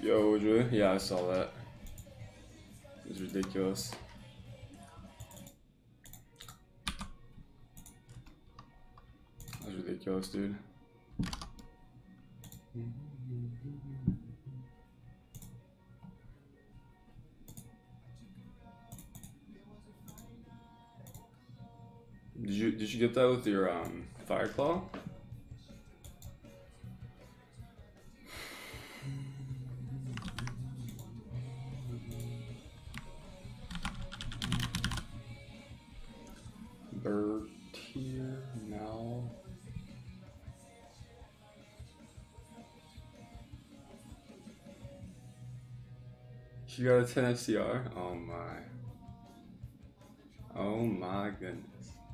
Yo, Drew. Yeah, I saw that. It's ridiculous. That's ridiculous, dude. Did you get that with your Fireclaw? Bird here now. She got a 10 FCR. Oh my. Oh my goodness.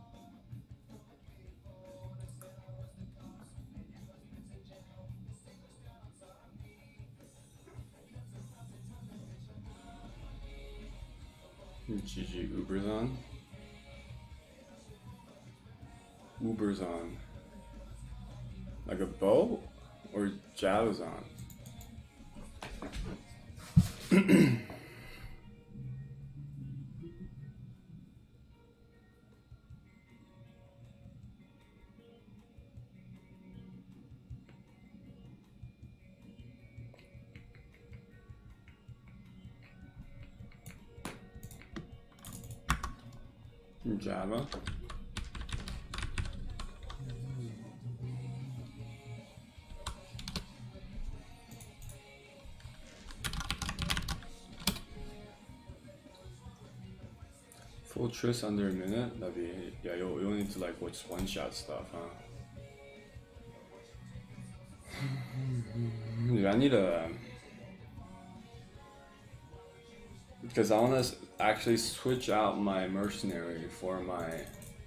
GG, Uber's on. Uber's on. Like a bow? Or Java's on? Java. Full tris under a minute? That'd be, yeah, you'll need to like watch one-shot stuff, huh? Dude, I need a... Because I want to actually switch out my mercenary for my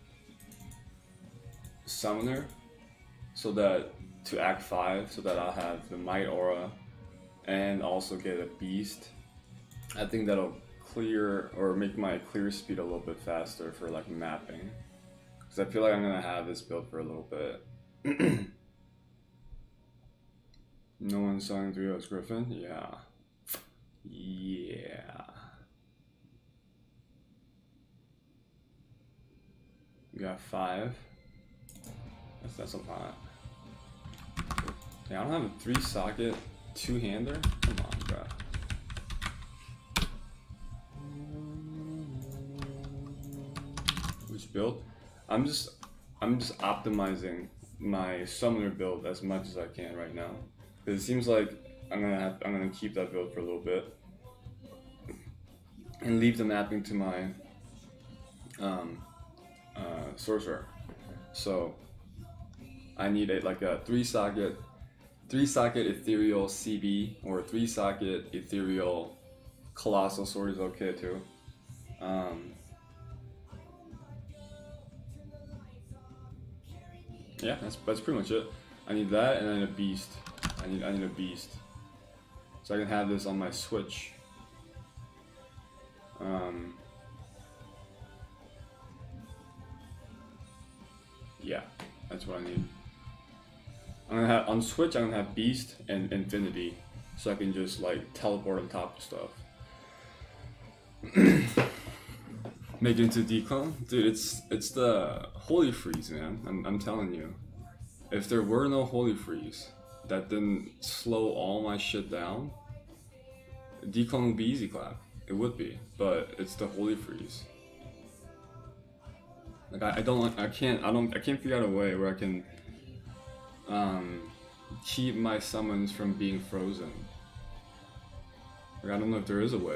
summoner, so that to Act 5, so that I'll have the Might Aura and also get a Beast. I think that'll clear or make my clear speed a little bit faster for like mapping, because I feel like I'm gonna have this build for a little bit. No one's selling 3-0's Griffin? Yeah. Yeah. We got 5. That's a lot. Yeah, I don't have a 3-socket 2-hander? Come on, bro. Which build? I'm just optimizing my summoner build as much as I can right now. Because it seems like I'm gonna keep that build for a little bit and leave the mapping to my sorcerer. So I need like a 3-socket ethereal CB, or a 3-socket ethereal colossal sword is okay too. Yeah, that's pretty much it. I need that, and I need a beast. I need a beast, so I can have this on my Switch. Yeah, that's what I need. I'm gonna have on Switch. I'm gonna have Beast and Infinity, so I can just like teleport on top of stuff. Make it into declone, dude. It's the Holy Freeze, man. I'm telling you. If there were no Holy Freeze that didn't slow all my shit down, declone would be easy clap. It would be, but it's the Holy Freeze. Like I can't figure out a way where I can keep my summons from being frozen. Like I don't know if there is a way.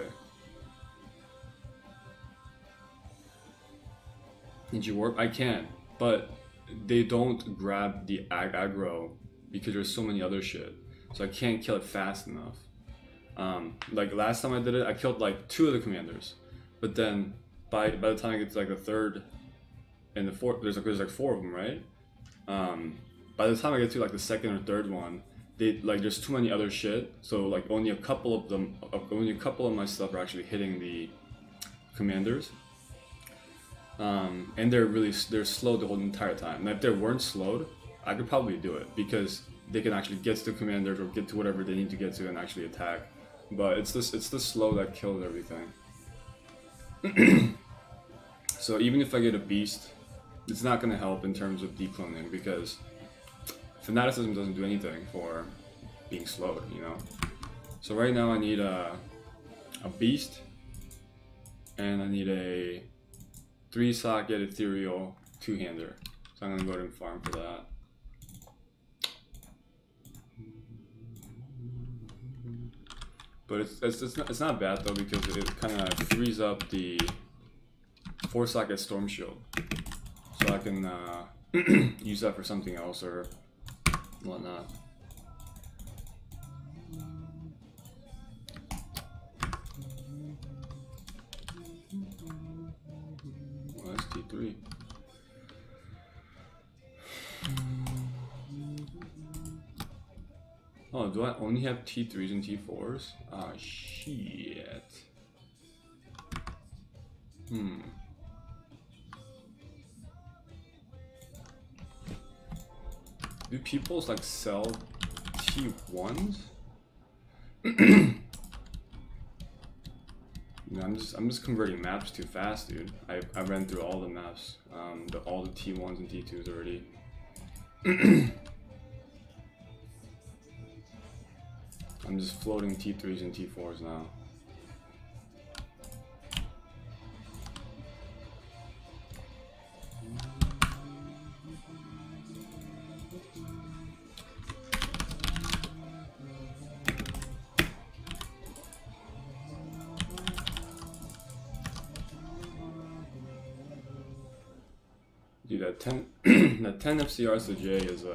Did you warp? I can, but they don't grab the aggro because there's so many other shit. So I can't kill it fast enough. Like last time I did it, I killed like 2 of the commanders, but then by the time I get to like the 3rd and the 4th, there's like 4 of them, right? By the time I get to like the 2nd or 3rd one, there's too many other shit. So like only a couple of my stuff are actually hitting the commanders. And they're slowed the whole entire time. Now if they weren't slowed, I could probably do it, because they can actually get to the commanders or get to whatever they need to get to and actually attack. but it's the slow that kills everything. So even if I get a beast, it's not gonna help in terms of decloning because fanaticism doesn't do anything for being slowed, you know. So right now I need a beast, and I need a 3-socket ethereal 2-hander. So I'm gonna go ahead and farm for that. But it's not bad though because it kind of frees up the 4-socket storm shield, so I can use that for something else or whatnot. Well, that's T3. Oh, do I only have T3s and T4s? Ah, shit. Do people like sell T1s? No, I'm just converting maps too fast, dude. I ran through all the maps, all the T1s and T2s already. I'm just floating T3s and T4s now. Dude, that 10 that 10 FCR SOJ is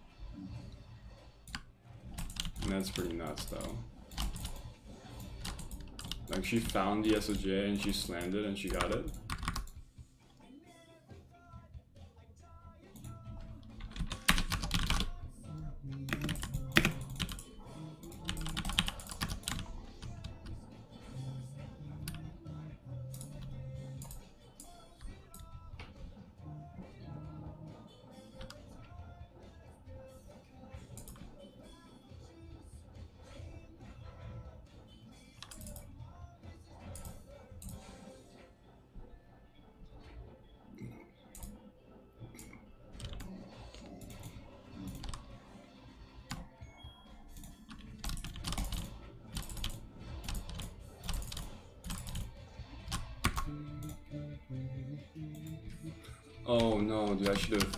that's pretty nuts though. Like she found the SOJ and she slammed it and she got it. Oh no, dude!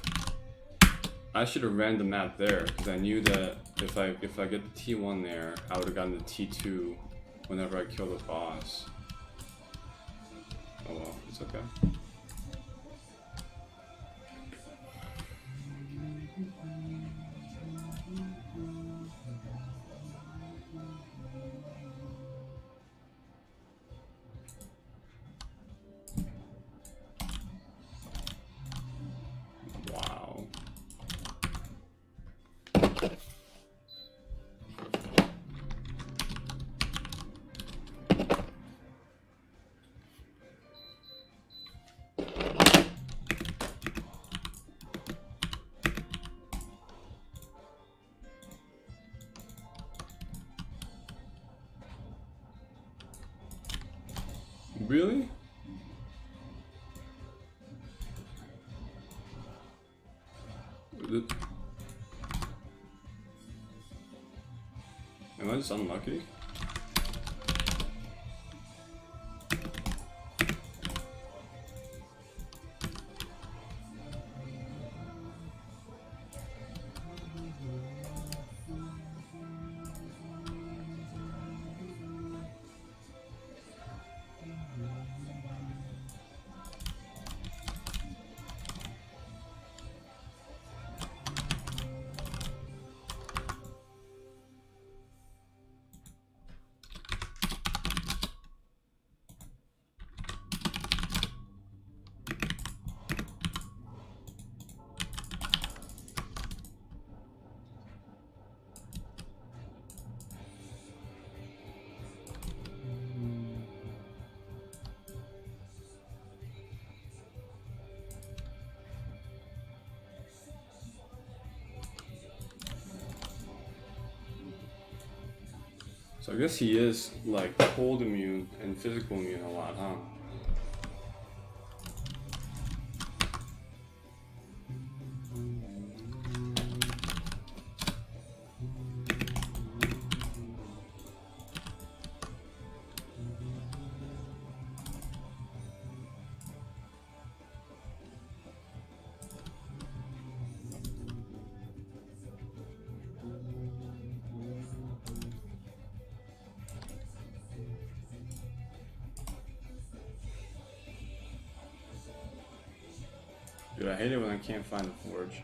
I should have ran the map there because I knew that if I get the T1 there, I would have gotten the T2 whenever I kill the boss. Oh well, it's okay. Really? Am I just unlucky? So I guess he is like cold immune and physical immune a lot, huh? Dude, I hate it when I can't find the forge.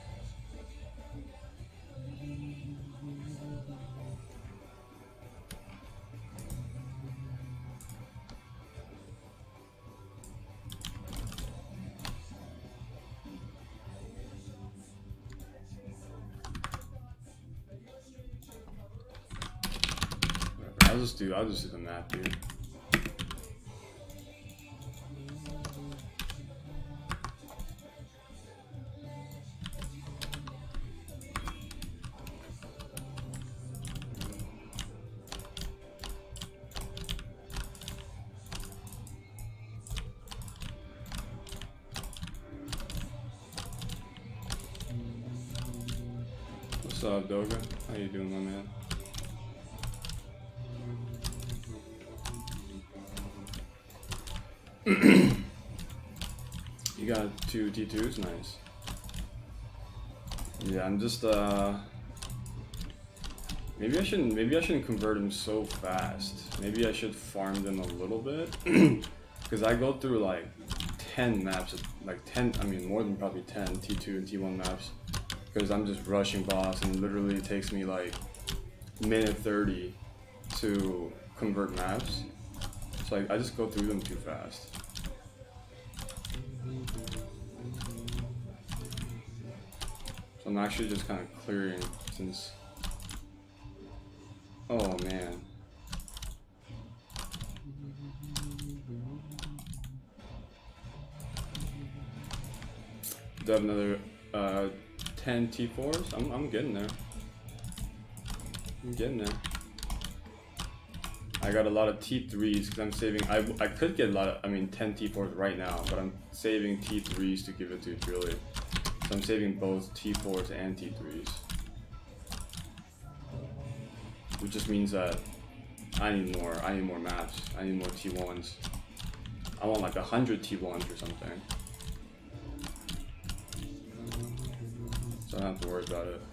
I'll just do the map, dude. What's up, Doga? How you doing, my man? You got 2 T2s? Nice. Yeah, I'm just maybe I shouldn't convert them so fast. Maybe I should farm them a little bit. Because I go through like 10 maps, like 10, I mean more than probably 10 T2 and T1 maps. Because I'm just rushing boss and literally it takes me like minute 30 to convert maps. So I just go through them too fast. So I'm actually just kind of clearing since... Oh man. Do I have another 10 T4s? I'm getting there. I'm getting there. I got a lot of T3s because I'm saving. I could get a lot of, 10 T4s right now, but I'm saving T3s to give it to Julie. So I'm saving both T4s and T3s. Which just means that I need more maps. I need more T1s. I want like 100 T1s or something. So I don't have to worry about it.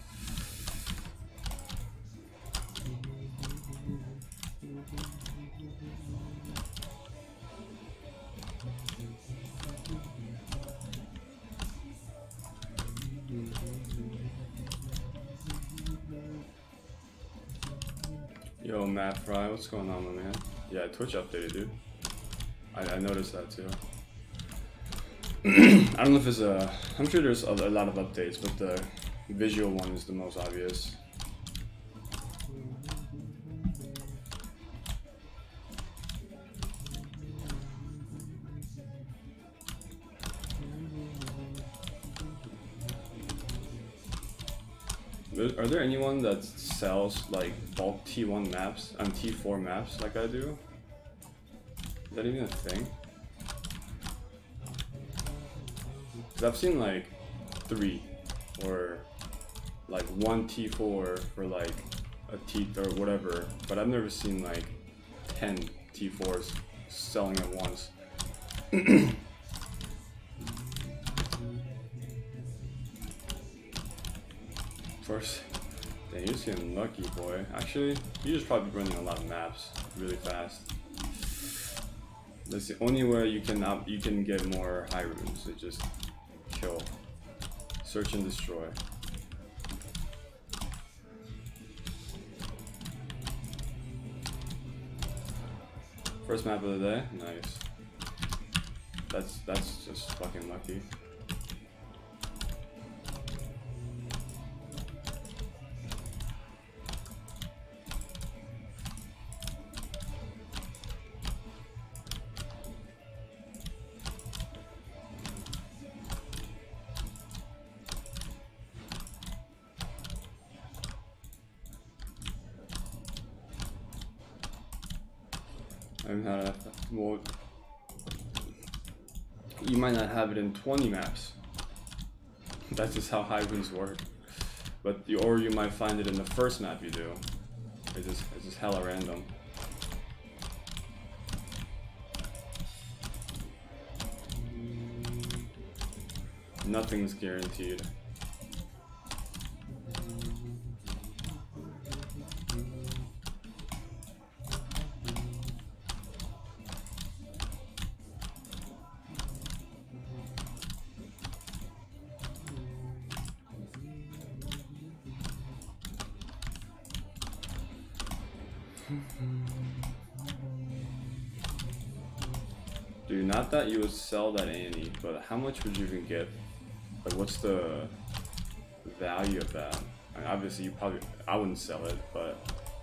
Yo, Matt Fry, what's going on, my man? Yeah, Twitch updated, dude. I noticed that too. I don't know if it's I'm sure there's a lot of updates, but the visual one is the most obvious. Are there anyone that sells like bulk T1 maps and T4 maps like I do? Is that even a thing? Because I've seen like 3 or like 1 T4 for like a T or whatever, but I've never seen like 10 T4s selling at once. First, dang, you're just getting lucky, boy. Actually, you're just probably running a lot of maps really fast. That's the only way you can get more high runes. Is just kill, search and destroy. First map of the day, nice. That's just fucking lucky. I'm not. Well, you might not have it in 20 maps. That's just how high winds work. But or you might find it in the first map you do. It's just hella random. Nothing's guaranteed. Dude, not that you would sell that Annie, but how much would you even get? Like, what's the value of that? I mean, obviously, I wouldn't sell it, but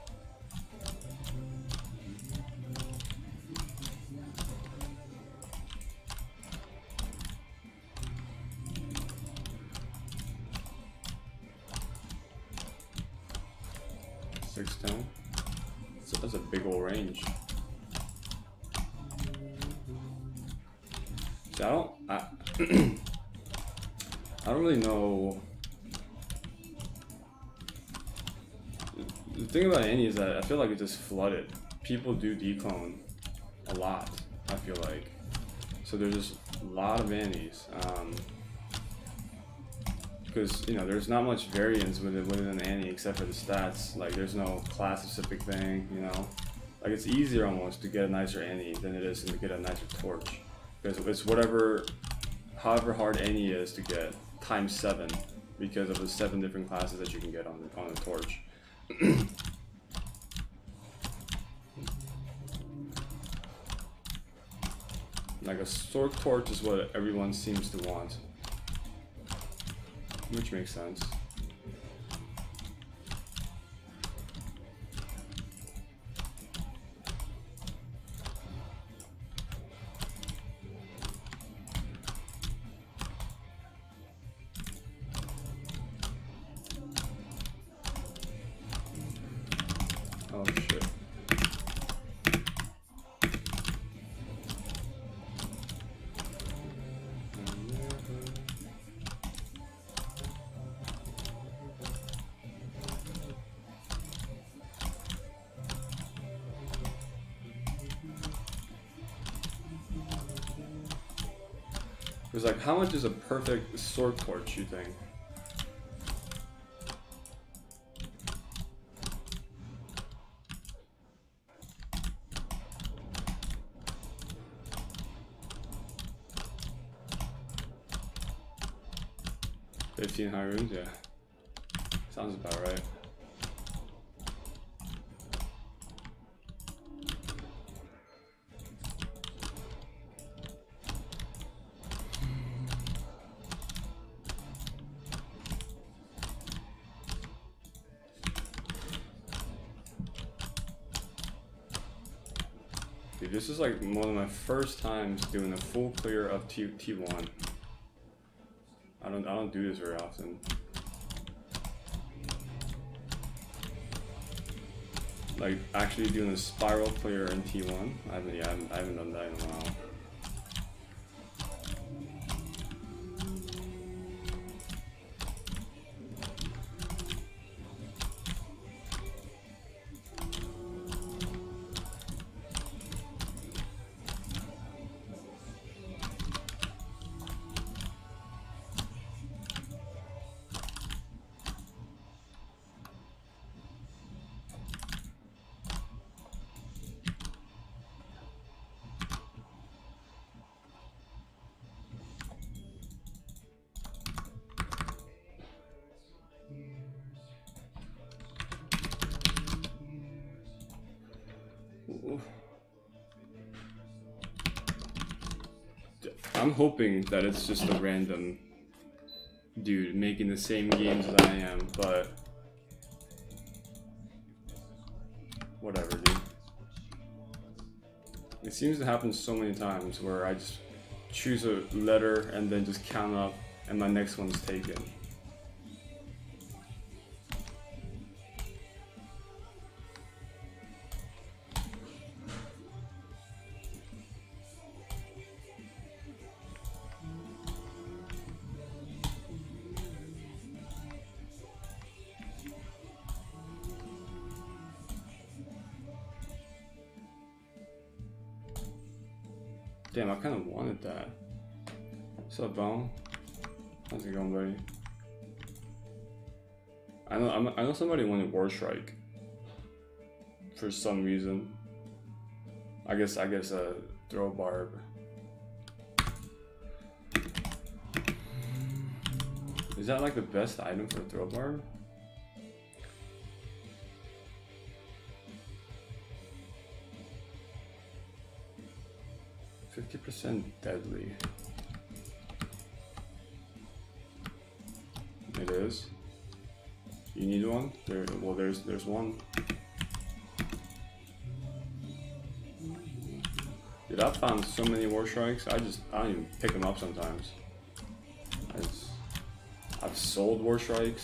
$610. That's a big old range. So I don't really know. The thing about Annie is that I feel like it's just flooded. People do declone a lot, I feel like. So there's just a lot of Annies. Because, you know, there's not much variance within an Annie except for the stats. Like, there's no class-specific thing, you know? Like, it's easier almost to get a nicer Annie than it is to get a nicer torch. Because it's however hard Annie is to get, times 7, because of the 7 different classes that you can get on the torch. Like, a sword torch is what everyone seems to want. Which makes sense. Oh shit. It was like, how much is a perfect sword torch, you think? $15 high runes, yeah. Sounds about right. Dude, this is like one of my first times doing a full clear of T1. I don't do this very often. Like actually doing a spiral clear in T1. I haven't done that in a while. I'm hoping that it's just a random dude making the same games as I am, but whatever, dude. It seems to happen so many times where I just choose a letter and then just count up and my next one's taken. Damn, I kind of wanted that. What's up, Baal? How's it going, buddy? I know somebody wanted War Strike for some reason. I guess throw barb. Is that like the best item for throw barb? %50 deadly. It is. You need one? Well, there's one. Dude, I've found so many War Strikes. I don't even pick them up sometimes. I've sold War Strikes.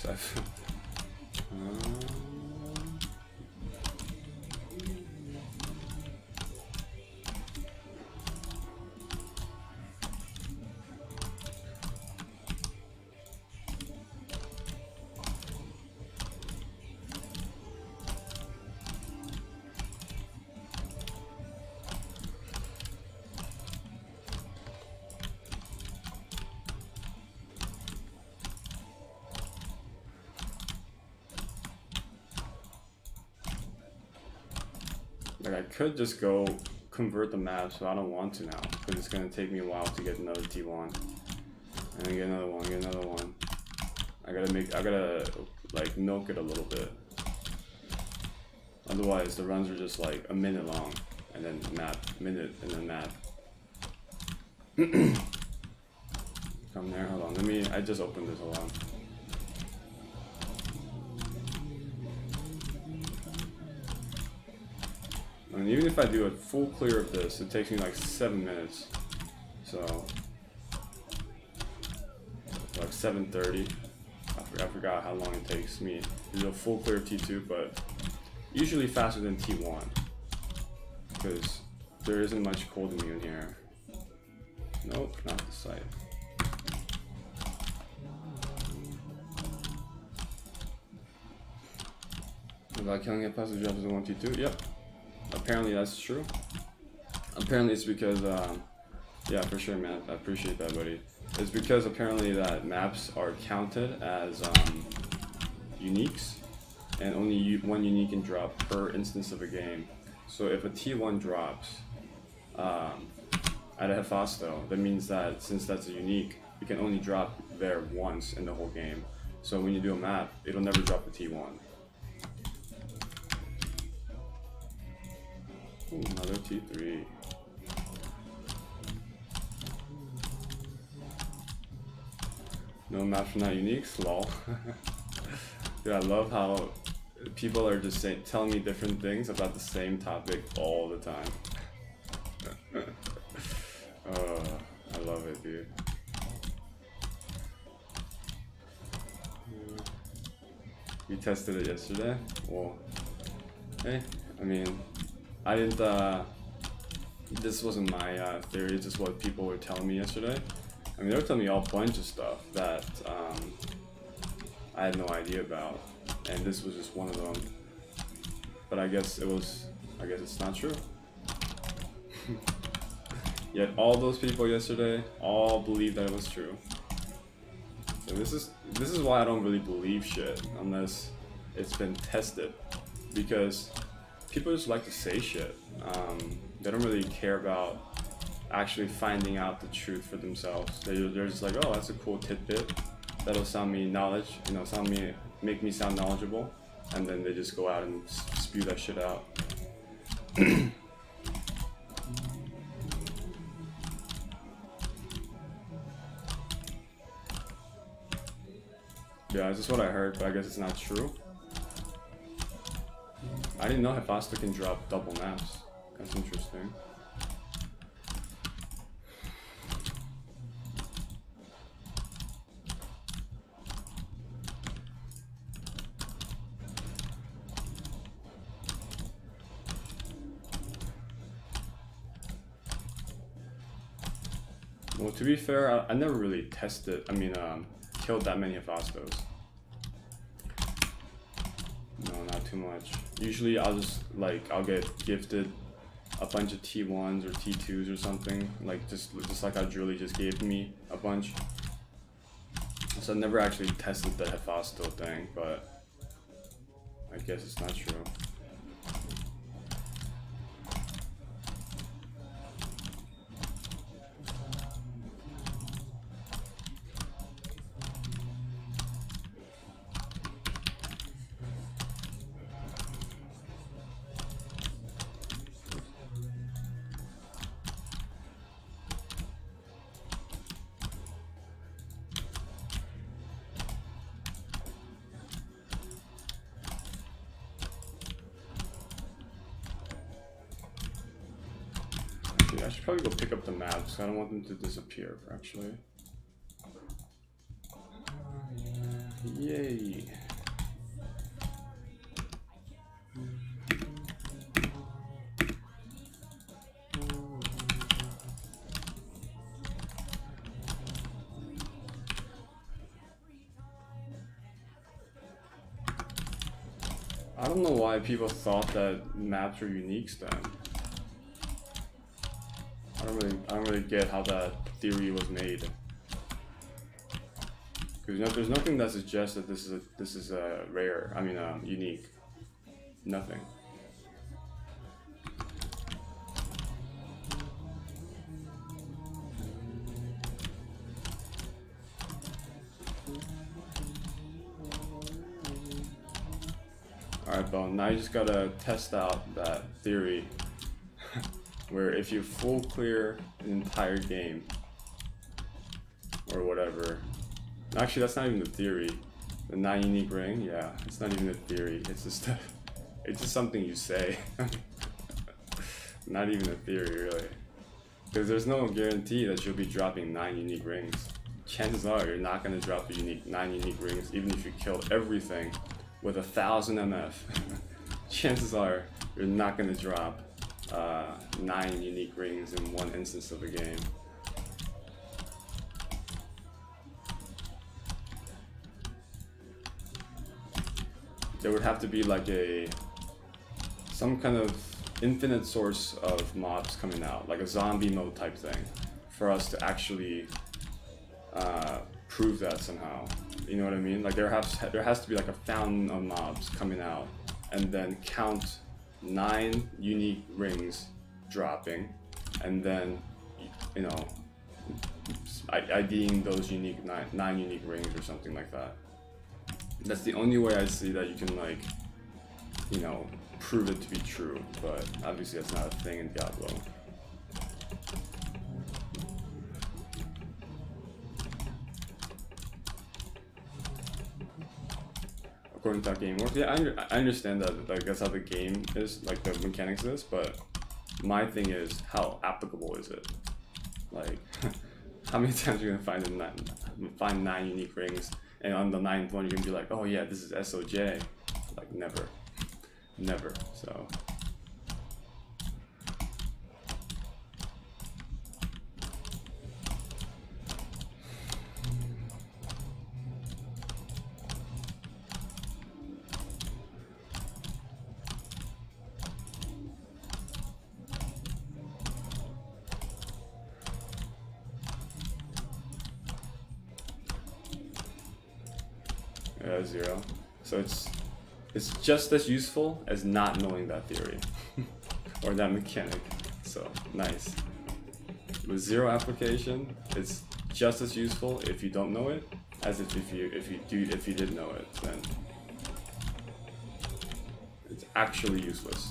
Like, I could just go convert the map, so I don't want to now, because it's gonna take me a while to get another T1, and then get another one. I gotta like milk it a little bit. Otherwise, the runs are just like a minute long, and then map, minute, and then map. Come there, hold on. I just opened this, hold on. And even if I do a full clear of this, it takes me like 7 minutes. So, like 7:30. I forgot how long it takes me to do a full clear of T2, but usually faster than T1. Because there isn't much cold immune here. Nope, not the site. About killing it past the jump is a 1T2? Yep. Apparently that's true. Apparently it's because, yeah, for sure, man. I appreciate that, buddy. It's because apparently that maps are counted as uniques, and only one unique can drop per instance of a game. So if a T1 drops at a Hephasto, that means that since that's a unique, it can only drop there once in the whole game. So when you do a map, it'll never drop the T1. Ooh, another T3. No maps are not uniques, lol. Dude, I love how people are just telling me different things about the same topic all the time. Oh, I love it, dude. We tested it yesterday. Well, hey, I mean, I didn't, this wasn't my theory, it's just what people were telling me yesterday. I mean, they were telling me all bunch of stuff that I had no idea about, and this was just one of them. But I guess it's not true. Yet all those people yesterday all believed that it was true. So this is why I don't really believe shit unless it's been tested, because people just like to say shit. They don't really care about actually finding out the truth for themselves. They're just like, oh, that's a cool tidbit. That'll sound me knowledge, you know, make me sound knowledgeable, and then they just go out and spew that shit out. Yeah, that's just what I heard, but I guess it's not true. I didn't know Hephasto can drop double maps. That's interesting. Well, to be fair, I never really tested, killed that many Hephastos. No, not too much. Usually I'll get gifted a bunch of T1s or T2s or something, like just like how Julie just gave me a bunch. So I never actually tested the Hephaestus thing, but I guess it's not true. I should probably go pick up the maps. I don't want them to disappear, actually. Yay. I don't know why people thought that maps were uniques then. I don't really get how that theory was made. Because there's nothing that suggests that this is a rare. I mean, unique. Nothing. Alright, Baal, now you just gotta test out that theory where if you full clear an entire game or whatever. Actually, that's not even the theory. The 9 unique ring, yeah, it's not even a theory. It's just something you say. Not even a theory, really. Because there's no guarantee that you'll be dropping 9 unique rings. Chances are you're not gonna drop the 9 unique rings, even if you kill everything with 1000 MF. Chances are you're not gonna drop 9 unique rings in one instance of the game. There would have to be like some kind of infinite source of mobs coming out, like a zombie mode type thing, for us to actually prove that somehow. You know what I mean? Like there has to be like a fountain of mobs coming out, and then count 9 unique rings dropping, and then, you know, IDing those unique 9 unique rings or something like that. That's the only way I see that you can, like, you know, prove it to be true, but obviously that's not a thing in Diablo. According to how game works, yeah, I understand that, like, that's how the game is, like the mechanics of this, but my thing is, how applicable is it? Like, how many times are you gonna find 9 unique rings, and on the 9th one you're gonna be like, oh yeah, this is SOJ? Like, never. Never, so. Yeah, 0. So it's just as useful as not knowing that theory or that mechanic. So nice. With 0 application, it's just as useful if you don't know it as if you did know it. Then it's actually useless.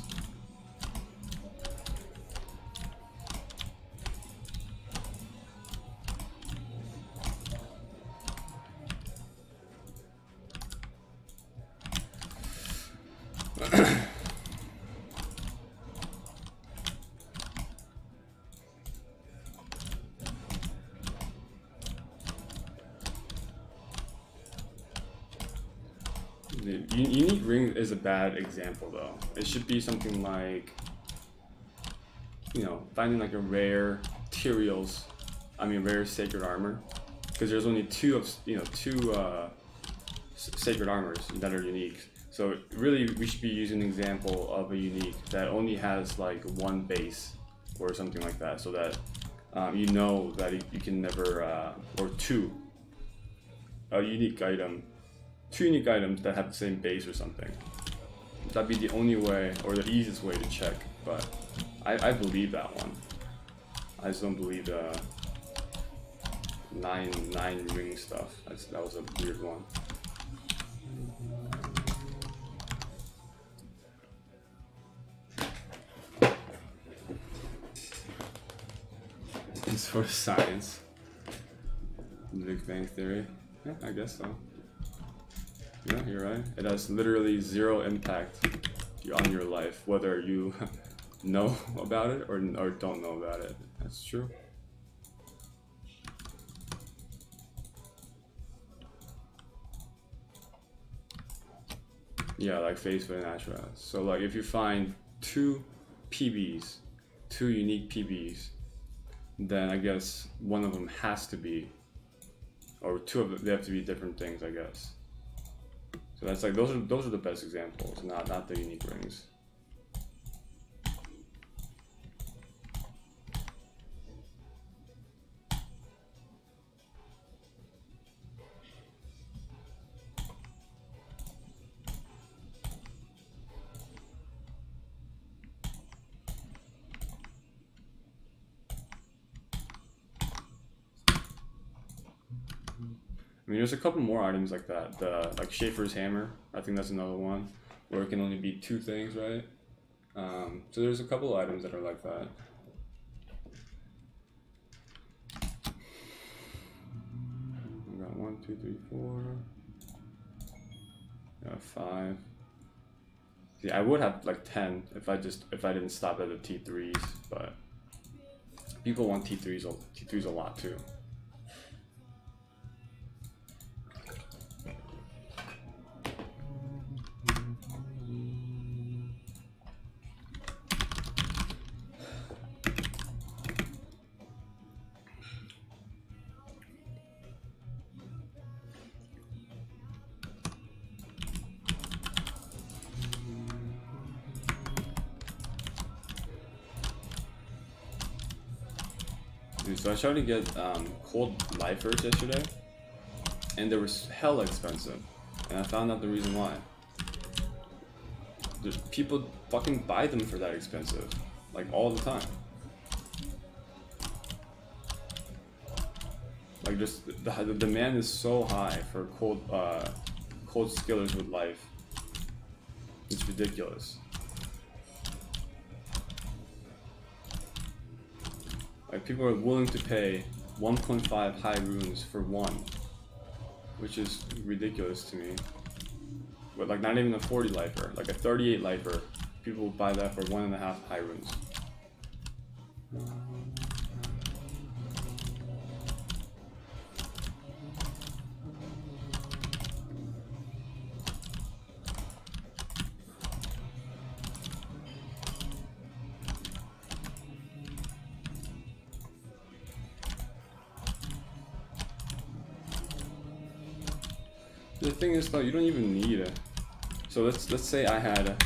The unique ring is a bad example though. It should be something like, you know, finding like a rare rare sacred armor, because there's only two sacred armors that are unique. So really, we should be using an example of a unique that only has like one base or something like that, so that you know that you can never, or two unique items that have the same base or something. That'd be the only way, or the easiest way to check, but I believe that one. I just don't believe the nine ring stuff. That was a weird one. It's for science. Big Bang Theory. Yeah, I guess so. Yeah, you're right. It has literally zero impact on your life, whether you know about it or don't know about it. That's true. Yeah, like face value and natural. So like if you find two unique PBs, then I guess one of them has to be, or two of them, they have to be different things, I guess. So that's like, those are the best examples, not the unique rings. I mean, there's a couple more items like that. Like Schaefer's hammer, I think that's another one, where it can only be two things, right? So there's a couple of items that are like that. We got 1, 2, 3, 4. We got 5. See, I would have like 10 if I didn't stop at the T3s, but people want T3s a lot too. So I tried to get cold lifers yesterday, and they were hella expensive, and I found out the reason why. There's people fucking buy them for that expensive, like all the time. Like just the demand is so high for cold skillers with life. It's ridiculous. Like people are willing to pay 1.5 high runes for one, which is ridiculous to me. But like not even a 40 lifer, like a 38 lifer, people will buy that for 1.5 high runes. The thing is though, you don't even need it. So let's say I had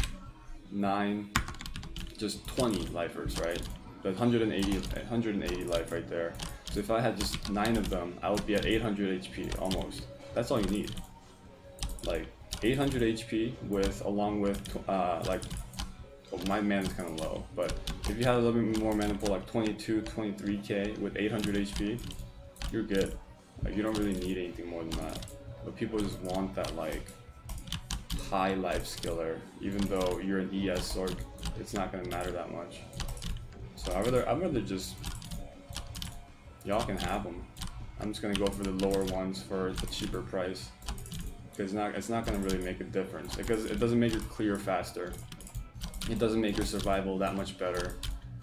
20 lifers, right? That's 180 life right there. So if I had just 9 of them, I would be at 800 HP almost. That's all you need. Like 800 HP along with like, well, my mana is kind of low, but if you had a little bit more mana pool, like 22, 23k with 800 HP, you're good. Like you don't really need anything more than that. But people just want that like high life skiller, even though you're an ES orc, it's not gonna matter that much. So I'd rather just, y'all can have them. I'm just gonna go for the lower ones for the cheaper price, because it's not gonna really make a difference, because it doesn't make your clear faster. It doesn't make your survival that much better.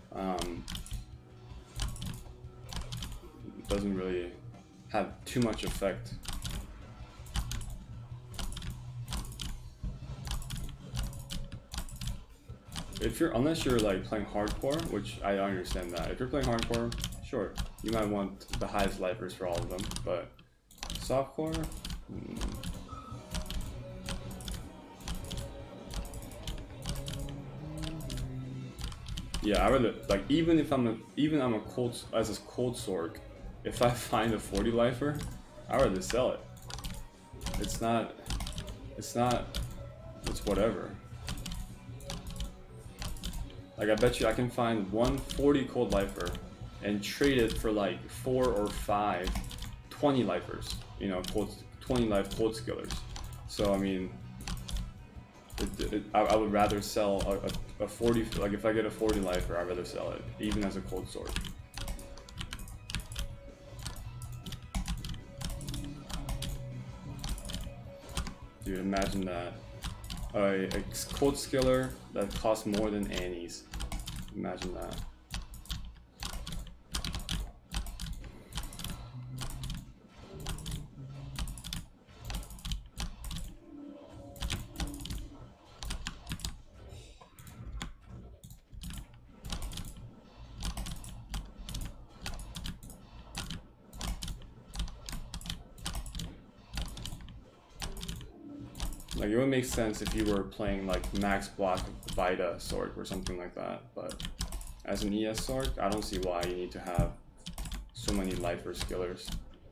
It doesn't really have too much effect. Unless you're like playing hardcore, which I understand that. If you're playing hardcore, sure, you might want the highest lifers for all of them, but softcore, Yeah, I rather like even I'm a cold as a cold sword, if I find a 40 lifer, I rather sell it. It's whatever. Like I bet you I can find 140 cold lifer and trade it for like 4 or 5 20 lifers, you know, 20 life cold skillers. So I mean, I would rather sell a 40, like if I get a 40 lifer, I'd rather sell it, even as a cold sword. Dude, imagine that. A cold skiller that costs more than Annie's. Imagine that. Like, it would make sense if you were playing like max block Vita sword or something like that, but as an ES sword, I don't see why you need to have so many lifer skillers.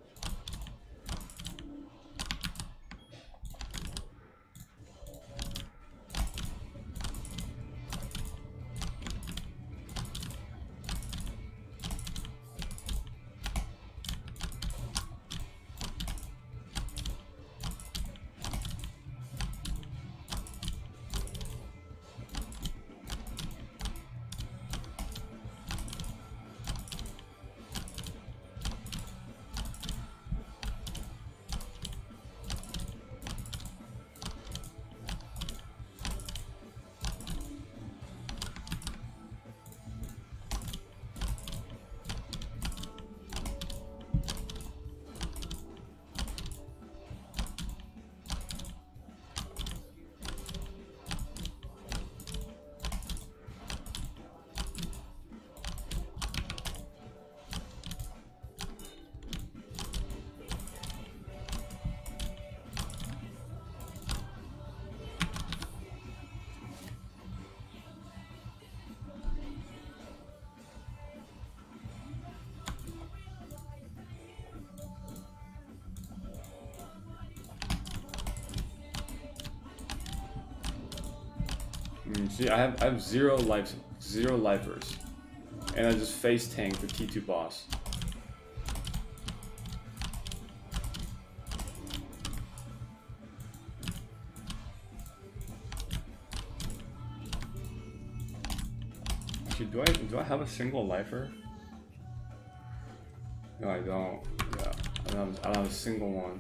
See, I have zero lifers, and I just face tanked the T2 boss. Actually, do I have a single lifer? No, I don't. Yeah, I don't have a single one.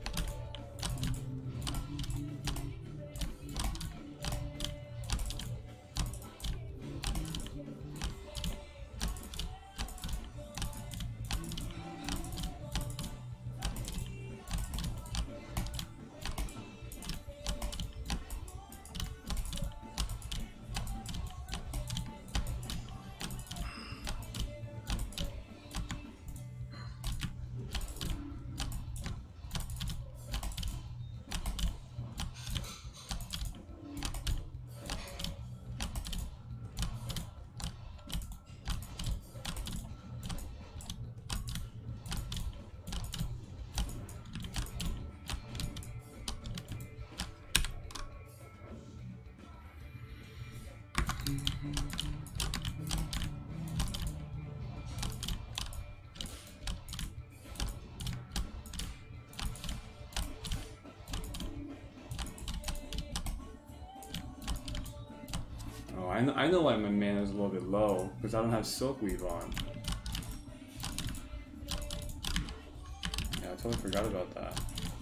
Oh, I know why my mana is a little bit low, because I don't have Silkweave on. Yeah, I totally forgot about that.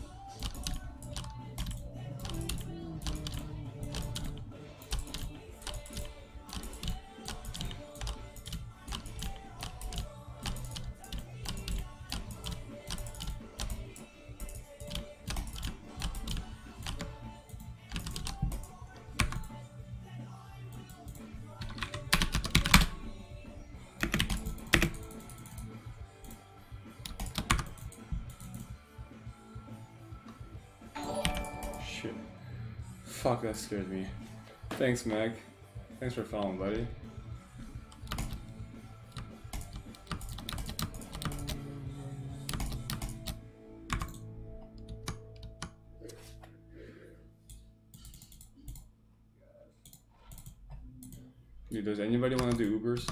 Shit. Fuck, that scared me. Thanks, Meg. Thanks for following, buddy. Dude, does anybody want to do Ubers?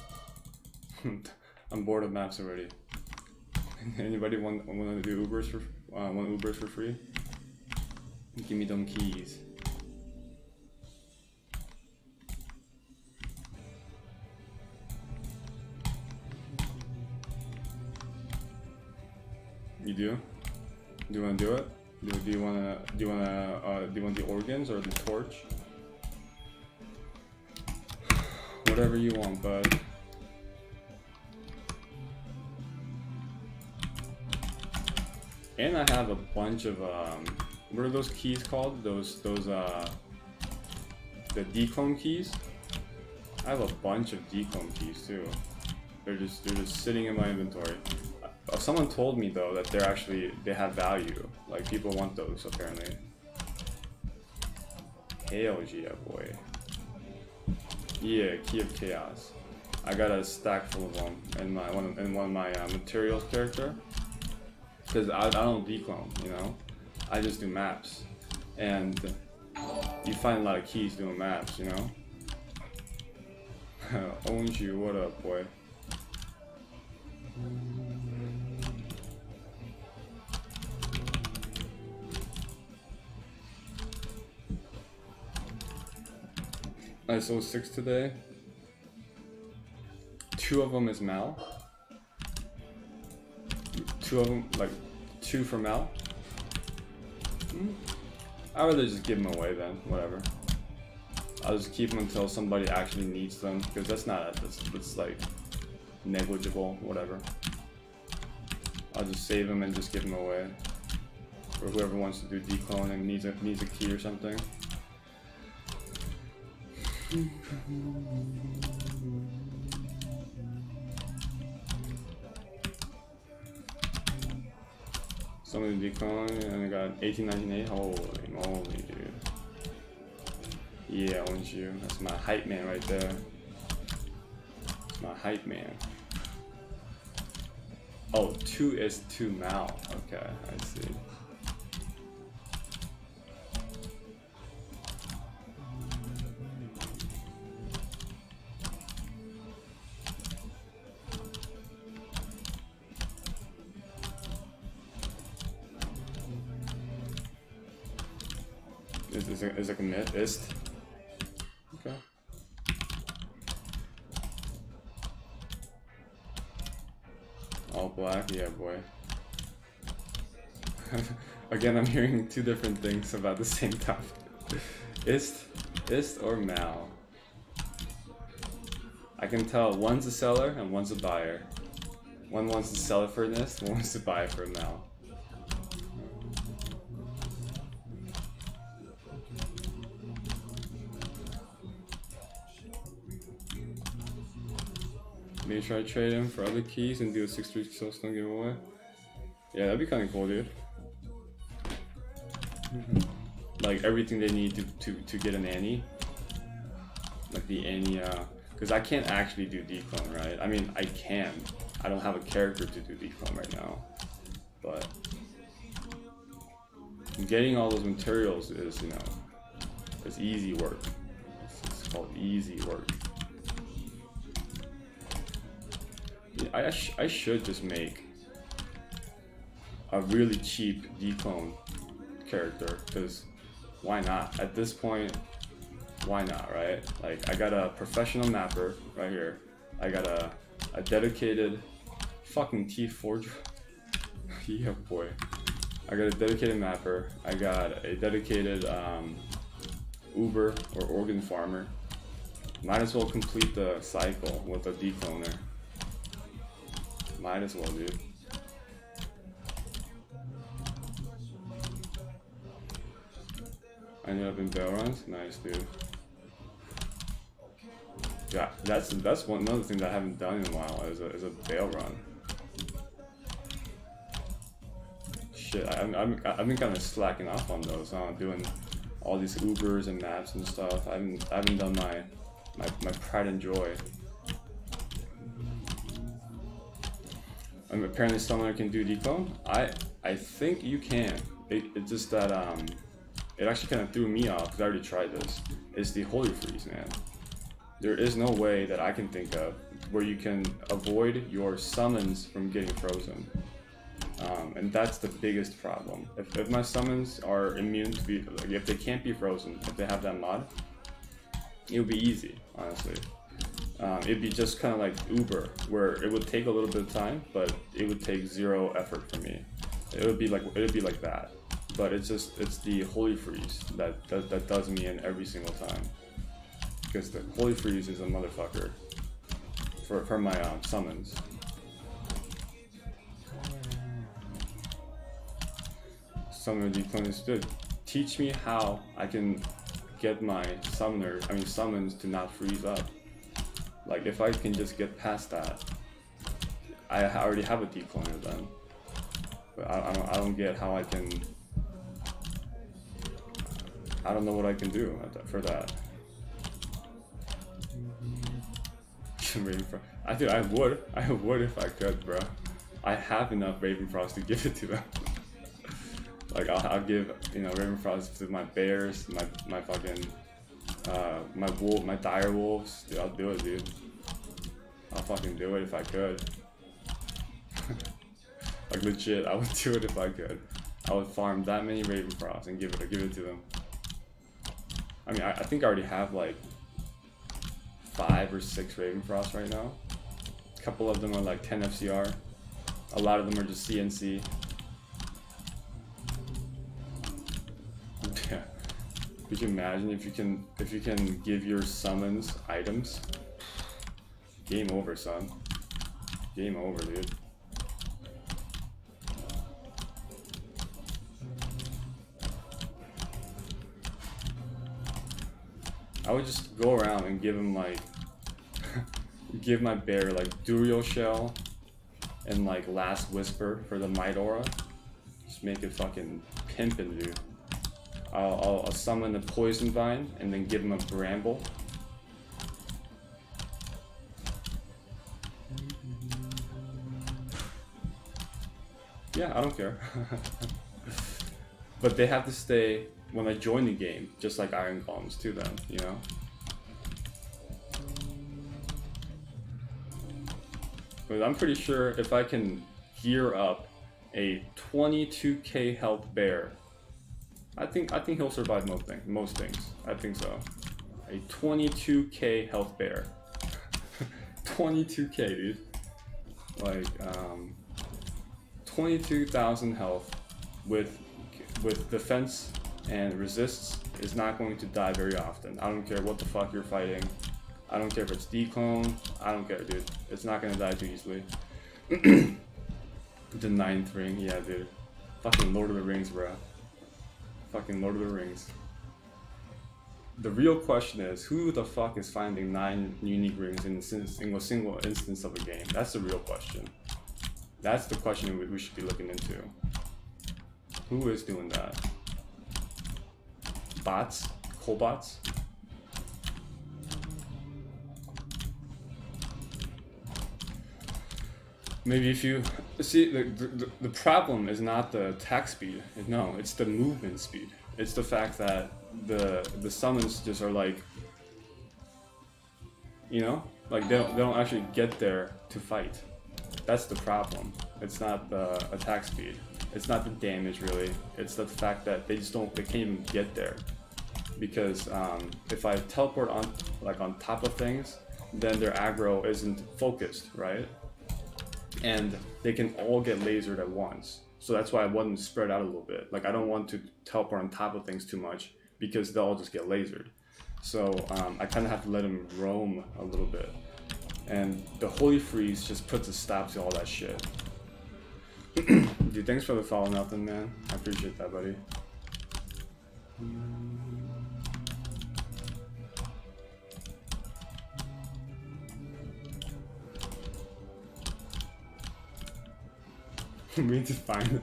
I'm bored of maps already. Anybody want to do Ubers for want Ubers for free? Give me them keys. You do? Do you want to do it? Do you want the organs or the torch? Whatever you want, bud. And I have a bunch of what are those keys called? Those the declone keys. I have a bunch of declone keys too. They're just sitting in my inventory. Someone told me though that they have value. Like people want those apparently. Hell yeah, boy. Yeah, Key of Chaos. I got a stack full of them in one of my materials character. Because I don't declone, you know? I just do maps. And you find a lot of keys doing maps, you know? Owns you, what up, boy? I sold 6 today. 2 of them is Mal. 2 of them, like 2 for Mal. I'd rather just give them away then, whatever. I'll just keep them until somebody actually needs them, because it's like negligible, whatever. I'll just save them and just give them away. For whoever wants to do declone and needs a key or something. Somebody declone and I got 1898. Holy moly, dude. Yeah, won't you? That's my hype man right there. That's my hype man. Oh, 2 is 2 Mal. Okay, I see. Is like a myth? Ist? Okay. All black? Yeah, boy. Again, I'm hearing 2 different things about the same topic. Ist or Mal? I can tell one's a seller and one's a buyer. One wants to sell it for an Ist, one wants to buy it for a Mal. Maybe try to trade him for other keys and do a 6-3 Soulstone giveaway. Yeah, that'd be kind of cool, dude. Like everything they need to get an Annie. Like the Annie, because I can't actually do declone, right? I mean, I can. I don't have a character to do declone right now. But getting all those materials is, you know, it's easy work. It's called easy work. I should just make a really cheap declone character, because why not? At this point, why not, right? Like, I got a professional mapper right here. I got a dedicated fucking T4. Yeah, boy. I got a dedicated mapper. I got a dedicated Uber or organ farmer. Might as well complete the cycle with a decloner. Might as well, dude. I ended up in Baal runs. Nice, dude. Yeah, that's another thing that I haven't done in a while is a Baal run. Shit, I've been kind of slacking off on those. Doing all these Ubers and maps and stuff. I haven't done my pride and joy. Apparently someone can do declone. I think you can. It's just that it actually kind of threw me off because I already tried this. It's the Holy Freeze, man. There is no way that I can think of where you can avoid your summons from getting frozen. And that's the biggest problem. If my summons are immune to be, like, if they can't be frozen, if they have that mod, it would be easy, honestly. It'd be just kind of like Uber, where it would take a little bit of time, but it would take zero effort for me. It would be like that. But it's the Holy Freeze that does me in every single time. Because the Holy Freeze is a motherfucker for my summons. Summoner declines. Dude, teach me how I can get my summons to not freeze up. Like, if I can just get past that, I already have a decloner then. But I don't get how I can. I don't know what I can do for that. I would if I could, bro. I have enough Ravenfrost to give it to them. Like, I'll give, you know, Ravenfrost to my bears, my fucking, my dire wolves. Dude, I'll do it, dude. I'll fucking do it if I could. Like, legit, I would do it if I could. I would farm that many Ravenfrost and give it to them. I mean, I think I already have like 5 or 6 Ravenfrost right now. A couple of them are like 10 FCR. A lot of them are just CNC. Yeah. Could you imagine if you can give your summons items? Game over, son. Game over, dude. I would just go around and give him like give my bear like Duriel Shell and like Last Whisper for the Might Aura. Just make it fucking pimpin', dude. I'll summon the Poison Vine and then give him a Bramble. Yeah, I don't care. But they have to stay when I join the game, just like Iron Golems to them, you know? But I'm pretty sure if I can gear up a 22k health bear, I think he'll survive most things. I think so. A 22k health bear. 22k, dude. Like 22,000 health with defense and resists is not going to die very often. I don't care what the fuck you're fighting. I don't care if it's declone. I don't care, dude. It's not gonna die too easily. The 9th ring, yeah, dude. Fucking Lord of the Rings, bro. Fucking Lord of the Rings. The real question is, who the fuck is finding 9 unique rings in a single instance of a game? That's the real question. That's the question we should be looking into. Who is doing that? Bots? Cobots? Maybe if you see, the problem is not the attack speed. No, it's the movement speed. It's the fact that the summons just are like, you know, like they don't actually get there to fight. That's the problem. It's not the attack speed. It's not the damage really. It's the fact that they can't even get there. Because if I teleport on top of things, then their aggro isn't focused, right? And they can all get lasered at once. So that's why I want them to spread out a little bit. Like, I don't want to teleport on top of things too much because they'll all just get lasered. So I kind of have to let them roam a little bit. And the Holy Freeze just puts a stop to all that shit. Dude, thanks for the follow, Nothing, man. I appreciate that, buddy. We need to find it.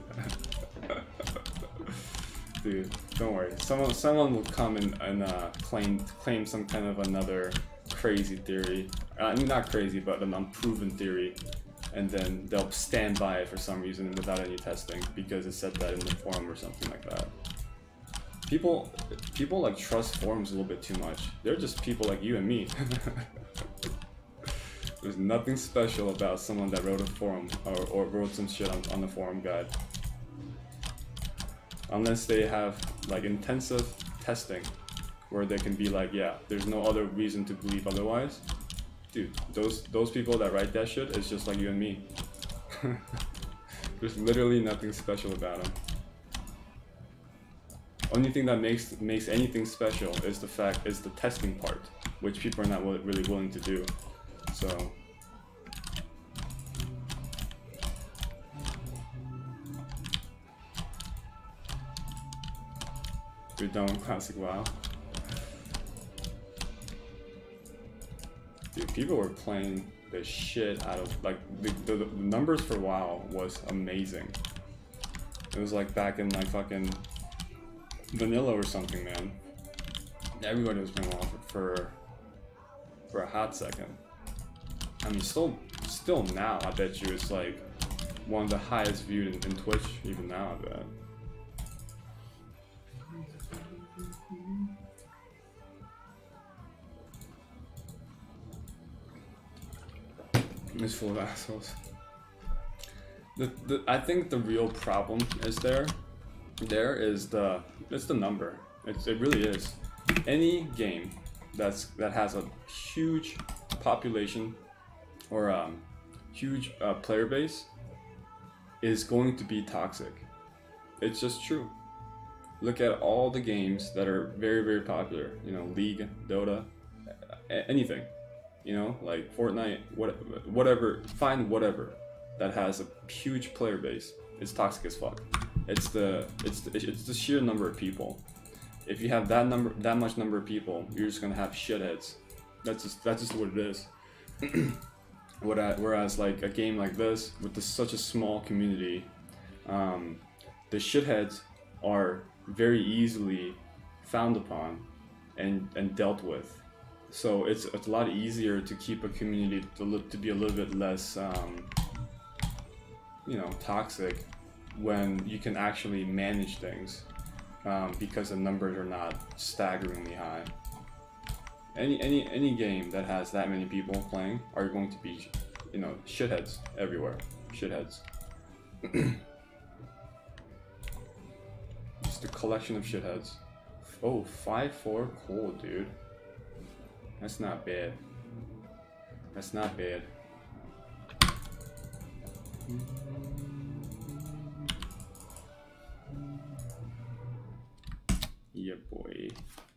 Dude, don't worry. Someone will come and claim some kind of another crazy theory. I mean, not crazy, but an unproven theory, and then they'll stand by it for some reason without any testing because it said that in the forum or something like that. People like trust forums a little bit too much. They're just people like you and me. There's nothing special about someone that wrote a forum or wrote some shit on the forum guide. Unless they have like intensive testing where they can be like, yeah, there's no other reason to believe otherwise. Dude, those people that write that shit is just like you and me. There's literally nothing special about them. Only thing that makes anything special is the testing part, which people are not really willing to do. So we're done with Classic WoW. Dude, people were playing the shit out of, like, the numbers for WoW was amazing. It was like back in like fucking vanilla or something, man. Everybody was playing WoW for a hot second. I mean, still now, I bet you it's like one of the highest viewed in Twitch, even now, I bet. It's full of assholes. I think the real problem is it's the number. It really is. Any game that has a huge population or huge player base is going to be toxic. It's just true. Look at all the games that are very, very popular. You know, League, Dota, anything. You know, like Fortnite, whatever. Find whatever that has a huge player base. It's toxic as fuck. It's the sheer number of people. If you have that much number of people, you're just gonna have shitheads. That's just what it is. Whereas like a game like this with such a small community, the shitheads are very easily found upon and dealt with. So it's a lot easier to keep a community to be a little bit less, you know, toxic when you can actually manage things, because the numbers are not staggeringly high. Any game that has that many people playing are going to be, you know, shitheads everywhere. Shitheads. Just a collection of shitheads. Oh, 5-4, cool, dude. That's not bad. That's not bad. Yeah, boy.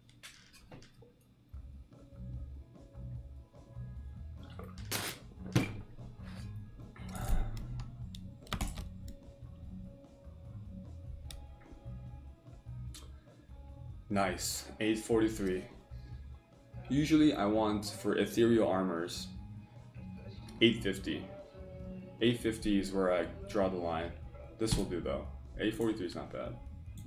Nice. 843. Usually I want, for ethereal armors, 850. 850 is where I draw the line. This will do though. 843 is not bad.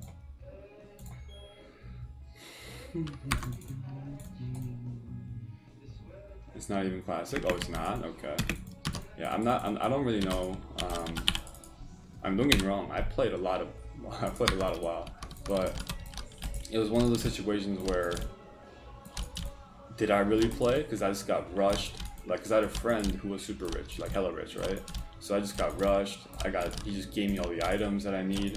It's not even classic. Oh, it's not? Okay. Yeah, I don't really know. Don't get me wrong. I played a lot of WoW, but it was one of those situations where, did I really play? Because I just got rushed. Like, because I had a friend who was super rich, like hella rich, right? So I just got rushed. He just gave me all the items that I need.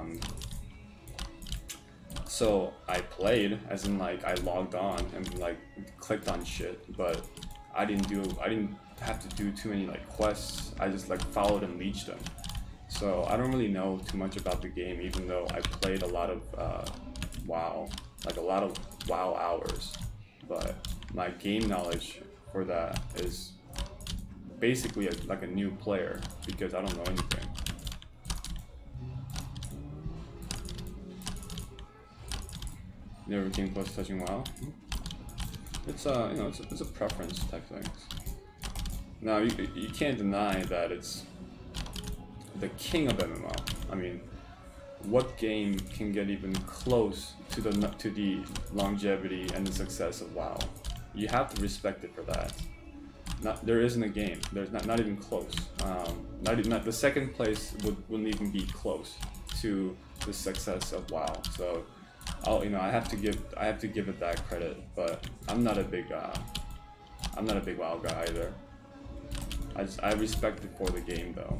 So I played, as in like I logged on and like clicked on shit, but I didn't have to do too many like quests. I just like followed and leeched them. So I don't really know too much about the game, even though I played a lot of WoW, like a lot of WoW hours. But my game knowledge for that is basically like a new player, because I don't know anything. Never came close to touching WoW. It's you know, it's a preference type thing. Now you can't deny that it's the king of MMO. I mean, what game can get even close to the longevity and the success of WoW? You have to respect it for that. There isn't a game. There's not even close. Not the second place wouldn't even be close to the success of WoW. So I'll, you know, I have to give it that credit, but I'm not a big WoW guy either. I respect it for the game though.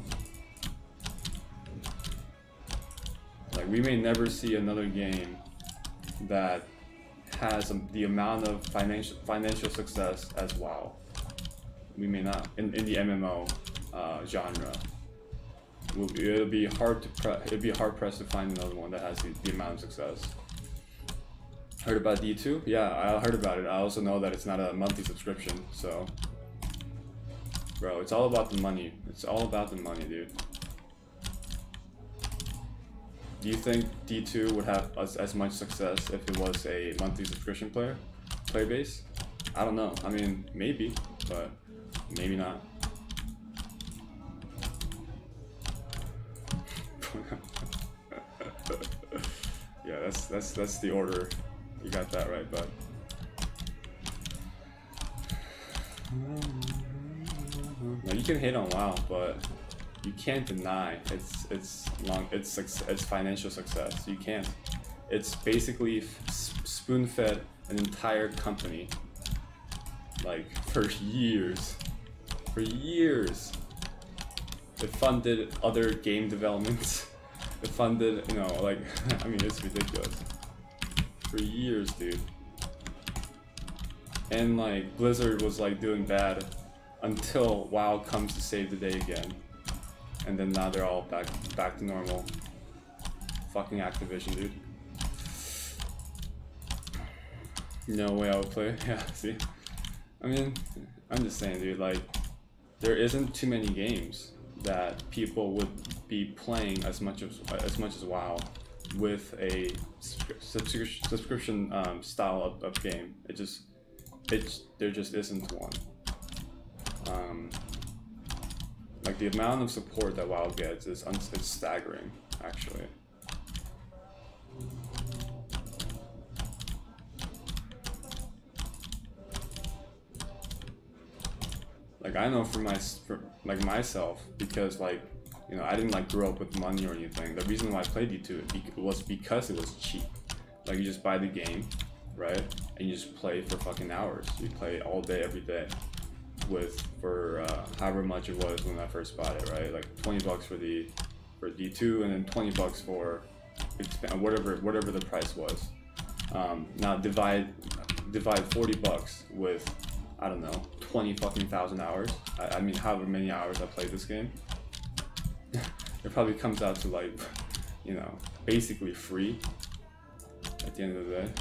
Like, we may never see another game that has the amount of financial success as WoW. We may not in the MMO genre. It'll be hard pressed to find another one that has the amount of success. Heard about D2? Yeah, I heard about it. I also know that it's not a monthly subscription, so bro, it's all about the money. It's all about the money, dude. Do you think D2 would have as much success if it was a monthly subscription player base? I don't know. I mean, maybe, but maybe not. Yeah, that's the order. You got that right, bud. Now you can hate on WoW, but you can't deny its financial success. You can't. It's basically spoon-fed an entire company, like for years. For years, it funded other game developments. It funded, you know, like I mean, it's ridiculous. For years, dude. And like Blizzard was like doing bad until WoW comes to save the day again. And then now they're all back to normal. Fucking Activision, dude. No way I would play. Yeah, see? I mean, I'm just saying, dude, like, there isn't too many games that people would be playing as much as WoW with a subscription style of game. There just isn't one. Like, the amount of support that WoW gets is it's staggering, actually. Like, I know for myself, because like, you know, I didn't like grow up with money or anything. The reason why I played D2 was because it was cheap. Like, you just buy the game, right? And you just play for fucking hours. You play all day, every day, for however much it was when I first bought it, right? Like $20 for D2, and then $20 for whatever the price was. Now divide $40 with, I don't know, 20 fucking thousand hours. I mean, however many hours I played this game. It probably comes out to, like, you know, basically free at the end of the day.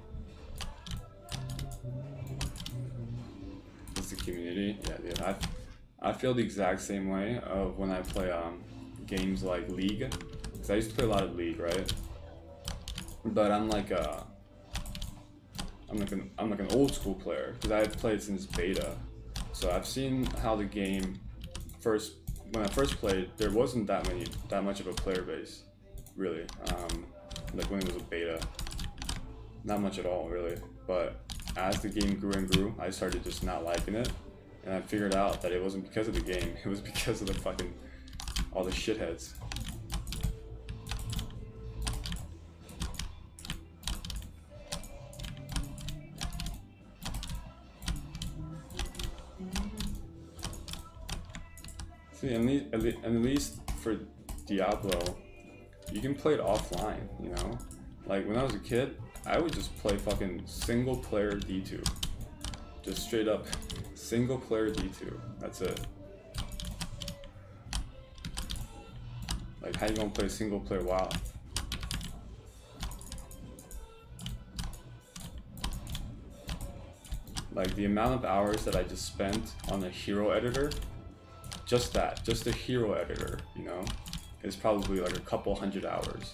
It's the community. Yeah, dude. I feel the exact same way of when I play games like League, because I used to play a lot of League, right? But I'm like an old school player, because I've played since beta. So I've seen how the game when I first played, there wasn't that much of a player base, really. Like when it was a beta, not much at all, really. But as the game grew and grew, I started just not liking it, and I figured out that it wasn't because of the game, it was because of all the shitheads. See, at least for Diablo, you can play it offline, you know? Like, when I was a kid, I would just play fucking single player D2. Just straight up single player D2. That's it. Like, how you gonna play single player WoW? Like, the amount of hours that I just spent on a hero editor, just the hero editor, you know, is probably like a couple hundred hours.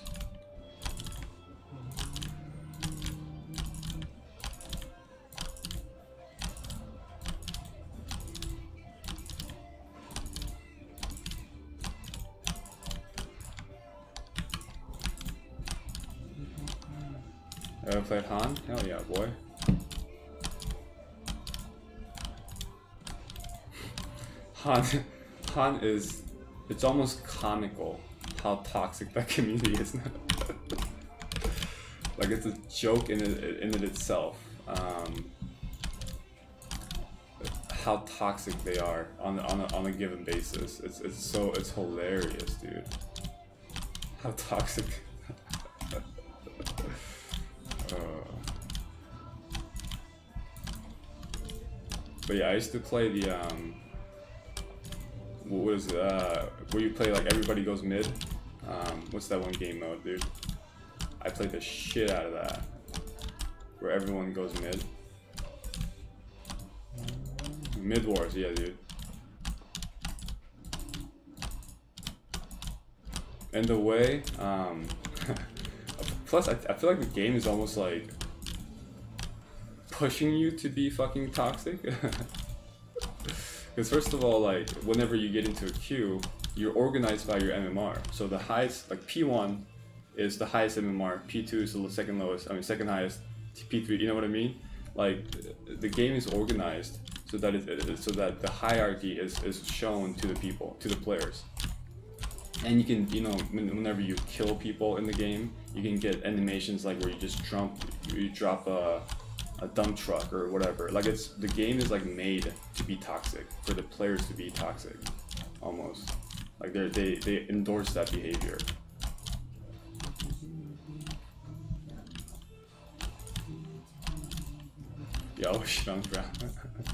Ever played Han? Hell yeah, boy. Han is, it's almost comical how toxic that community is now. like it's a joke in it itself. How toxic they are on a given basis. It's hilarious, dude. How toxic. But yeah, I used to play the what was where you play like everybody goes mid. What's that one game mode, dude? I played the shit out of that, where everyone goes mid. Mid Wars, yeah, dude. And the way, plus I feel like the game is almost like pushing you to be fucking toxic. Because first of all, like whenever you get into a queue, you're organized by your MMR. So the highest, like P1 is the highest MMR, P2 is the second lowest, I mean second highest, P3, you know what I mean? Like the game is organized so that the hierarchy is shown to the people, to the players. And you can, you know, whenever you kill people in the game, you can get animations like where you just drop a dump truck or whatever. Like the game is like made to be toxic, for the players to be toxic, almost. Like they endorse that behavior. Yo, shit on ground.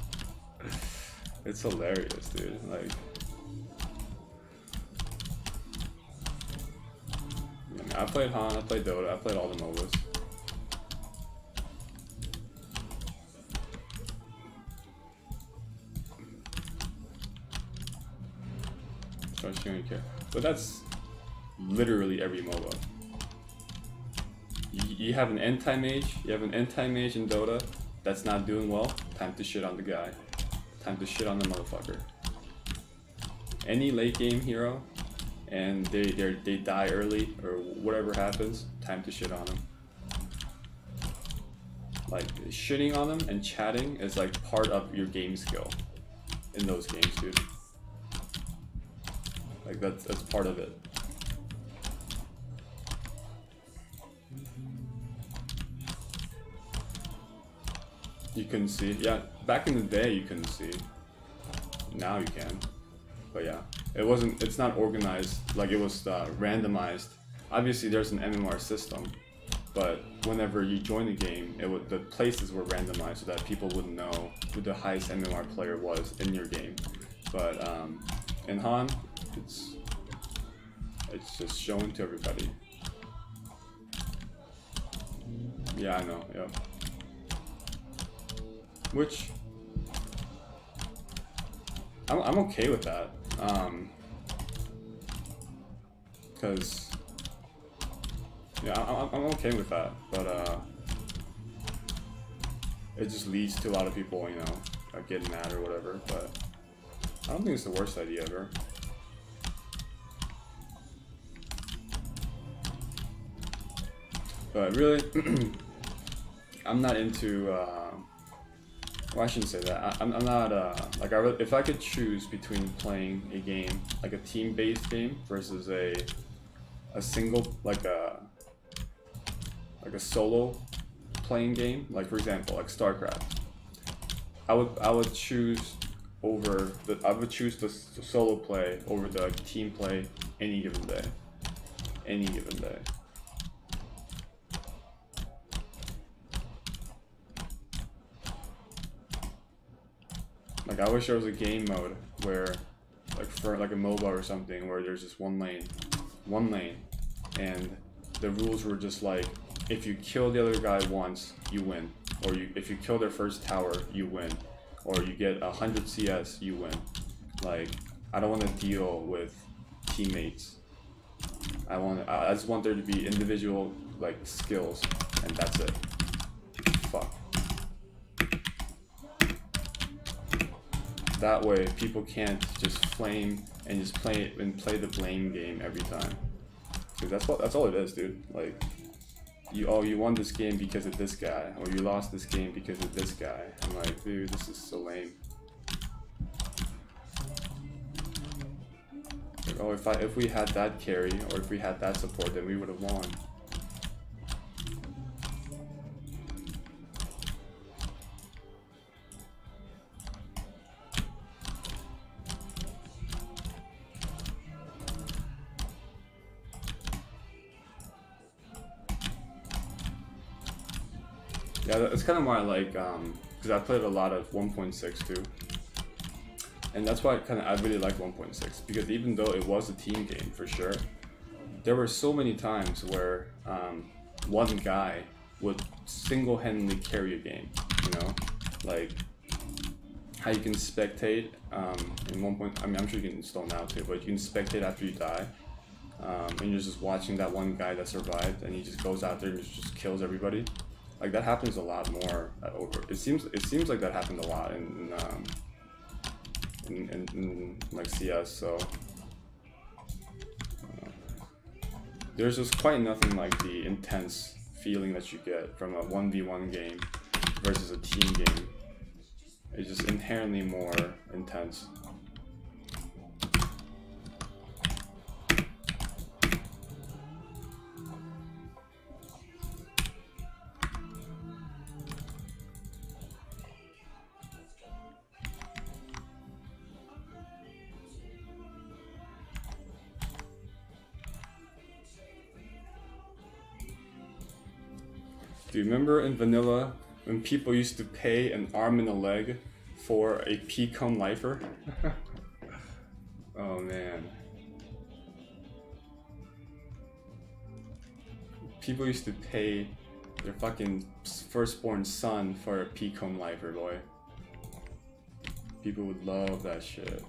It's hilarious, dude. Like, I played Han, I played Dota, I played all the MOBAs. But that's literally every MOBA. You have an anti-mage, in Dota that's not doing well, time to shit on the guy. Time to shit on the motherfucker. Any late game hero, and they die early or whatever happens, time to shit on them. Like shitting on them and chatting is like part of your game skill in those games, dude. Like that's part of it. You couldn't see. Yeah, back in the day you couldn't see. Now you can. But yeah, it's not organized. Like it was randomized. Obviously there's an MMR system, but whenever you join the game, the places were randomized so that people would know who the highest MMR player was in your game. But in Han, it's just shown to everybody. Yeah, I know. Yeah. Which I'm okay with that, because yeah, I'm okay with that, but it just leads to a lot of people, you know, getting mad or whatever. But I don't think it's the worst idea ever. But really, I'm not into. Well, I shouldn't say that. I'm not like if I could choose between playing a game like a team-based game versus a single like a solo playing game, like for example like StarCraft, I would choose the solo play over the team play any given day. Any given day. Like I wish there was a game mode where, like for like a MOBA or something, where there's just one lane, and the rules were just like, if you kill the other guy once, you win, or if you kill their first tower, you win, or you get 100 CS, you win. Like I don't want to deal with teammates. I just want there to be individual like skills, and that's it. Fuck. That way, people can't just flame and just play the blame game every time. Because that's all it is, dude. Like, you won this game because of this guy, or you lost this game because of this guy. I'm like, dude, this is so lame. Like, oh, if we had that carry or if we had that support, then we would have won. Yeah, that's kind of why I like, because I played a lot of 1.6 too. And that's why I really like 1.6, because even though it was a team game for sure, there were so many times where one guy would single-handedly carry a game, you know? Like, how you can spectate in 1. I mean, I'm sure you can install now too, but you can spectate after you die. And you're just watching that one guy that survived, and he just goes out there and just kills everybody. Like, that happens a lot more at over. It seems like that happened a lot in like CS. So there's just quite nothing like the intense feeling that you get from a 1v1 game versus a team game. It's just inherently more intense. Do you remember in vanilla when people used to pay an arm and a leg for a P-Cum lifer? Oh man. People used to pay their fucking firstborn son for a P-Cum lifer, boy. People would love that shit.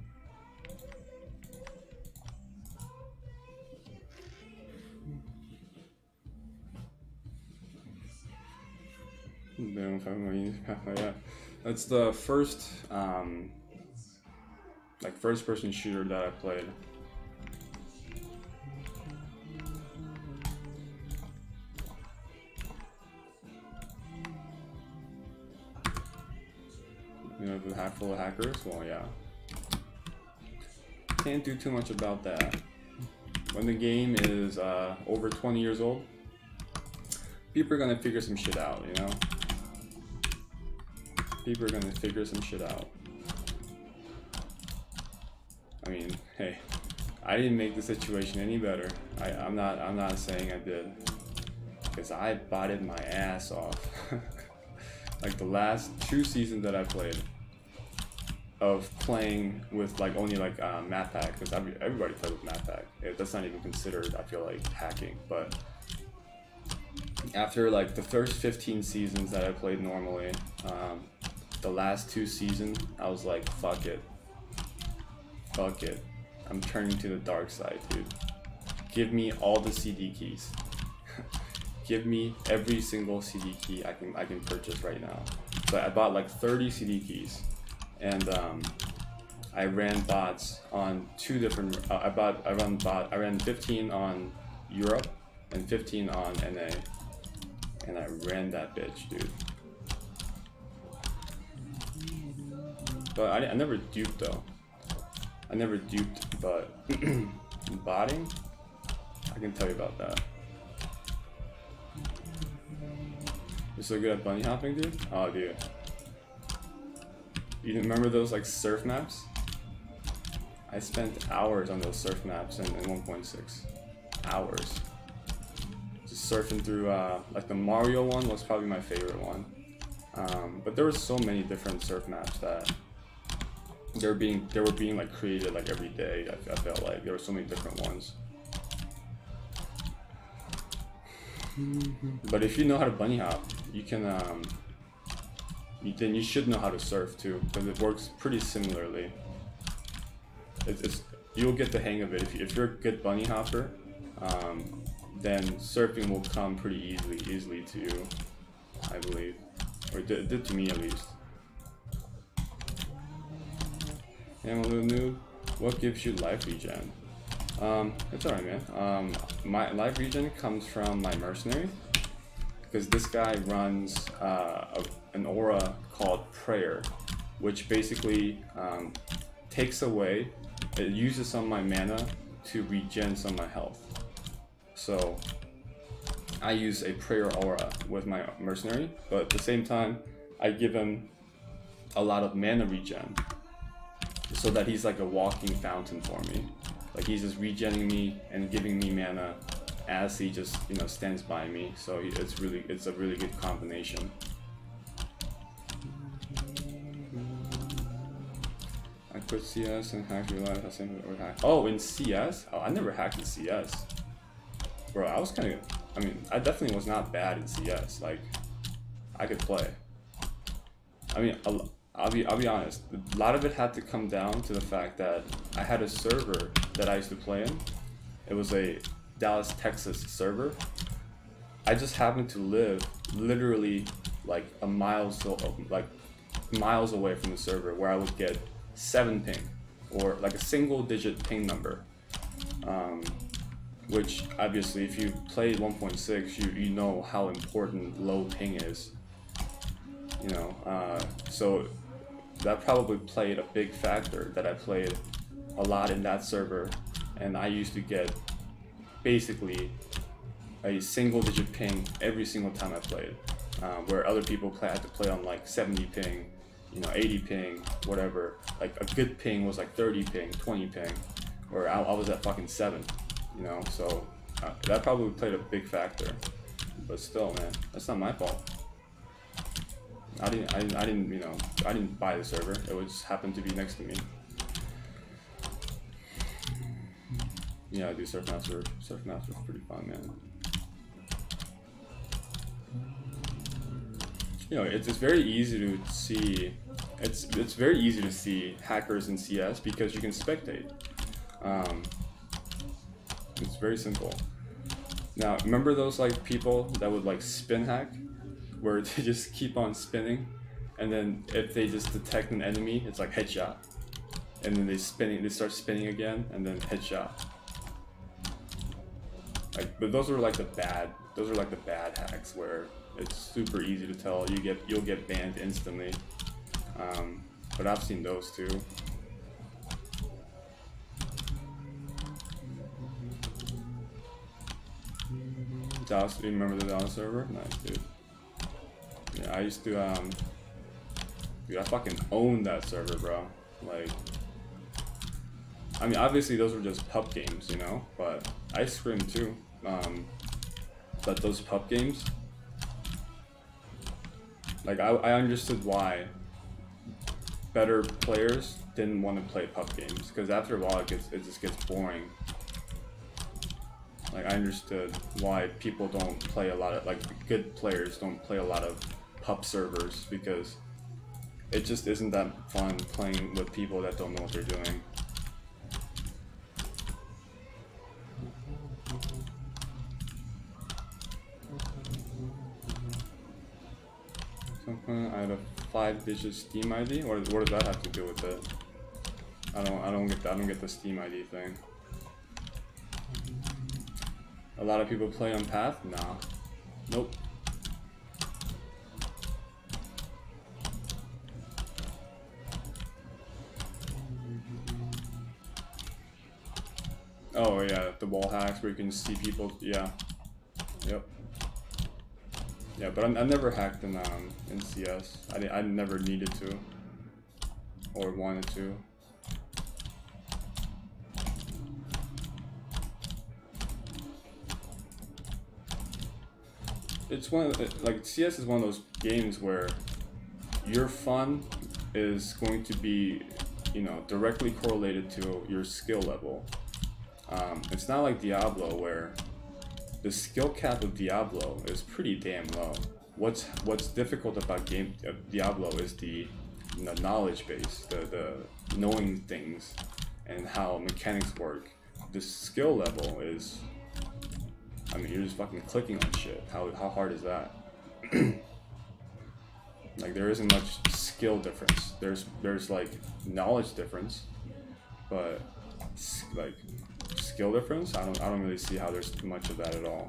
Yeah, that's the first like first-person shooter that I played. You know, the hack full of hackers. Well, yeah, can't do too much about that. When the game is over 20 years old, people are gonna figure some shit out, you know? People are gonna figure some shit out. I mean, hey, I didn't make the situation any better. I'm not saying I did, because I botted my ass off. Like the last 2 seasons that I played of playing with like only like map pack, because everybody plays with map pack. That's not even considered, I feel like, hacking. But after like the first 15 seasons that I played normally, the last 2 seasons, I was like, fuck it. Fuck it. I'm turning to the dark side, dude. Give me all the CD keys. Give me every single CD key I can purchase right now. So I bought like 30 CD keys, and I ran bots on 2 different. I ran 15 on Europe and 15 on NA, and I ran that bitch, dude. But I never duped though. I never duped, but botting, I can tell you about that. You're so good at bunny hopping, dude? Oh, dude. You remember those like surf maps? I spent hours on those surf maps in 1.6. Hours. Just surfing through, like the Mario one was probably my favorite one. But there were so many different surf maps that they were being like created like every day. I felt like there were so many different ones. But if you know how to bunny hop, you can then you should know how to surf too, because it works pretty similarly. You'll get the hang of it. If you're a good bunny hopper, then surfing will come pretty easily to you, I believe, or it did to me at least. I'm a little noob. What gives you life regen? It's alright, man. My life regen comes from my mercenary, because this guy runs an aura called Prayer, which basically takes away, it uses some of my mana to regen some of my health. So I use a Prayer aura with my mercenary, but at the same time I give him a lot of mana regen, so that he's like a walking fountain for me. Like, he's just regenning me and giving me mana as he just, you know, stands by me. So it's a really good combination. I quit CS and hacked real life. Oh, in CS? Oh, I never hacked in CS. Bro, I was kind of, I mean, I definitely was not bad in CS. Like, I could play. I mean, I'll be honest. A lot of it had to come down to the fact that I had a server that I used to play in. It was a Dallas, Texas server. I just happened to live literally like miles away from the server, where I would get 7 ping, or like a single digit ping number. Which obviously, if you played 1.6, you know how important low ping is. You know, so that probably played a big factor that I played a lot in that server, and I used to get basically a single digit ping every single time I played, where other people had to play on like 70 ping, you know, 80 ping, whatever. Like a good ping was like 30 ping, 20 ping, where I was at fucking 7, you know. So that probably played a big factor, but still, man, that's not my fault. I didn't, you know, I didn't buy the server. It just happened to be next to me. Yeah, I do Surfmaster. Surfmaster's pretty fun, man. You know, it's very easy to see. It's very easy to see hackers in CS because you can spectate. It's very simple. Now, remember those like people that would like spin hack, where they just keep on spinning, and then if they just detect an enemy, it's like headshot, and then they start spinning again, and then headshot. Like, but those are like the bad hacks where it's super easy to tell. You'll get banned instantly. But I've seen those too. Dallas, you remember the Dallas server? Nice, dude. Yeah, I used to, dude, I fucking owned that server, bro. Like, I mean, obviously those were just pup games, you know, but I scrimmed too. But those pup games, like, I understood why better players didn't want to play pup games, because after a while it just gets boring. Like, I understood why people don't play a lot of, like, good players don't play a lot of pup servers, because it just isn't that fun playing with people that don't know what they're doing. I had a 5-digit Steam ID. What does that have to do with it? I don't get the Steam ID thing. A lot of people play on Path? Nah. Nope. Oh yeah, the wall hacks where you can see people. Yeah. Yep. Yeah, but I never hacked in CS. I never needed to or wanted to. It's like, CS is one of those games where your fun is going to be, you know, directly correlated to your skill level. It's not like Diablo, where the skill cap of Diablo is pretty damn low. What's difficult about Diablo is the knowledge base, the knowing things and how mechanics work. The skill level is, I mean, you're just fucking clicking on shit. How hard is that? Like, there isn't much skill difference. There's like knowledge difference, but like skill difference, I don't really see how there's much of that at all.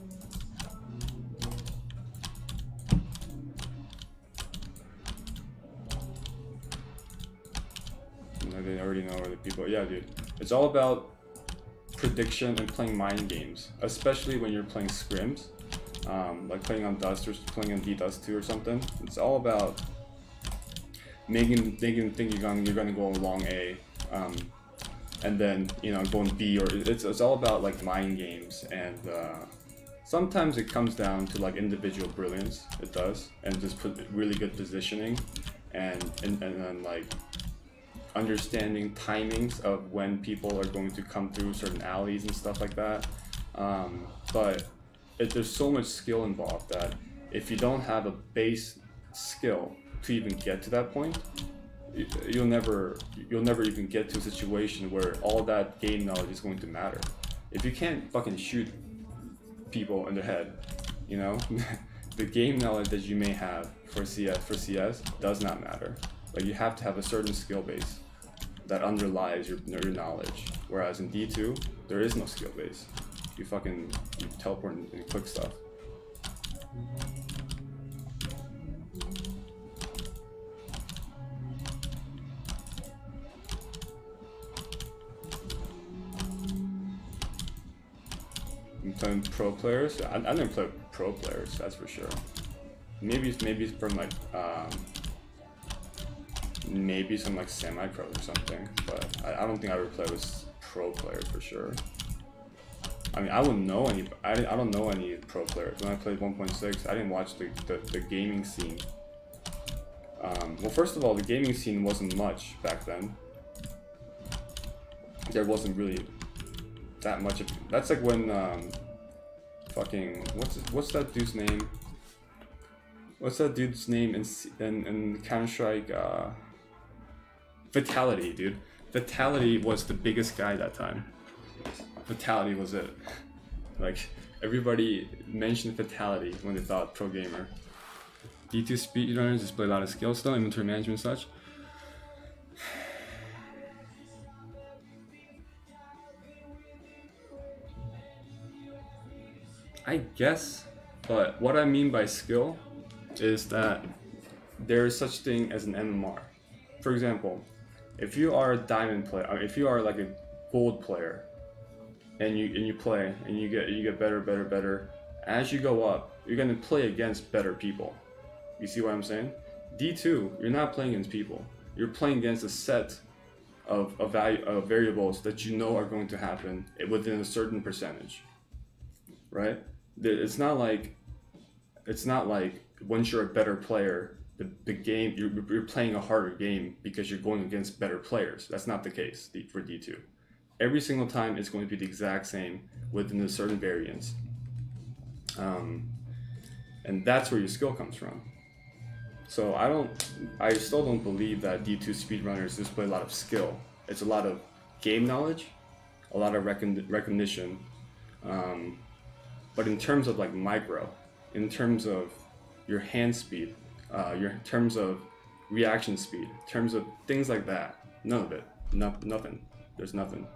They already know where the people. Yeah, dude, it's all about prediction and playing mind games, especially when you're playing scrims, like playing on Dust or playing on D-Dust 2 or something. It's all about making them think you're gonna go along and then going B, or it's all about like mind games, and sometimes it comes down to like individual brilliance. It does, and just put really good positioning, and then like understanding timings of when people are going to come through certain alleys and stuff like that. But there's so much skill involved that if you don't have a base skill to even get to that point, you'll never even get to a situation where all that game knowledge is going to matter. If you can't fucking shoot people in the head, the game knowledge that you may have for CS does not matter. Like, you have to have a certain skill base that underlies your knowledge. Whereas in D2, there is no skill base. You teleport and click stuff. I'm playing pro players. I didn't play pro players, that's for sure. Maybe from like maybe some like semi-pro or something, but I don't think I ever played with pro players for sure. I mean, I wouldn't know any. I don't know any pro players. When I played 1.6, I didn't watch the gaming scene. Well, first of all, the gaming scene wasn't much back then. There wasn't really that much of. That's like when fucking what's that dude's name? What's that dude's name in Counter-Strike? Vitality, dude. Vitality was the biggest guy that time. Vitality was it. Like, everybody mentioned Vitality when they thought pro gamer. D2 speedrunners display a lot of skill still, inventory management and such. I guess, but what I mean by skill is that there is such thing as an MMR. For example, if you are a diamond player, or if you are like a gold player, and you play and you get better, as you go up, you're gonna play against better people. You see what I'm saying? D2, you're not playing against people. You're playing against a set of variables that you know are going to happen within a certain percentage, right? It's not like once you're a better player, the game you're playing a harder game because you're going against better players. That's not the case for D2. Every single time it's going to be the exact same within a certain variance, and that's where your skill comes from. So I still don't believe that D2 speedrunners display a lot of skill. It's a lot of game knowledge, a lot of recognition, but in terms of like micro, in terms of your hand speed, in terms of reaction speed, in terms of things like that, none of it, nothing. There's nothing.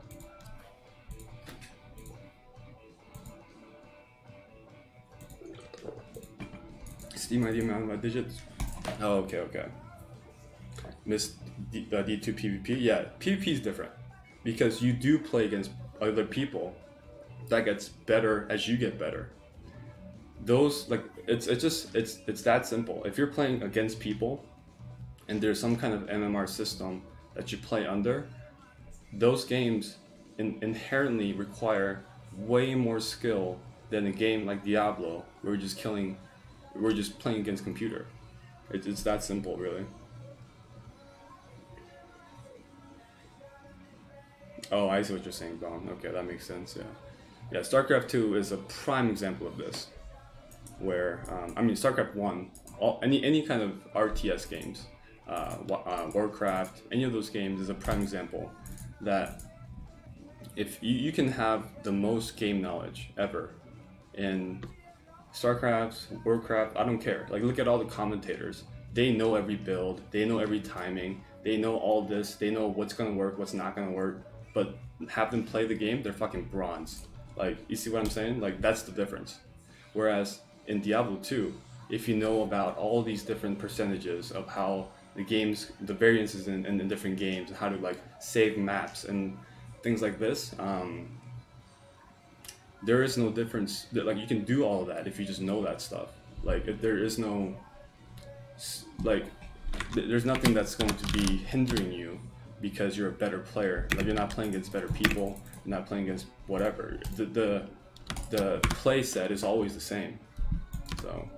Steam ID amount of digits. Oh, okay. Missed D2 PvP. Yeah, PvP is different because you do play against other people. That gets better as you get better. Those like it's that simple. If you're playing against people, and there's some kind of MMR system that you play under, those games inherently require way more skill than a game like Diablo, where we're just playing against computer. It's that simple, really. Oh, I see what you're saying, Don. Okay, that makes sense. Yeah. StarCraft 2 is a prime example of this, where I mean, StarCraft 1, any kind of RTS games, Warcraft, any of those games is a prime example that if you can have the most game knowledge ever in StarCraft, Warcraft, I don't care. Like, look at all the commentators. They know every build, they know every timing, they know all this, they know what's gonna work, what's not gonna work, but have them play the game, they're fucking bronze. Like, you see what I'm saying? Like, that's the difference. Whereas in Diablo 2, if you know about all these different percentages of how the variances in different games, how to like save maps and things like this, there is no difference. Like, you can do all of that if you just know that stuff. Like, there is no, like, there's nothing that's going to be hindering you because you're a better player. Like, you're not playing against better people, you're not playing against whatever. The play set is always the same. So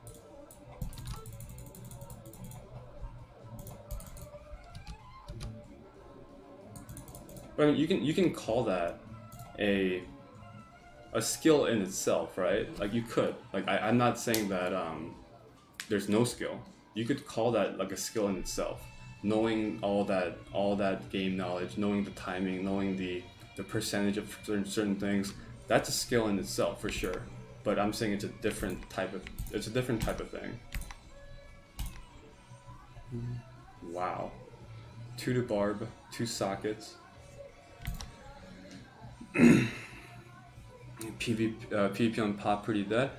but I mean, you can call that a skill in itself, right? Like, you could, like, I'm not saying that there's no skill. You could call that like a skill in itself, knowing all that game knowledge, knowing the timing, knowing the percentage of certain things. That's a skill in itself for sure. But I'm saying it's a different type of thing. Wow, 2 to barb, 2 sockets. PvP on pop pretty dead.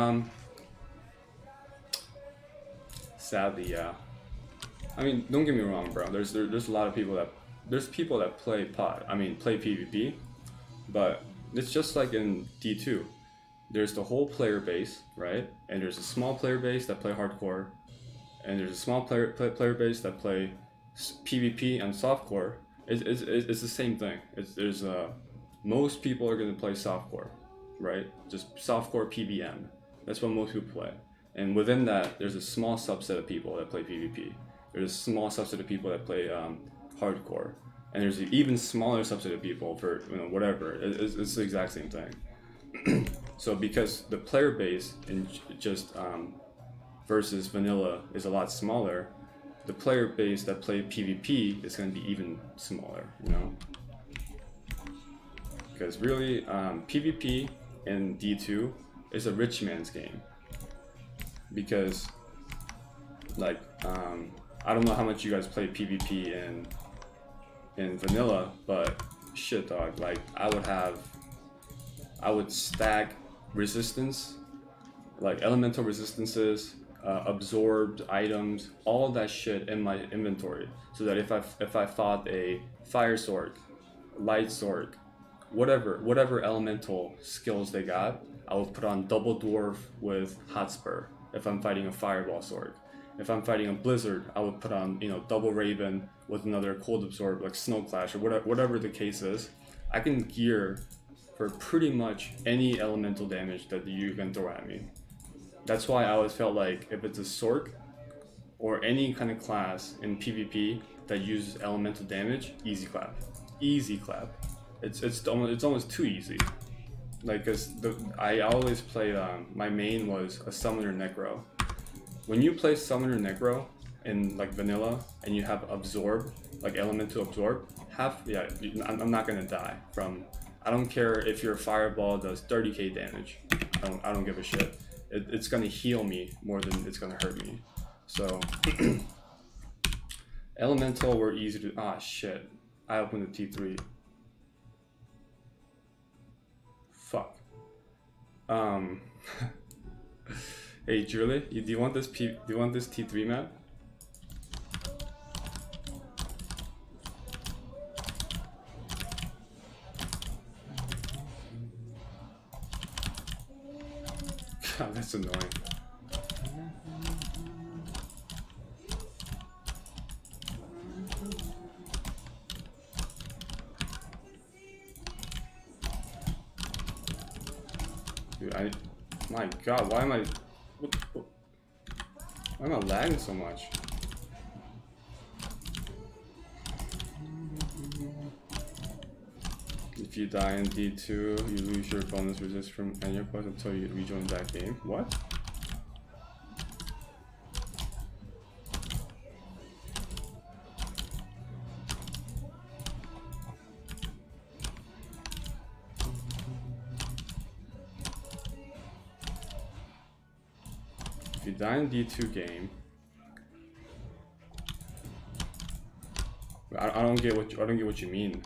Sadly, yeah. I mean, don't get me wrong, bro. There's a lot of people that play pot. I mean, play PvP, but it's just like in D2. There's the whole player base, right? And there's a small player base that play hardcore, and there's a small player base that play PvP and softcore. It's the same thing. Most people are gonna play softcore, right? Just softcore PBM. That's what most people play. And within that, there's a small subset of people that play PvP. There's a small subset of people that play hardcore, and there's an even smaller subset of people for whatever. It's the exact same thing. So because the player base in just versus vanilla is a lot smaller, the player base that play PvP is going to be even smaller, Because really, PvP in D2 is a rich man's game. Because, like, I don't know how much you guys play PvP in vanilla, but shit, dog, like, I would stack resistance, like elemental resistances, absorbed items, all that shit in my inventory, so that if I fought a fire sword, light sword, whatever elemental skills they got, I would put on double dwarf with hotspur. If I'm fighting a fireball sword, if I'm fighting a blizzard, I would put on double raven with another cold absorb, like snow clash, or whatever the case is. I can gear for pretty much any elemental damage that you can throw at me. That's why I always felt like if it's a Sork or any kind of class in PvP that uses elemental damage, easy clap. Easy clap. It's almost too easy. Like, cause I always played, my main was a Summoner Necro. When you play Summoner Necro in like vanilla and you have absorb, like elemental absorb, I'm not gonna die from. I don't care if your fireball does 30k damage. I don't give a shit. It's gonna heal me more than it's gonna hurt me. So elemental were easy to. Ah, shit! I opened the T3. Fuck. Hey Julie, do you want this T3 map? God, that's annoying. Dude, my God, why am I lagging so much? If you die in D2, you lose your bonus resist from any quest until you rejoin that game. What? If you die in D2 game, I don't get what you mean.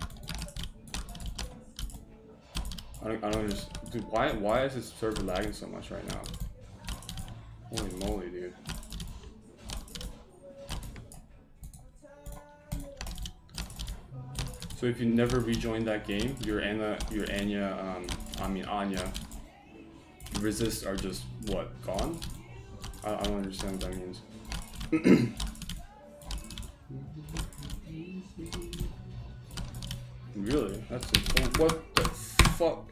I don't understand. Dude, why is this server lagging so much right now? Holy moly, dude. So if you never rejoin that game, your Anya resists are just what, gone? I don't understand what that means. What the fuck?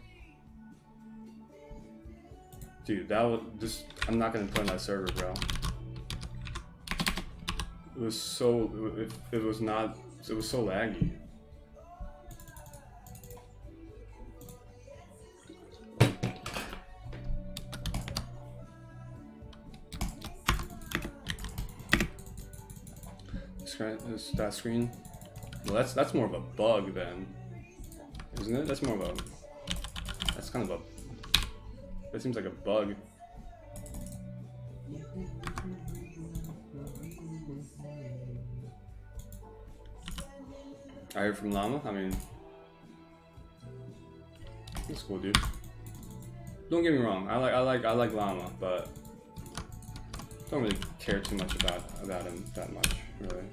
Dude, that was just. I'm not gonna play on that server, bro. It was so. It was not. It was so laggy. That screen. Well, that's more of a bug then, isn't it? That's more of a. That's kind of a. That seems like a bug. I heard from Llama. I mean, it's cool, dude. Don't get me wrong. I like Llama, but don't really care too much about him that much, really.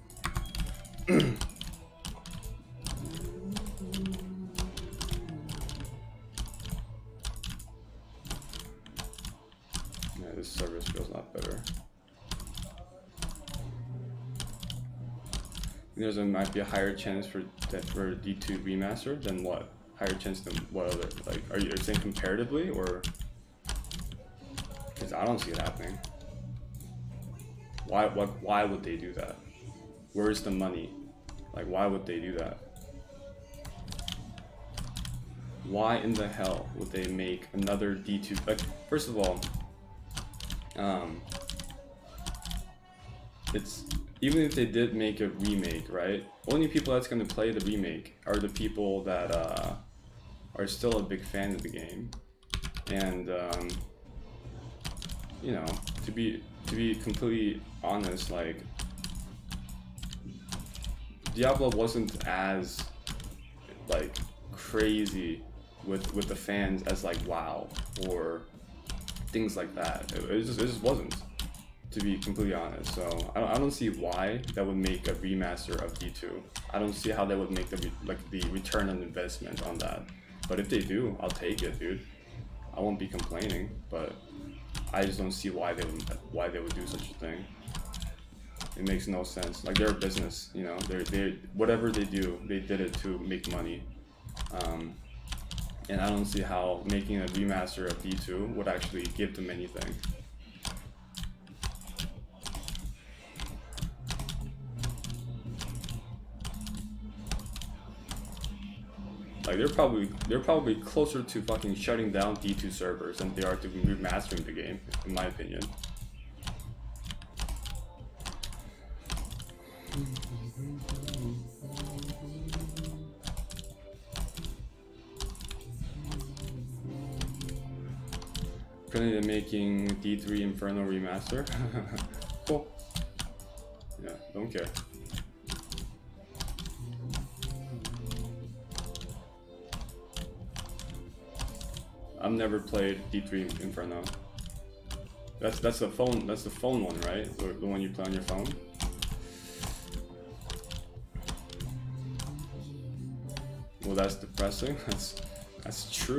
Yeah, this service feels a lot better. Might be a higher chance for D2 remaster than what? Higher chance than what other? Like, are you saying comparatively, or? Because I don't see it happening. Why would they do that? Where's the money? Like, why would they do that? Why in the hell would they make another D2? Like, first of all, it's even if they did make a remake, right? Only people that's gonna play the remake are the people that are still a big fan of the game, and you know, to be completely honest, like, Diablo wasn't as like crazy with the fans as like WoW or things like that. It just wasn't, to be completely honest. So I don't see why that would make a remaster of D2. I don't see how they would make the return on investment on that. But if they do, I'll take it, dude. I won't be complaining, but I just don't see why they would do such a thing. It makes no sense. Like, they're a business, you know. They whatever they do, they did it to make money. And I don't see how making a remaster of D2 would actually give them anything. Like, they're probably closer to fucking shutting down D2 servers than they are to remastering the game, in my opinion. Currently they're making D3 Inferno remaster. Cool. Yeah, don't care. I've never played D3 Inferno. That's the phone. That's the phone one, right? The one you play on your phone. Well, that's depressing. That's true.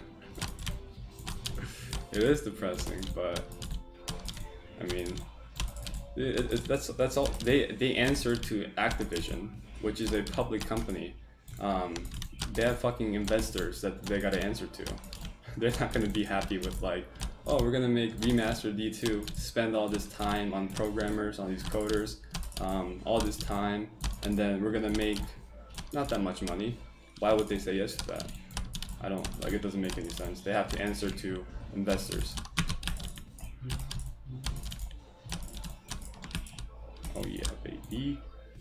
It is depressing, but I mean, that's all. They answer to Activision, which is a public company. They have fucking investors that they gotta answer to. They're not gonna be happy with, like, oh, we're gonna make remaster D2, spend all this time on programmers, on these coders, all this time, and then we're gonna make not that much money. Why would they say yes to that? I don't, like, it doesn't make any sense. They have to answer to investors. Oh yeah, baby.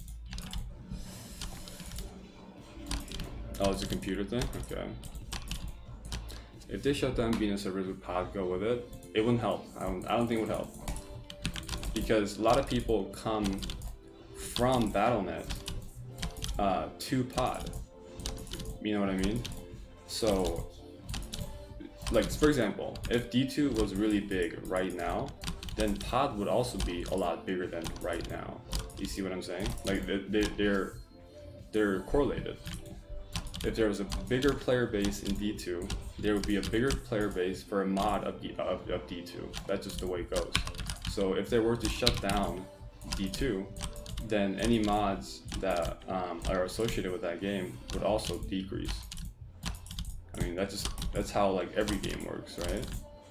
Oh, it's a computer thing? Okay. If they shut down Venus servers, would Pod go with it? It wouldn't help. I don't think it would help. Because a lot of people come from Battle.net to Pod. You know what I mean? So, like, for example, if D2 was really big right now, then Pod would also be a lot bigger than right now. You see what I'm saying? Like, they're correlated. If there was a bigger player base in D2, there would be a bigger player base for a mod of D2. That's just the way it goes. So if they were to shut down D2, then any mods that are associated with that game would also decrease. I mean, that's how like every game works, right?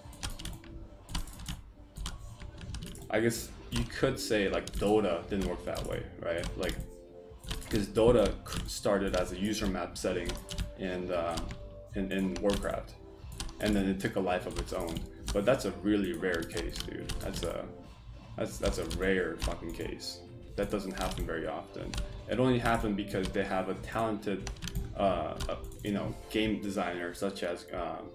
I guess you could say like Dota didn't work that way, right? Like, because Dota started as a user map setting in Warcraft, and then it took a life of its own. But that's a really rare case, dude. That's a rare fucking case. That doesn't happen very often. It only happened because they have a talented, you know, game designer such as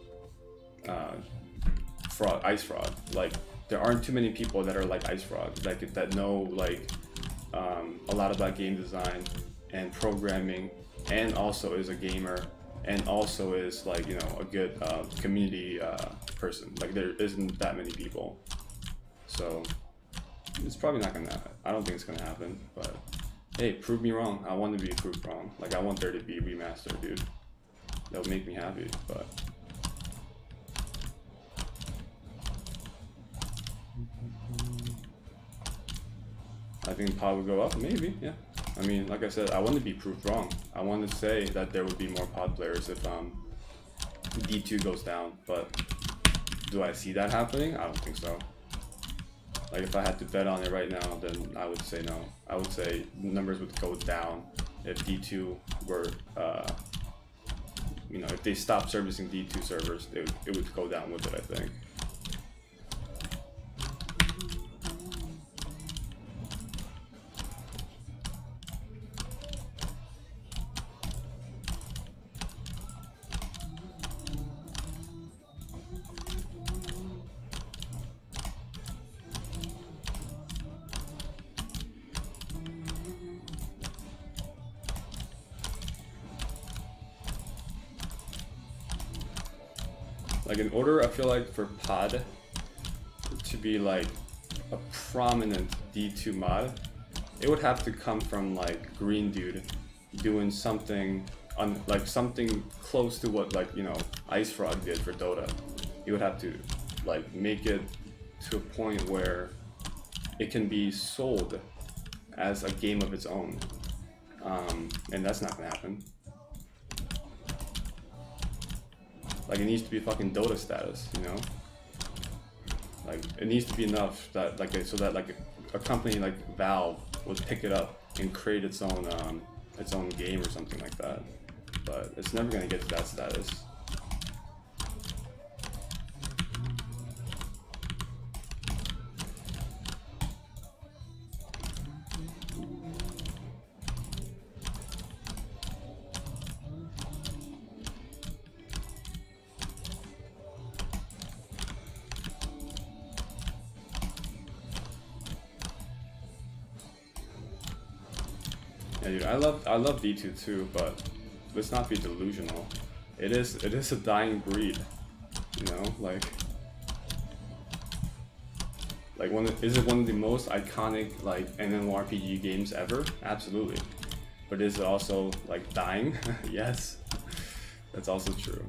Ice Frog. Like, there aren't too many people that are like Ice Frog, like that know like a lot about game design and programming, and also is a gamer, and also is like, you know, a good community person. Like, there isn't that many people, so it's probably not gonna happen. I don't think it's gonna happen, but hey, prove me wrong. I want to be proved wrong. Like, I want there to be a remaster, dude. That would make me happy, but I think pod would go up, maybe, yeah. I mean, like I said, I want to be proved wrong. I want to say that there would be more pod players if D2 goes down, but do I see that happening? I don't think so. Like, if I had to bet on it right now, then I would say no. I would say numbers would go down if D2 were, you know, if they stopped servicing D2 servers, it would go down with it, I think. Like, in order, I feel like for pod to be like a prominent D2 mod, it would have to come from like Green Dude doing something like something close to what, like, you know, Ice Frog did for Dota. He would have to like make it to a point where it can be sold as a game of its own, and that's not gonna happen. Like, it needs to be fucking Dota status, you know? Like, it needs to be enough that, like, so that, like, a company like Valve would pick it up and create its own game or something like that. But it's never gonna get to that status. Yeah, dude, I love D2 too, but let's not be delusional. It is a dying breed, you know. Like is it one of the most iconic like MMORPG games ever? Absolutely. But is it also like dying? Yes, that's also true.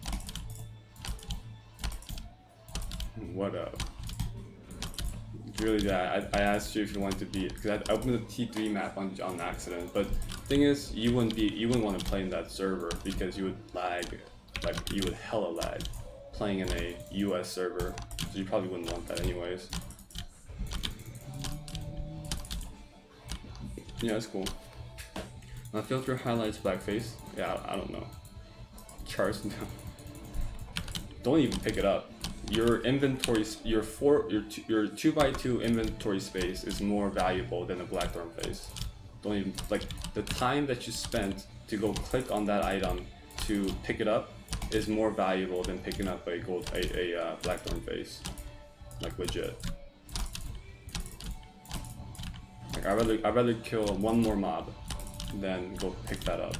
What up? Really, yeah, I asked you if you wanted to be, because I opened the T3 map on accident, but the thing is, you wouldn't want to play in that server because you would lag, like, you would hella lag playing in a US server, so you probably wouldn't want that anyways. Yeah, that's cool. Filter highlights blackface. Yeah, I don't know. Charts, no. Don't even pick it up. Your inventory, your 2x2 inventory space is more valuable than a blackthorn face. Don't even, like, the time that you spent to go click on that item to pick it up is more valuable than picking up a blackthorn face. Like, legit. Like, I'd rather kill one more mob than go pick that up.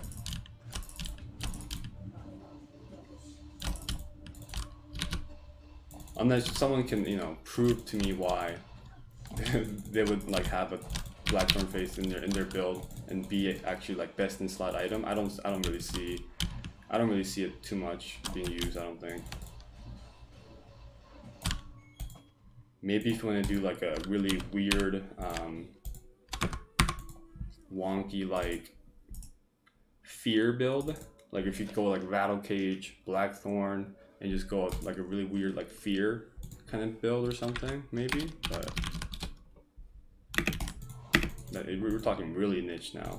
Unless someone can, you know, prove to me why they would like have a blackthorn face in their build and be actually like best in slot item. I don't really see it too much being used. I don't think. Maybe if you want to do like a really weird, wonky like fear build, Like if you go like Rattle Cage, Blackthorn, and just go like a really weird like Fear kind of build or something, maybe. But we're talking really niche now.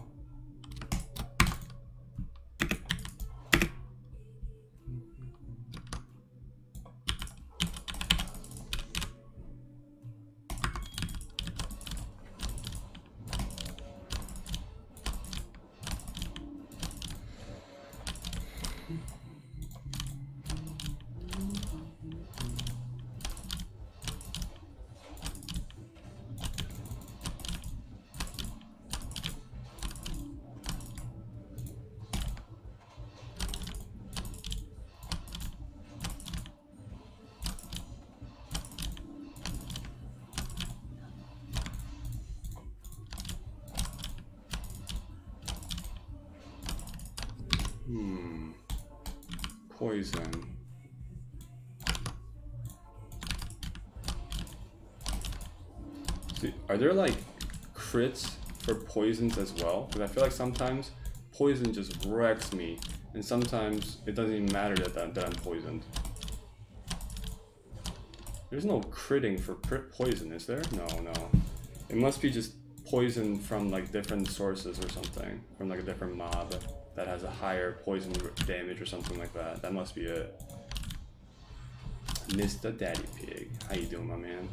Poison. See, are there like crits for poisons as well? Because I feel like sometimes poison just wrecks me, and sometimes it doesn't even matter that I'm poisoned. There's no critting for poison, is there? No. It must be just poison from like different sources or something, from like a different mob that has a higher poison damage or something like that. That must be it. Mr. Daddy Pig, how you doing, my man?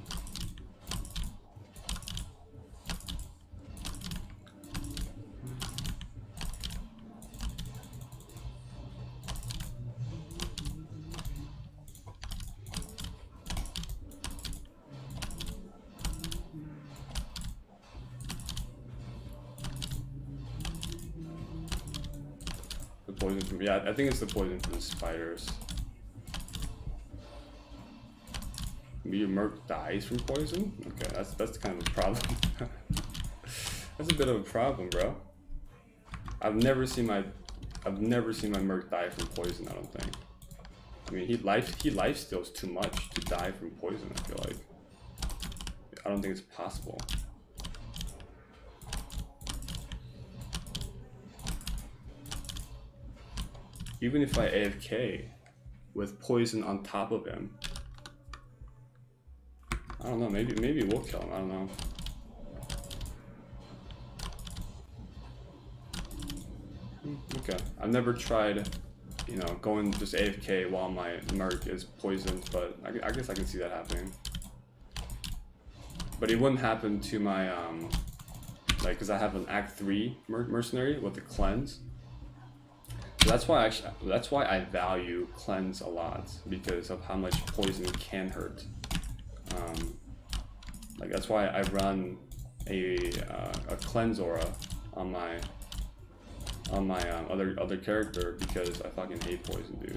Poison from, yeah, I think it's the poison from the spiders. Maybe your merc dies from poison? Okay, that's kind of a problem. That's a bit of a problem, bro. I've never seen my merc die from poison, I don't think. I mean, he life steals too much to die from poison, I feel like. I don't think it's possible. Even if I AFK with poison on top of him, I don't know, maybe we'll kill him, I don't know. Okay, I've never tried, you know, going just AFK while my merc is poisoned, but I guess I can see that happening. But it wouldn't happen to my, like, because I have an Act 3 mercenary with the cleanse. That's why I value cleanse a lot, because of how much poison can hurt. Like that's why I run a cleanse aura on my other character, because I fucking hate poison, dude.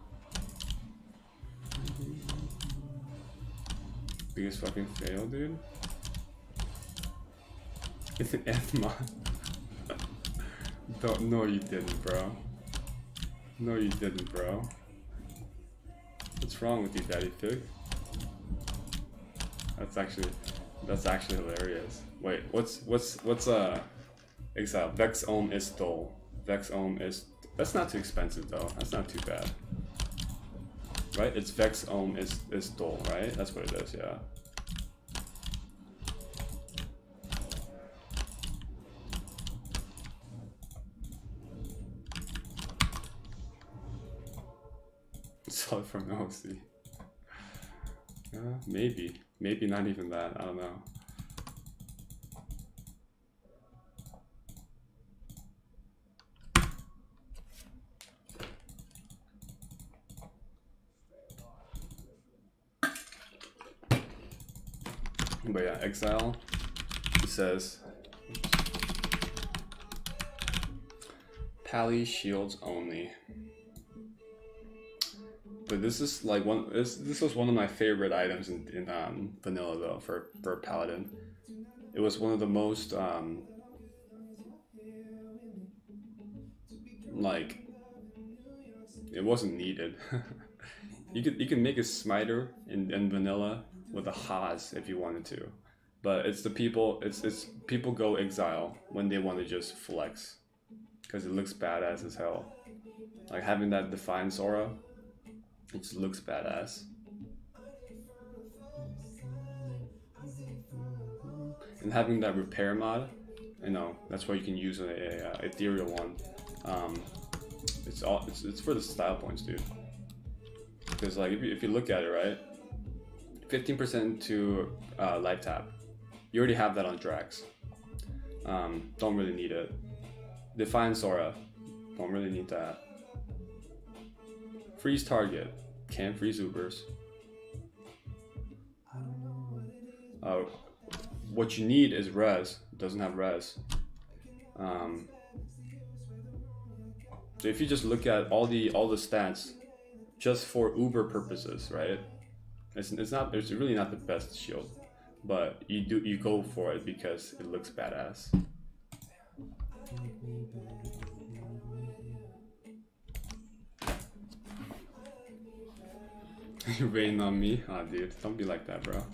Biggest fucking fail, dude. It's an F-mod. No, you didn't, bro. No, you didn't, bro. What's wrong with you, Daddy Pig? That's actually hilarious. Wait, what's Exile? Vex Ohm is Dole. Vex Ohm is, that's not too expensive though. That's not too bad. Right? It's Vex Ohm is Dole, right? That's what it is, yeah. Solid from OC. Maybe not even that. I don't know. But yeah, Exile. He says, Pally shields only. But this is like this was one of my favorite items in vanilla though for Paladin. It was one of the most like, it wasn't needed. you could make a smiter in vanilla with a Haas if you wanted to, but it's people go Exile when they want to just flex because it looks badass as hell. Like having that Defiance aura, it just looks badass. And having that repair mod, you know, that's why you can use a ethereal one. It's for the style points, dude. Because like if you look at it, right, 15% to light tap. You already have that on Drax. Don't really need it. Defiance aura, don't really need that. Freeze target, can't freeze Ubers. What you need is res. It doesn't have res. So if you just look at all the stats, just for Uber purposes, right? It's really not the best shield, but you go for it because it looks badass. You're waiting on me? Aw, dude, don't be like that, bro.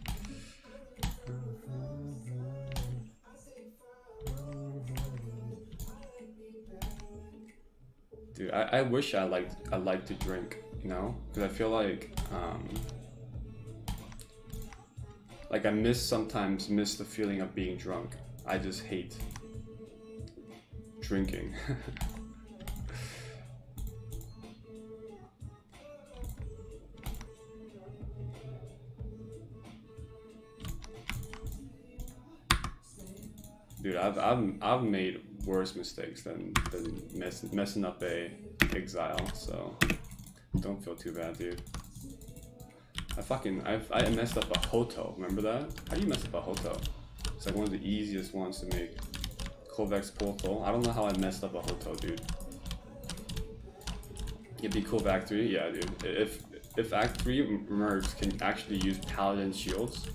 Dude, I wish I liked to drink, you know, because I feel like I sometimes miss the feeling of being drunk. I just hate drinking. Dude, I've made worse mistakes than messing up a exile, so don't feel too bad, dude. I messed up a Hoto. Remember that? How do you mess up a Hoto? It's like one of the easiest ones to make. Kovacs Portal. I don't know how I messed up a Hoto, dude. It'd be cool Act 3, yeah, dude. If Act 3 mercs can actually use Paladin shields,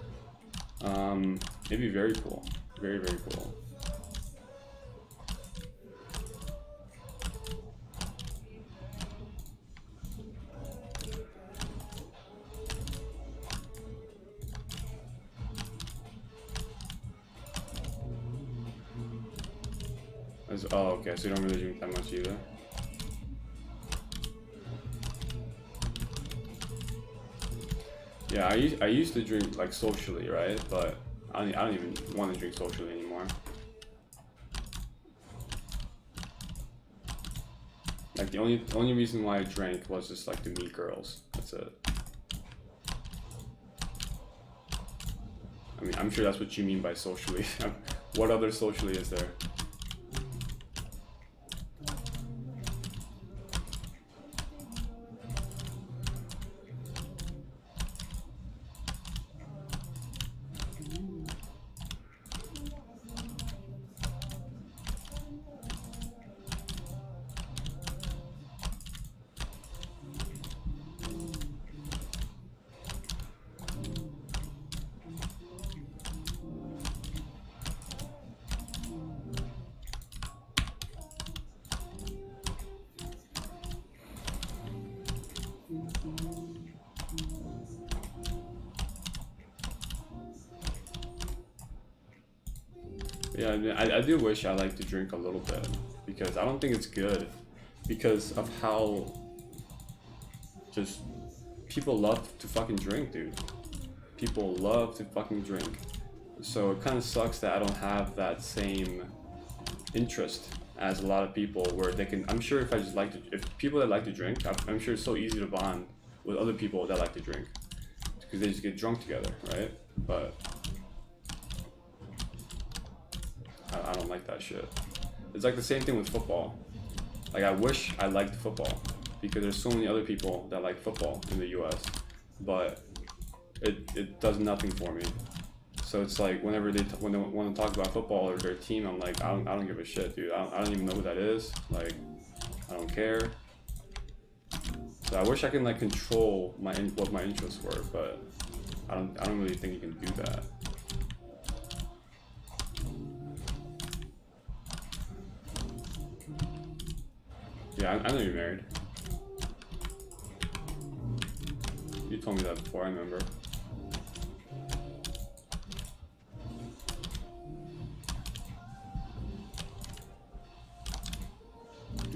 it'd be very cool. Very, very cool. Oh, okay, so you don't really drink that much either. Yeah, I used to drink like socially, right? But I don't even want to drink socially anymore. Like the only reason why I drank was just like to meet girls. That's it. I mean, I'm sure that's what you mean by socially. What other socially is there? Yeah, I do wish I liked to drink a little bit, because I don't think it's good, because of how just people love to fucking drink, dude. People love to fucking drink. So it kind of sucks that I don't have that same interest as a lot of people where they can. I'm sure if people that like to drink, I'm sure it's so easy to bond with other people that like to drink, because they just get drunk together, right? But I don't like that shit. It's like the same thing with football. Like I wish I liked football, because there's so many other people that like football in the US, but it does nothing for me. So it's like whenever when they want to talk about football or their team, I'm like, I don't give a shit, dude. I don't even know who that is. Like, I don't care. So I wish I can like control what my interests were, but I don't really think you can do that. Yeah, I know you're married. You told me that before, I remember.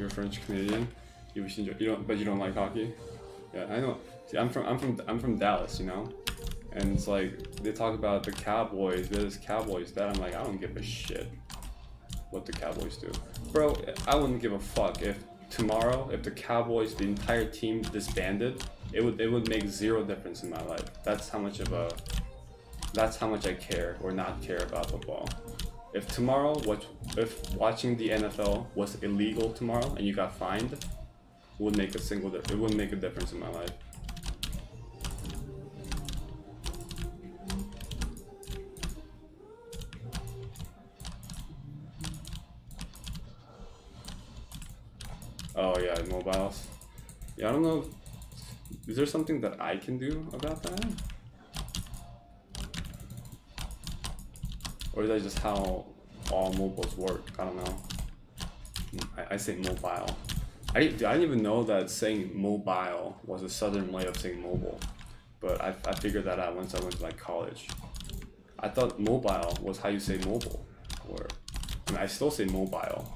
you're French Canadian. You don't, but you don't like hockey. Yeah, I know. See, I'm from Dallas, you know, and it's like they talk about the Cowboys, this, Cowboys, that. I'm like, I don't give a shit what the Cowboys do, bro. I wouldn't give a fuck if tomorrow, if the Cowboys, the entire team disbanded. It would make zero difference in my life. That's how much I care or not care about football. If tomorrow, if watching the NFL was illegal tomorrow and you got fined, it wouldn't make a difference in my life. Oh yeah, mobiles. Yeah, I don't know. Is there something that I can do about that? Or is that just how all mobiles work? I don't know. I say mobile. I didn't even know that saying mobile was a southern way of saying mobile. But I figured that out once I went to like college. I thought mobile was how you say mobile. Or, I mean, I still say mobile.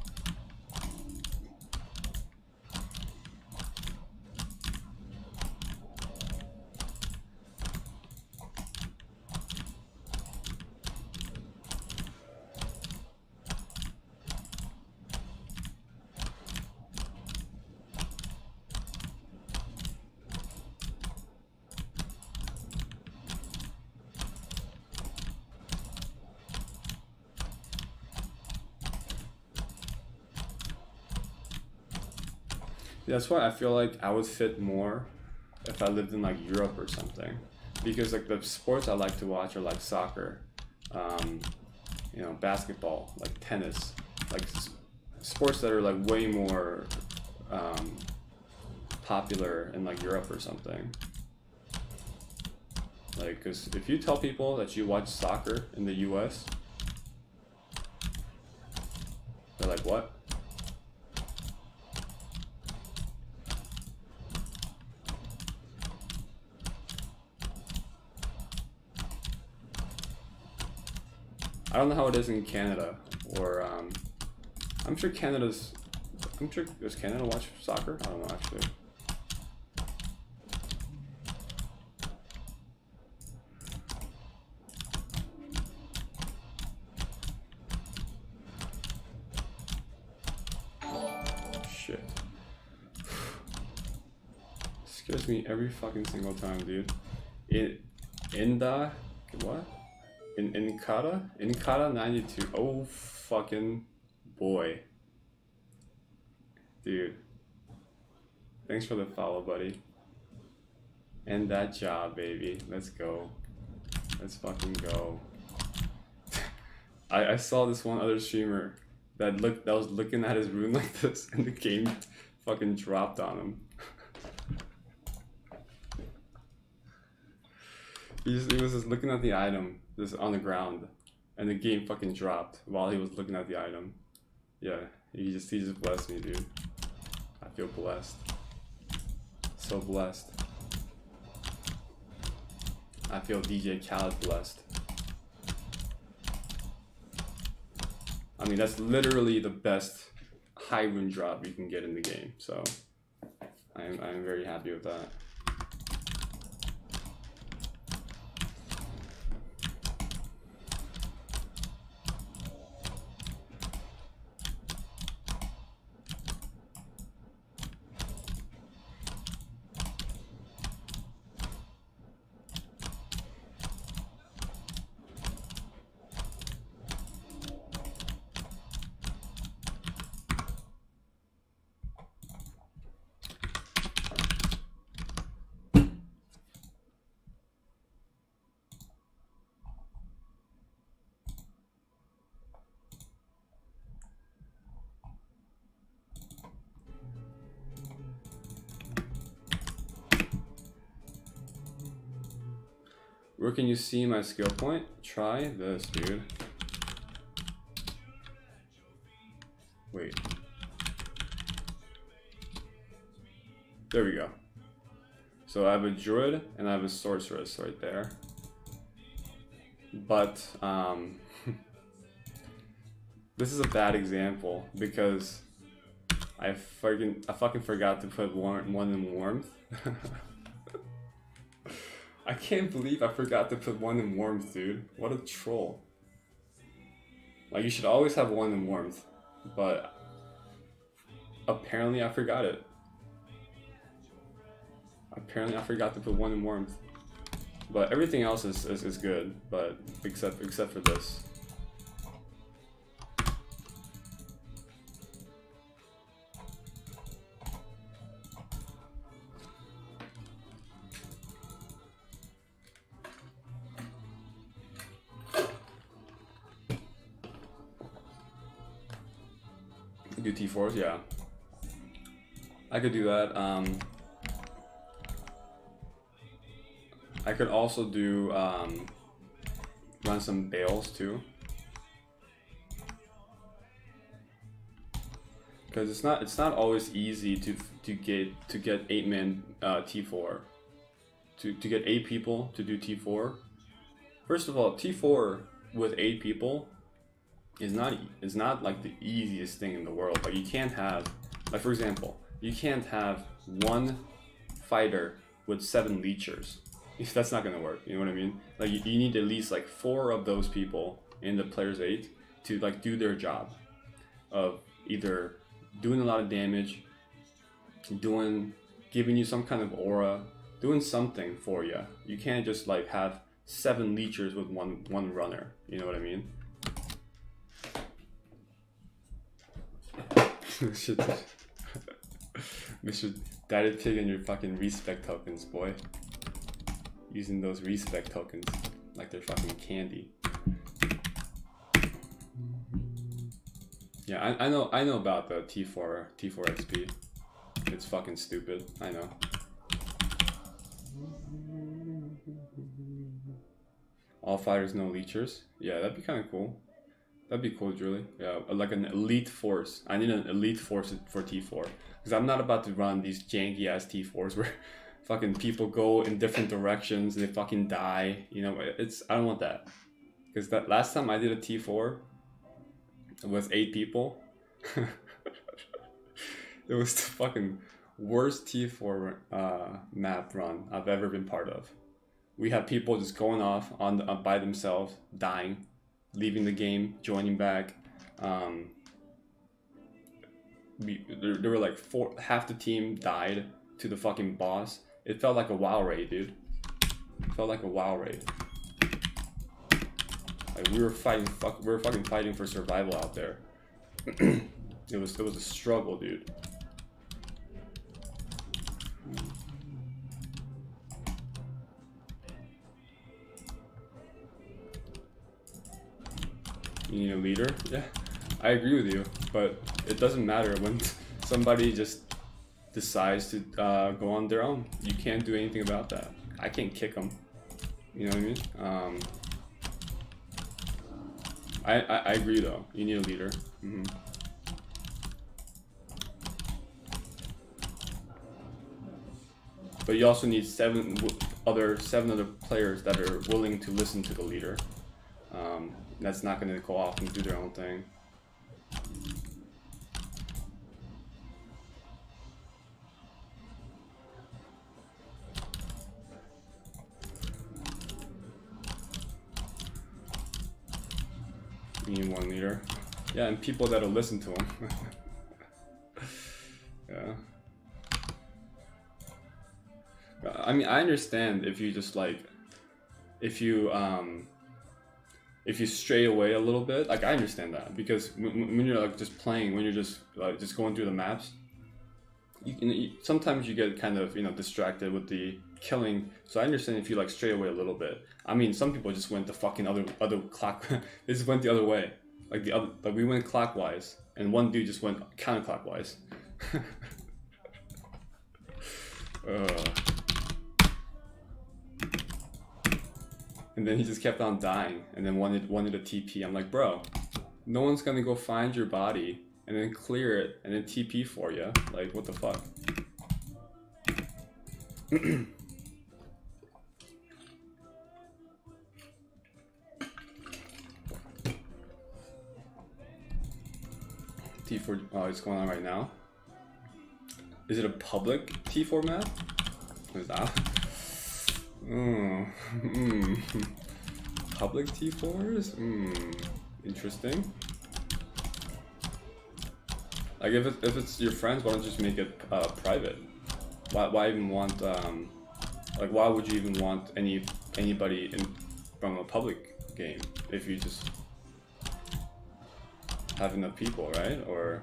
That's why I feel like I would fit more if I lived in like Europe or something, because like the sports I like to watch are like soccer, you know, basketball, like tennis, like sports that are like way more popular in like Europe or something. Like, because if you tell people that you watch soccer in the US, they're like, what? I don't know how it is in Canada, or I'm sure does Canada watch soccer? I don't know actually. Shit. Scares me every fucking single time, dude. What? Inkata 92. Oh fucking boy. Dude. Thanks for the follow, buddy. And that job, baby. Let's go. Let's fucking go. I saw this one other streamer that was looking at his rune like this, and the game fucking dropped on him. He was just looking at the item just on the ground, and the game fucking dropped while he was looking at the item. Yeah, he just blessed me, dude. I feel blessed. So blessed. I feel DJ Khaled blessed. I mean, that's literally the best high rune drop you can get in the game, so I'm very happy with that. Where can you see my skill point? Try this, dude. Wait. There we go. So I have a druid and I have a sorceress right there. But this is a bad example because I fucking forgot to put one in warmth. I can't believe I forgot to put one in warmth, dude. What a troll. Like, you should always have one in warmth, but apparently I forgot it. Apparently I forgot to put one in warmth. But everything else is good, but except for this. Do T4s, yeah. I could do that. I could also do run some Baals too, because it's not always easy to get 8-man T4 to get 8 people to do T4. First of all, T4 with 8 people is not like the easiest thing in the world. Like, you can't have, like, for example, you can't have one fighter with 7 leechers. That's not gonna work, you know what I mean? Like, you need at least like 4 of those people in the player's 8 to like do their job of either doing a lot of damage, giving you some kind of aura, doing something for you. You can't just like have 7 leechers with one runner, you know what I mean? Mr. Daddy Pig and your fucking respect tokens, boy. Using those respect tokens like they're fucking candy. Yeah, I know about the T4 XP. It's fucking stupid. I know. All fighters, no leechers. Yeah, that'd be kind of cool. That'd be cool, Julie. Yeah, like an elite force. I need an elite force for T4. Because I'm not about to run these janky ass T4s where fucking people go in different directions and they fucking die. You know, I don't want that. Because that last time I did a T4 with 8 people, it was the fucking worst T4 map run I've ever been part of. We had people just going off by themselves, dying, leaving the game, joining back. There were like half the team died to the fucking boss. It felt like a WoW raid, dude. It felt like a WoW raid. Like, we were fucking fighting for survival out there. It was a struggle, dude. You need a leader? Yeah, I agree with you, but it doesn't matter when somebody just decides to go on their own. You can't do anything about that. I can't kick them. You know what I mean? I agree though. You need a leader. But you also need 7 other players that are willing to listen to the leader. That's not going to go off and do their own thing. You need one leader. Yeah, and people that'll listen to him. Yeah. I mean, I understand if you just like, if you stray away a little bit, like, I understand that, because when you're like just playing, when you're just like just going through the maps, sometimes you get kind of, you know, distracted with the killing. So I understand if you like stray away a little bit. I mean, some people just went the fucking other clock. They just went the other way, like we went clockwise, and one dude just went counterclockwise. And then he just kept on dying, and then wanted a TP. I'm like, bro, no one's gonna go find your body and then clear it and then TP for you. Like, what the fuck? T4, oh, it's going on right now. Is it a public T4 map? What is that? Public T4s? Interesting. Like if it's your friends, why don't you just make it private? Why even want like why would you even want anybody from a public game if you just have enough people, right? Or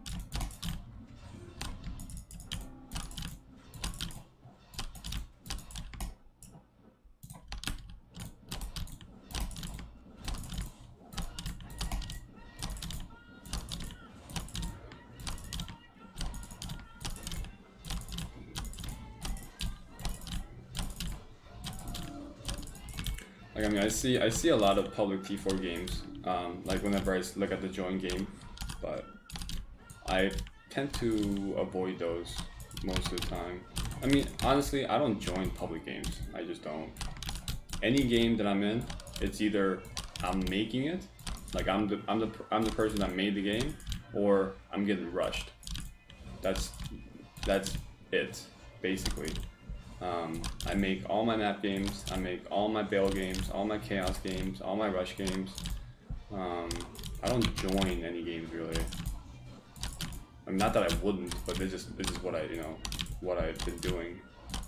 like, I mean, I see a lot of public T4 games, like whenever I look at the join game, but I tend to avoid those most of the time. I mean, honestly, I don't join public games. I just don't. Any game that I'm in, it's either I'm making it, like I'm the person that made the game, or I'm getting rushed. That's it, basically. I make all my map games, I make all my Baal games, all my chaos games, all my rush games. I don't join any games really. I mean, not that I wouldn't, but this is what what I've been doing.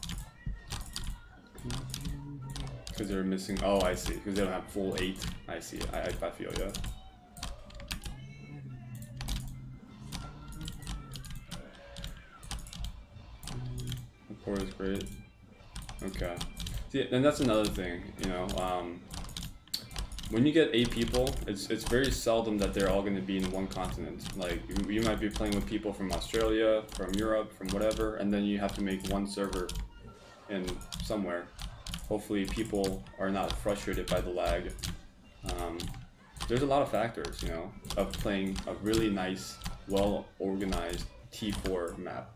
Because they're missing. Oh, I see. Because they don't have full 8. I see. I feel ya. Of course, great. Okay. See, and that's another thing, when you get 8 people, it's very seldom that they're all going to be in one continent. Like, you might be playing with people from Australia, from Europe, from whatever, and then you have to make one server in somewhere. Hopefully people are not frustrated by the lag. There's a lot of factors, of playing a really nice, well-organized T4 map.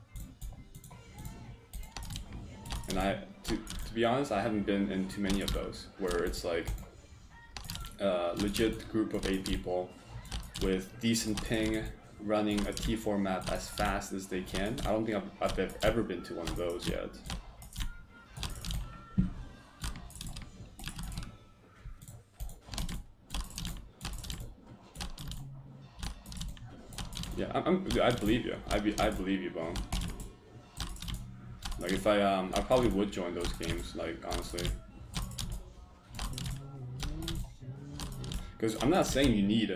And to be honest, I haven't been in too many of those where it's like a legit group of 8 people with decent ping running a T4 map as fast as they can. I don't think I've ever been to one of those yet. Yeah, I believe you. I believe you, Bone. Like if I probably would join those games, like honestly. Because I'm not saying you need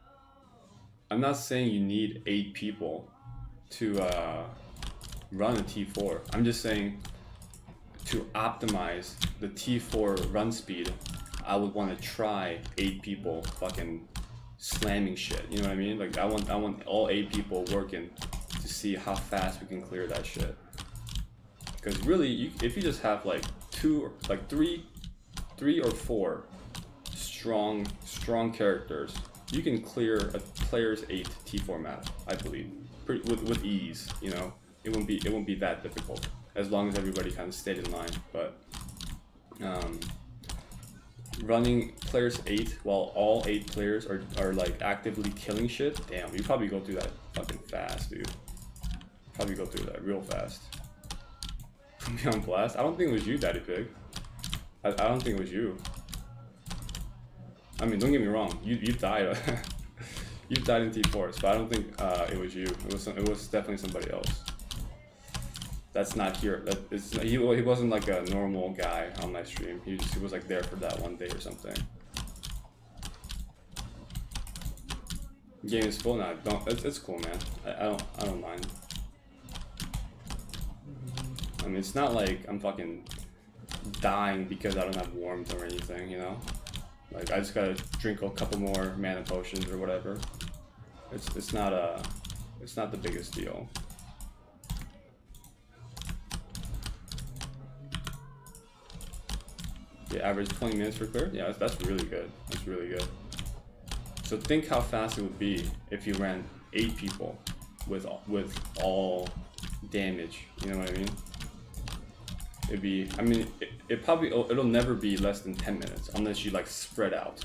8 people to run a T4. I'm just saying to optimize the T4 run speed, I would want to try 8 people fucking slamming shit. You know what I mean? Like I want all 8 people working to see how fast we can clear that shit. Because really, if you just have like 3 or 4 strong characters, you can clear a player's 8 T4 map, I believe, with ease. It won't be that difficult as long as everybody kind of stayed in line. But running players 8 while all 8 players are like actively killing shit, damn, you probably go through that fucking fast, dude. Probably go through that real fast. Be on blast? I don't think it was you, Daddy Pig. I don't think it was you. I mean, don't get me wrong. You died. You died in T4s, but I don't think it was you. It was definitely somebody else. That's not here. He wasn't like a normal guy on my stream. He was like there for that one day or something. Game is full now. It's cool, man. I don't mind. I mean, it's not like I'm fucking dying because I don't have warmth or anything, Like, I just gotta drink a couple more mana potions or whatever. It's not the biggest deal. Yeah, average 20 minutes for clear? Yeah, that's really good. That's really good. So think how fast it would be if you ran 8 people with all damage, you know what I mean? It'll never be less than 10 minutes unless you like spread out.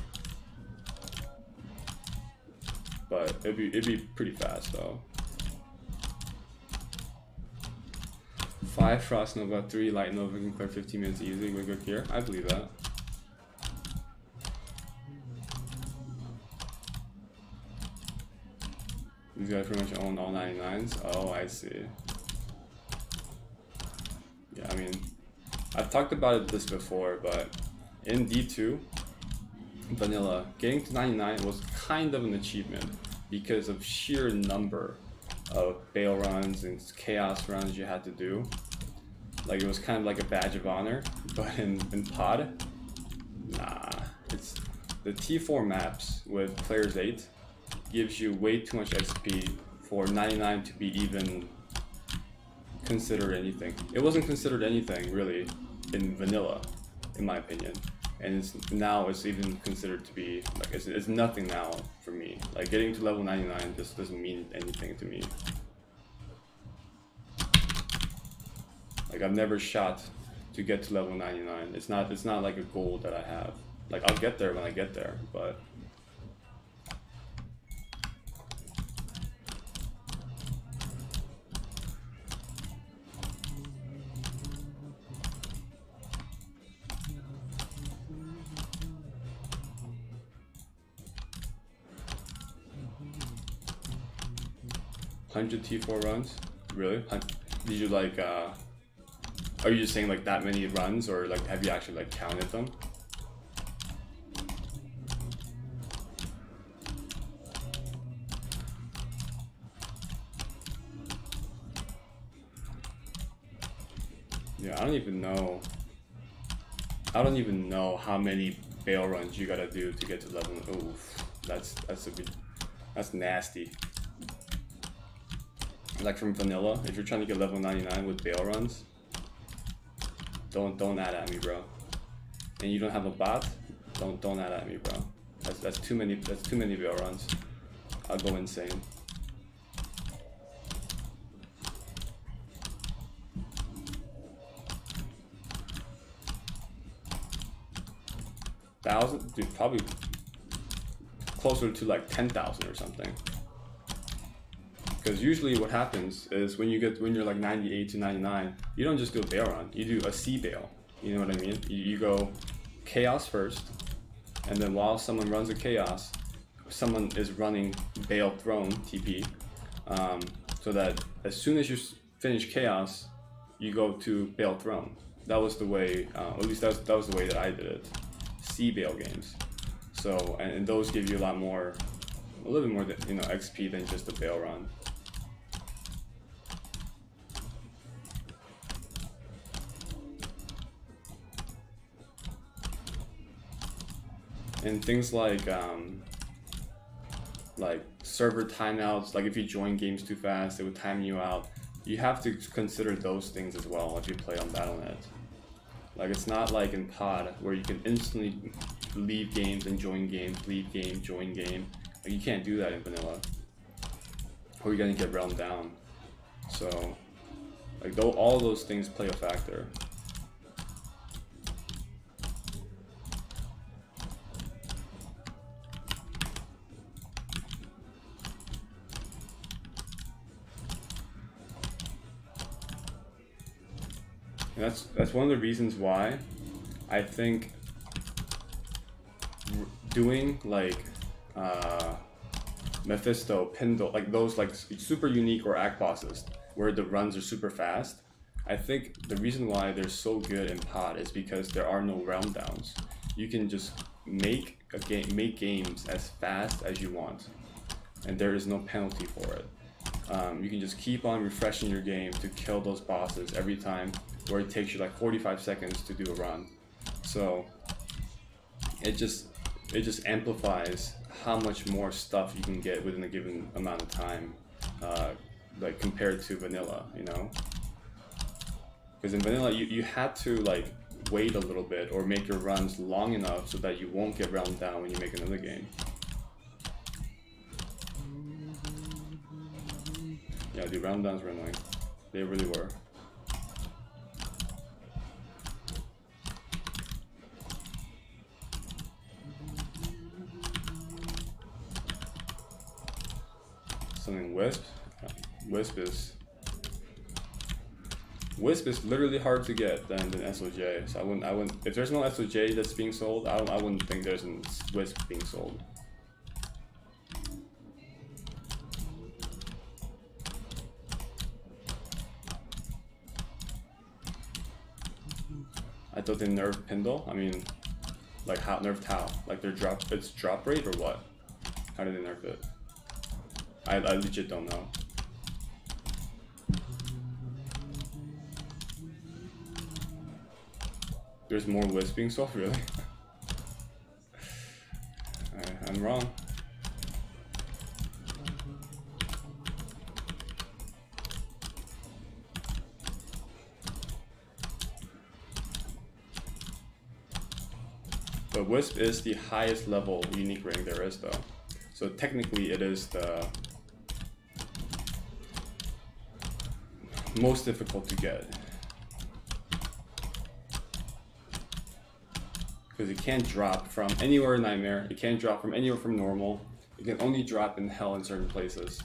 But it'd be pretty fast though. 5 Frost Nova, 3 Light Nova can clear 15 minutes easily with good gear. I believe that. These guys pretty much own all 99s. Oh, I see. Yeah, I mean, I've talked about this before, but in D2 vanilla, getting to 99 was kind of an achievement because of sheer number of Baal runs and chaos runs you had to do. Like, it was kind of like a badge of honor, but in pod, nah. It's the T4 maps with players 8 gives you way too much XP for 99 to be even considered anything. It wasn't considered anything really in vanilla, in my opinion, and now it's even considered to be like it's nothing now for me. Like, getting to level 99 just doesn't mean anything to me. Like, I've never shot to get to level 99. It's not like a goal that I have. Like, I'll get there when I get there, but T4 runs? Really? Did you like are you just saying like that many runs, or like have you actually like counted them? Yeah, I don't even know how many Baal runs you gotta do to get to level. Oof, that's nasty. Like, from vanilla, if you're trying to get level 99 with Baal runs, don't add at me, bro. And you don't have a bot, don't add at me, bro. That's too many Baal runs. I'll go insane. Thousand, dude, probably closer to like 10,000 or something. Because usually what happens is when you're like 98 to 99, you don't just do a Baal run, you do a C Baal. You know what I mean? You go chaos first, and then while someone runs a chaos, someone is running Baal throne TP, so that as soon as you finish chaos, you go to Baal throne. That was the way, at least that was the way that I did it. C Baal games. So, and those give you a little bit more, you know, XP than just a Baal run. And things like server timeouts, like if you join games too fast, it would time you out. You have to consider those things as well if you play on Battle.net. Like, it's not like in pod where you can instantly leave games and join games, leave game, join game. Like, you can't do that in vanilla, or you're gonna get realmed down. So, like, all those things play a factor. And that's one of the reasons why I think doing like Mephisto, Pindle, like those like super unique or act bosses where the runs are super fast, I think the reason why they're so good in pod is because there are no realm downs. You can just make games as fast as you want, and there is no penalty for it. You can just keep on refreshing your game to kill those bosses every time, where it takes you like 45 seconds to do a run. So it just amplifies how much more stuff you can get within a given amount of time, like compared to vanilla, you know? Because in vanilla you had to like wait a little bit or make your runs long enough so that you won't get realmed down when you make another game. Yeah, the realm downs were annoying. They really were. Something Wisp? Wisp is Wisp is literally harder to get than SOJ. So I wouldn't. If there's no SOJ that's being sold, I wouldn't think there's a Wisp being sold. I thought they nerfed Pindle. I mean, like how nerfed how? Like their it's drop rate or what? How did they nerf it? I legit don't know. There's more Wisp being sold, really? I'm wrong. But Wisp is the highest level unique ring there is, though. So technically, it is the most difficult to get. Because it can't drop from anywhere in Nightmare, it can't drop from anywhere from normal, it can only drop in Hell in certain places.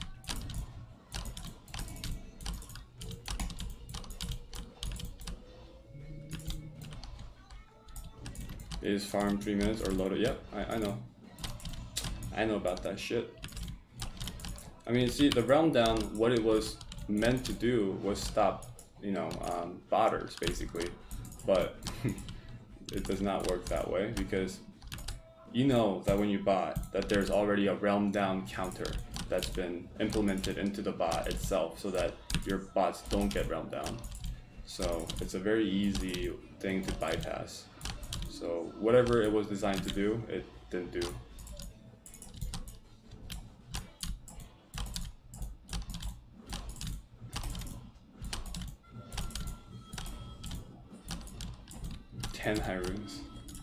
It is farm 3 minutes or load it. Yep, I know. I know about that shit. I mean, see, the Realm Down, what it was meant to do was stop, you know, botters, basically. But it does not work that way, because you know that when you bot, that there's already a Realm Down counter that's been implemented into the bot itself so that your bots don't get Realm Down. So it's a very easy thing to bypass. So whatever it was designed to do, it didn't do. Ten high runes.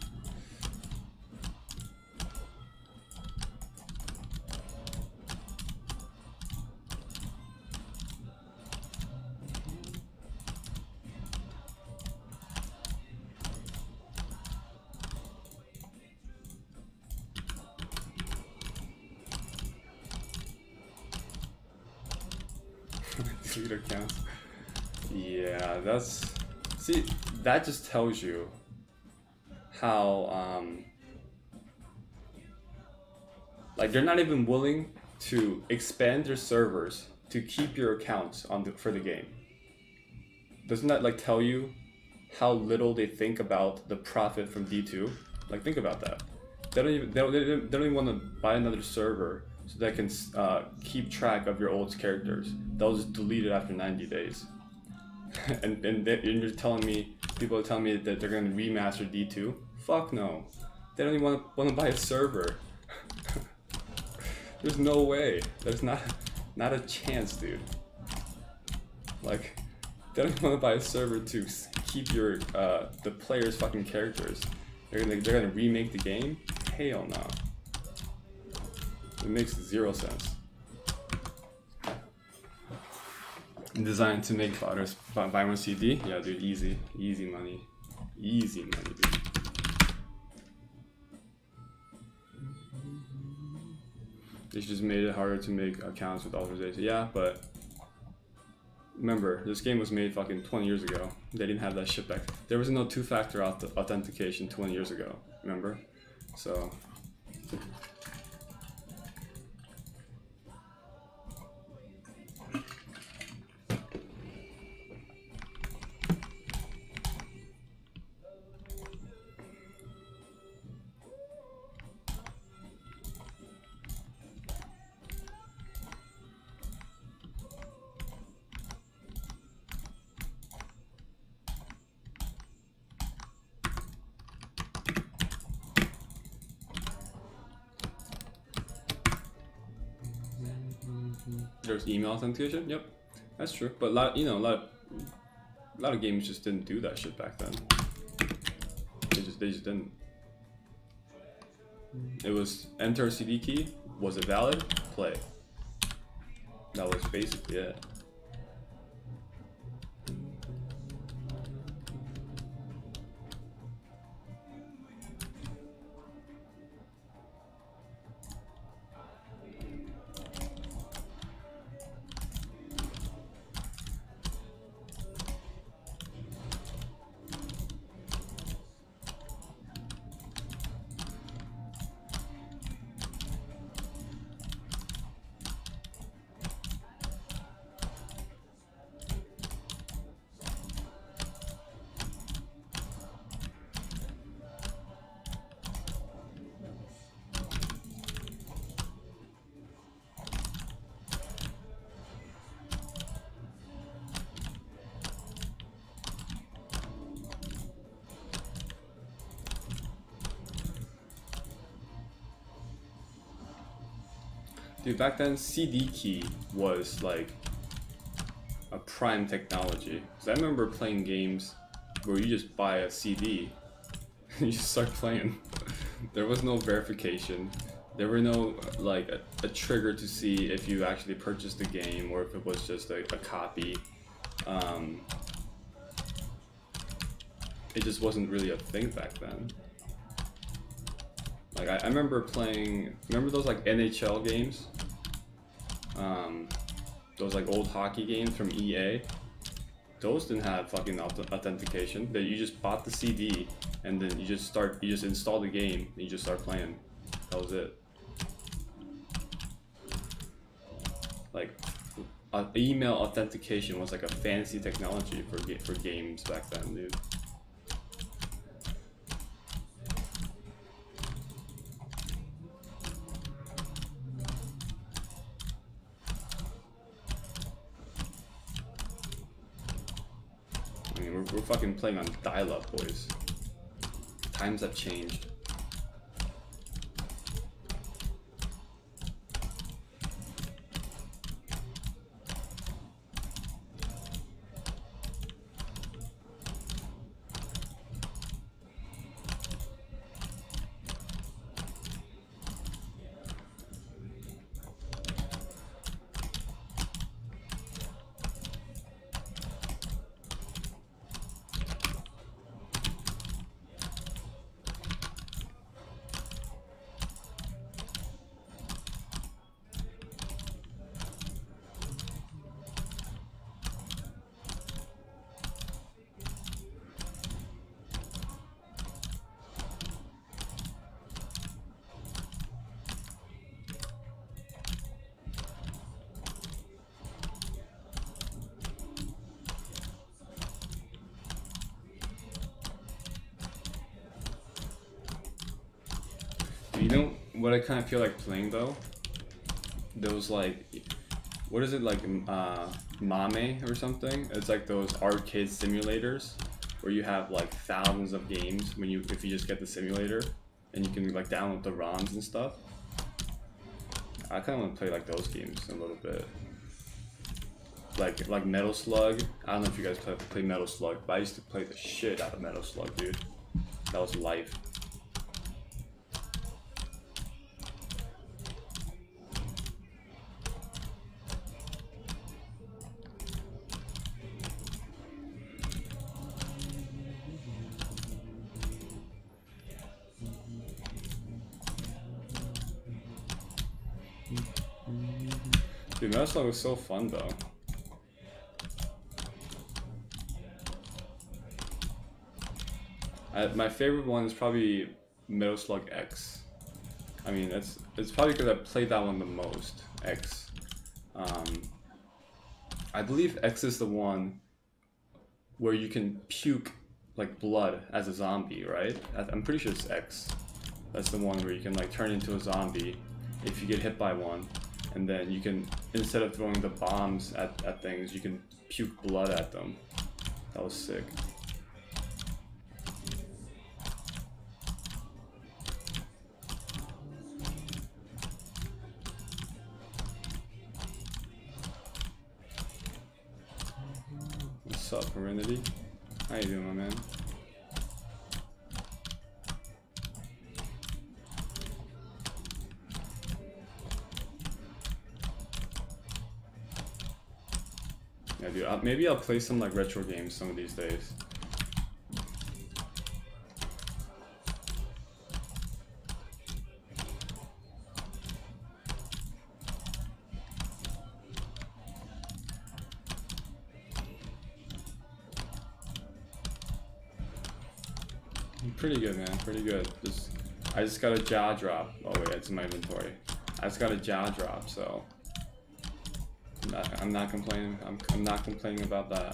Delete accounts. Yeah, that's, see, that just tells you how like they're not even willing to expand their servers to keep your accounts on for the game. Doesn't that like tell you how little they think about the profit from D2? Like, think about that. They don't even want to buy another server so they can keep track of your old characters. They'll just delete it after 90 days. and you're telling me, people are telling me that they're going to remaster D2? Fuck no. They don't even want to buy a server. There's no way. There's not a chance, dude. Like, they don't even want to buy a server to keep your the players' fucking characters. They're gonna remake the game? Hell no. It makes 0 sense. Designed to make fodders buy one CD? Yeah, dude, easy money. Easy money, dude. They just made it harder to make accounts with authorization. Yeah, but remember, this game was made fucking 20 years ago. They didn't have that shit back. There was no two-factor authentication 20 years ago, remember? So there's email authentication. Yep, that's true. But a lot of games just didn't do that shit back then. They just didn't. It was enter a CD key. Was it valid? Play. That was basically it. Dude, back then CD key was like a prime technology. Cause I remember playing games where you just buy a CD and you just start playing. There was no verification. There were no like a trigger to see if you actually purchased the game or if it was just a copy. It just wasn't really a thing back then. Like I remember playing, remember those like NHL games? Those like old hockey games from EA? Those didn't have fucking authentication. That you just bought the CD and then you just install the game and you just start playing. That was it. Like email authentication was like a fancy technology for games back then, dude. I mean, we're fucking playing on dial-up, boys. Times have changed. You know what I kind of feel like playing though? Those like, what is it, like Mame or something? It's like those arcade simulators where you have like thousands of games if you just get the simulator and you can like download the ROMs and stuff. I kind of want to play like those games a little bit. Like Metal Slug. I don't know if you guys play Metal Slug, but I used to play the shit out of Metal Slug, dude. That was life. Dude, Metal Slug was so fun though. My favorite one is probably Metal Slug X. I mean, it's probably because I played that one the most. X. I believe X is the one where you can puke like blood as a zombie, right? I'm pretty sure it's X. That's the one where you can like turn into a zombie if you get hit by one. And then you can, instead of throwing the bombs at things, you can puke blood at them. That was sick. What's up, Serenity? How you doing, my man? Yeah, dude, maybe I'll play some like retro games some of these days. Pretty good, man. Pretty good. I just got a jaw drop. Oh wait, it's in my inventory. I just got a jaw drop, so I'm not complaining. I'm not complaining about that.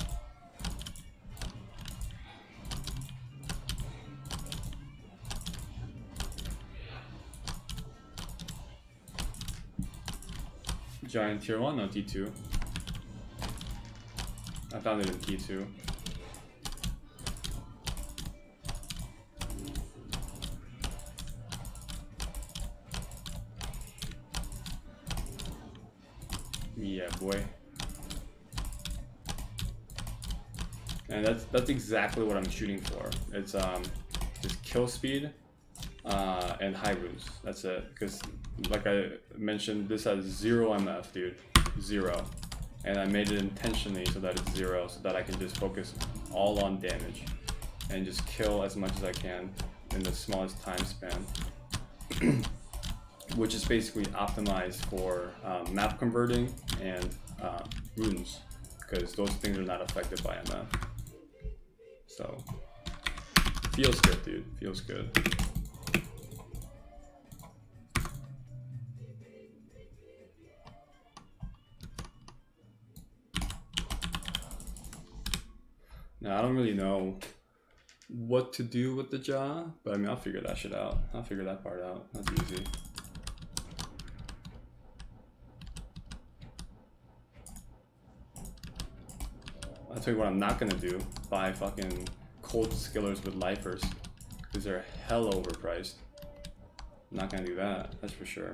Giant tier 1, no T2. I found it in T2. Yeah, boy. And that's exactly what I'm shooting for. It's just kill speed and high runes. That's it. Because like I mentioned, this has 0 MF, dude. 0. And I made it intentionally so that it's 0, so that I can just focus all on damage and just kill as much as I can in the smallest time span. Which is basically optimized for map converting and runes, because those things are not affected by MF. So, feels good, dude. Feels good. Now, I don't really know what to do with the jaw, but I mean, I'll figure that shit out. I'll figure that part out. That's easy. I'll tell you what I'm not gonna do. Buy fucking cold skillers with lifers, because they're hell overpriced. I'm not gonna do that, that's for sure.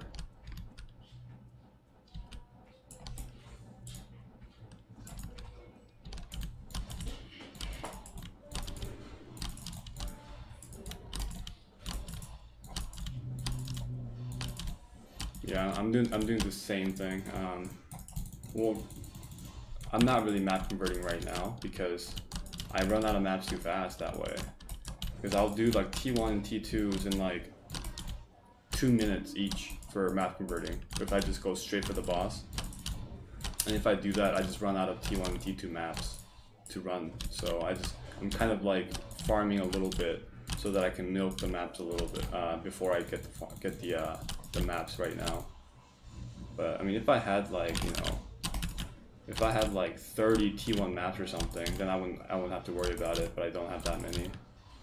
Yeah, I'm doing the same thing. Well, I'm not really map converting right now because I run out of maps too fast that way. Because I'll do like T1 and T2s in like 2 minutes each for map converting if I just go straight for the boss. And if I do that, I just run out of T1 and T2 maps to run. So I'm kind of like farming a little bit so that I can milk the maps a little bit before I get the maps right now. But I mean, if I had like, you know, if I had like 30 T1 maps or something, then I wouldn't have to worry about it, but I don't have that many.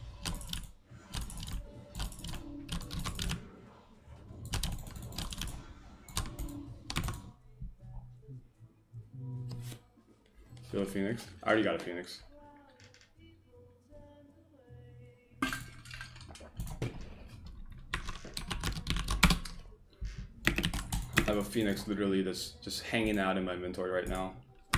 Still a Phoenix? I already got a Phoenix. I have a Phoenix literally that's just hanging out in my inventory right now.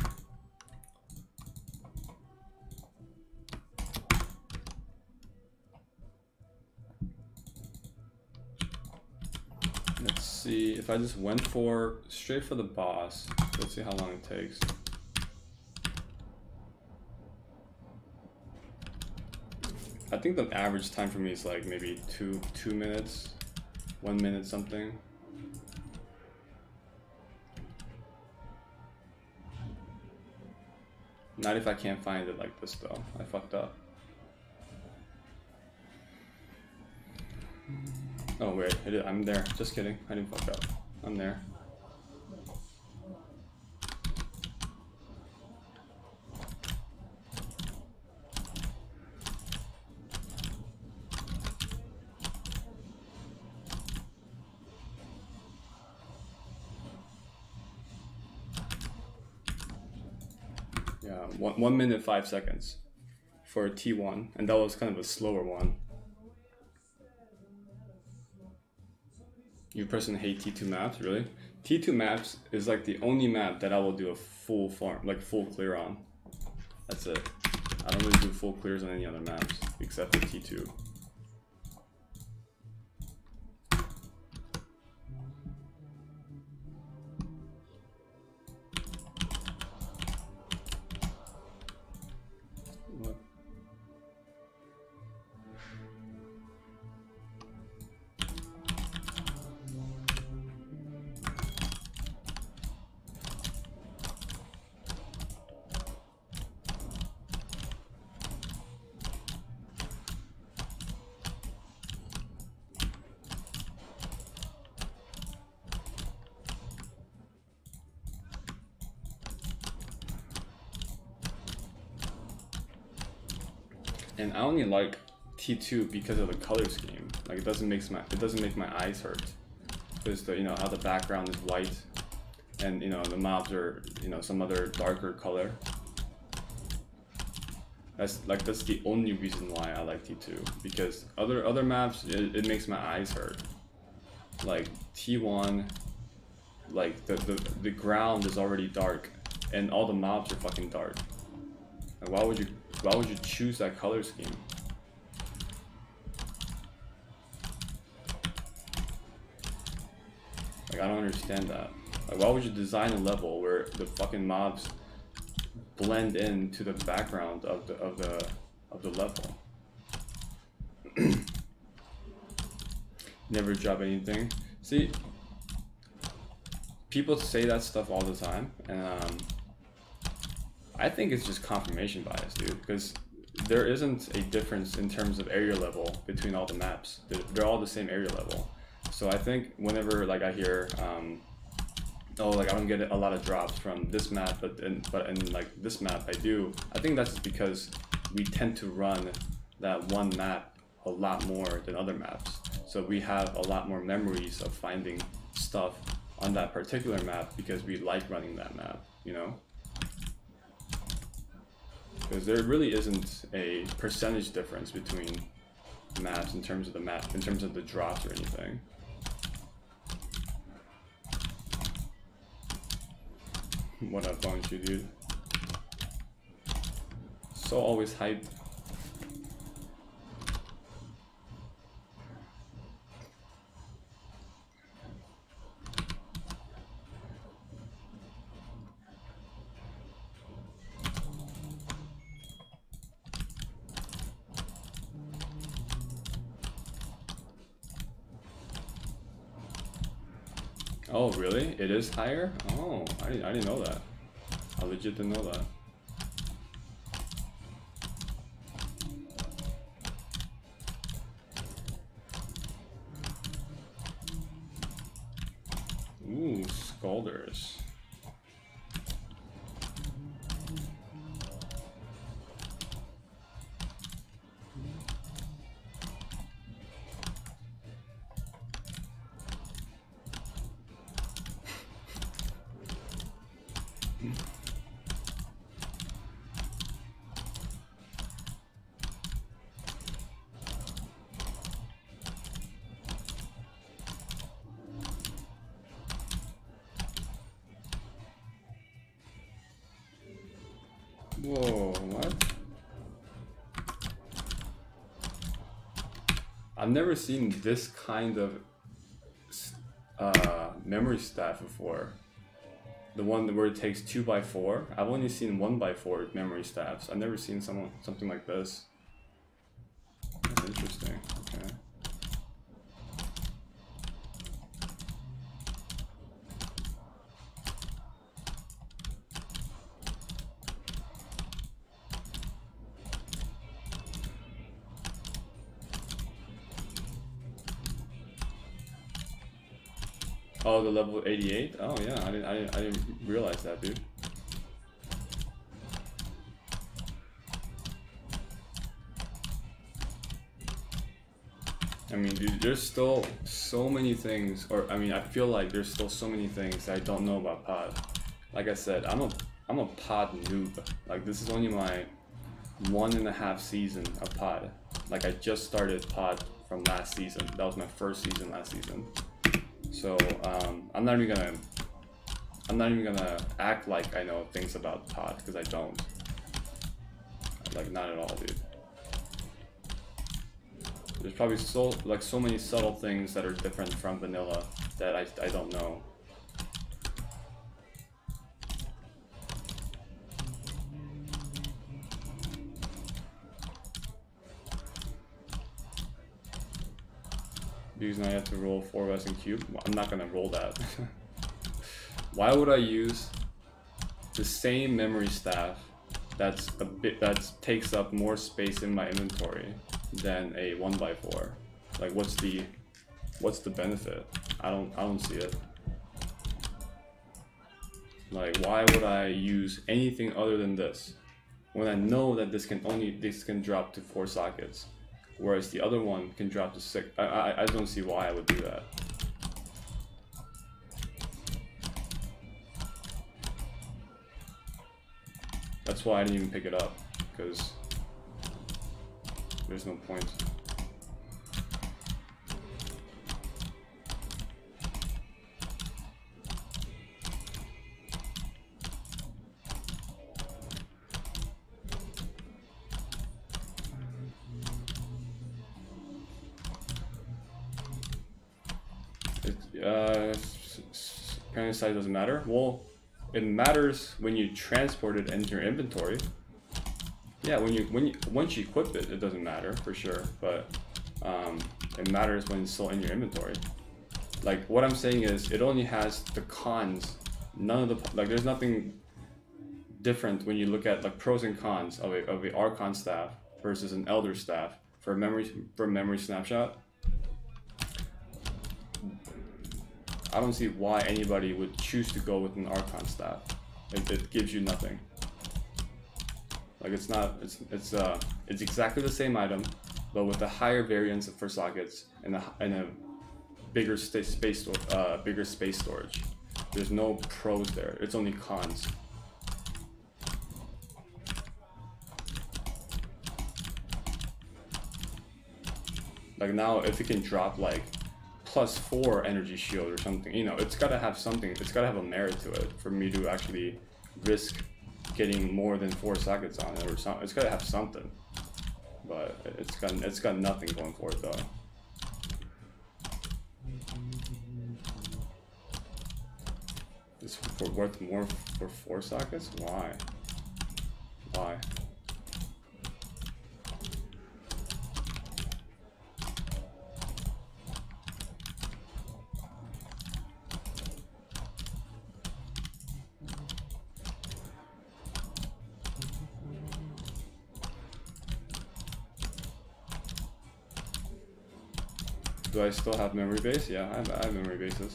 Let's see, if I just went straight for the boss, let's see how long it takes. I think the average time for me is like maybe two minutes, 1 minute something. Not if I can't find it like this though. I fucked up. Oh wait, I'm there. Just kidding. I didn't fuck up. I'm there. Yeah, 1 minute 5 seconds for a T1, and that was kind of a slower one. You person hate T2 maps, really? T2 maps is like the only map that I will do a full farm, like full clear on. That's it. I don't really do full clears on any other maps except for T2. And I only like T2 because of the color scheme. Like it doesn't make my eyes hurt. Because you know how the background is white, and you know the mobs are some other darker color. That's the only reason why I like T2. Because other maps it makes my eyes hurt. Like T1, like the ground is already dark, and all the mobs are fucking dark. Like, why would you choose that color scheme? Like, I don't understand that. Like, why would you design a level where the fucking mobs blend into the background of the level? Never drop anything. See, people say that stuff all the time, and I think it's just confirmation bias, dude. Because there isn't a difference in terms of area level between all the maps. They're all the same area level. So I think whenever like I hear, oh, like I don't get a lot of drops from this map, but in like this map I do. I think that's just because we tend to run that one map a lot more than other maps. So we have a lot more memories of finding stuff on that particular map because we like running that map, you know? Because there really isn't a percentage difference between maps in terms of the drops or anything. What up, Bonchu, dude? So always hyped. Oh, really? It is higher? Oh, I didn't know that. I legit didn't know that. Ooh, Scalders. Whoa, what? I've never seen this kind of memory staff before. The one where it takes 2x4. I've only seen 1x4 memory staffs. I've never seen something like this. That's interesting. Okay. Oh, the level 88? Oh yeah, I didn't realize that, dude. I mean, dude, there's still so many things, or I mean, I feel like there's still so many things that I don't know about pod. Like I said, I'm a pod noob. Like, this is only my 1.5 season of pod. Like, I just started pod from last season. That was my first season last season. So I'm not even gonna act like I know things about pod, because I don't. Like, not at all, dude. There's probably so many subtle things that are different from vanilla that I don't know. Because now you have to roll 4 West and cube. Well, I'm not gonna roll that. Why would I use the same memory staff that takes up more space in my inventory than a 1x4? Like, what's the benefit? I don't see it. Like, why would I use anything other than this when I know that this can drop to 4 sockets, whereas the other one can drop to 6? I don't see why I would do that. That's why I didn't even pick it up, because there's no point. Apparently size doesn't matter. Well, it matters when you transport it into your inventory. Yeah, once you equip it, it doesn't matter for sure, but it matters when it's still in your inventory. Like what I'm saying is, it only has the cons. None of the like, there's nothing different when you look at like pros and cons of a Archon staff versus an Elder staff for a memory snapshot. I don't see why anybody would choose to go with an Archon staff. It gives you nothing. Like it's exactly the same item, but with a higher variance for sockets and a bigger space storage. There's no pros there. It's only cons. Like now, if it can drop like +4 energy shield or something, you know, it's gotta have something. It's gotta have a merit to it for me to actually risk getting more than 4 sockets on it or something. It's gotta have something, but it's got nothing going for it though. It's worth more for 4 sockets? Why? Why? Do I still have memory base? Yeah, I have memory bases.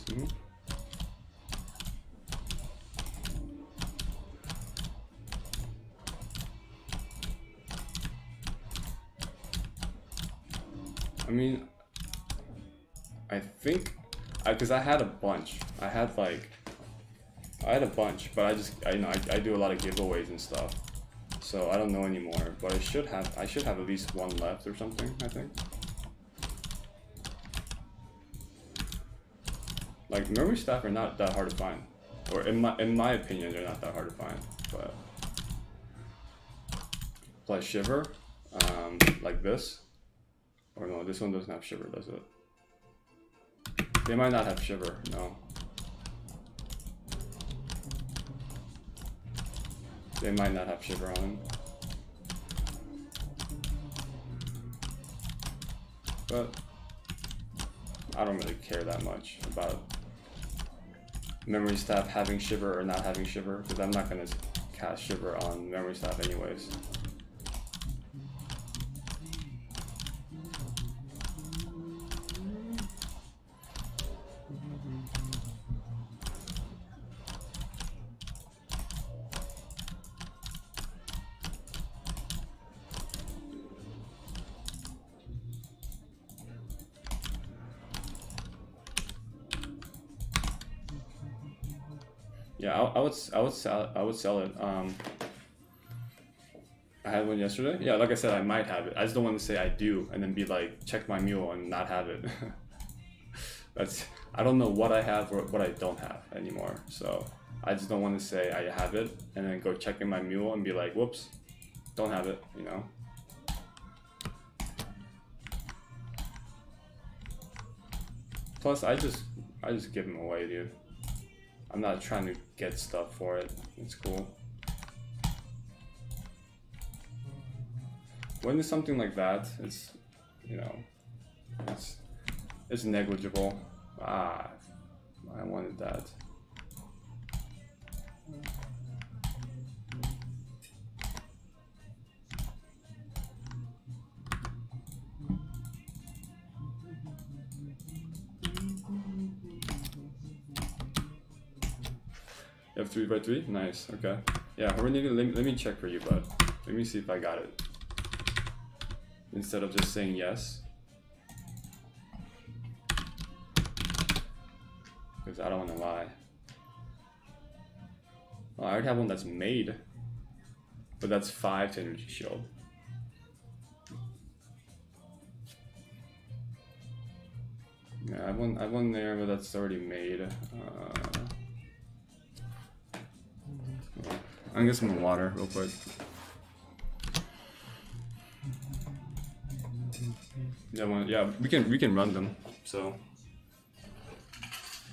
I mean, I think, because I had a bunch. I had a bunch, but I do a lot of giveaways and stuff, so I don't know anymore. But I should have at least 1 left or something, I think. Like memory staff are not that hard to find, or in my opinion, they're not that hard to find. But plus Shiver, like this. Or no, this one doesn't have Shiver, does it? They might not have Shiver, no. They might not have Shiver on them. But I don't really care that much about memory staff having Shiver or not having Shiver, because I'm not going to cast Shiver on memory staff anyways. Yeah, I would sell it. I had one yesterday. Yeah, like I said, I might have it. I just don't want to say I do and then be like, check my mule and not have it. I don't know what I have or what I don't have anymore. So I just don't want to say I have it and then go check in my mule and be like, whoops, don't have it, you know? Plus, I just give them away, dude. I'm not trying to get stuff for it. It's cool. When it's something like that, it's, you know, it's negligible. Ah, I wanted that. You have 3x3? Nice, okay. Yeah, let me check for you, bud. Let me see if I got it. Instead of just saying yes. Because I don't want to lie. Oh, I already have one that's made. But that's 5 to energy shield. Yeah, I have one there, but that's already made. I'm gonna get some water real quick. Yeah, we can run them. So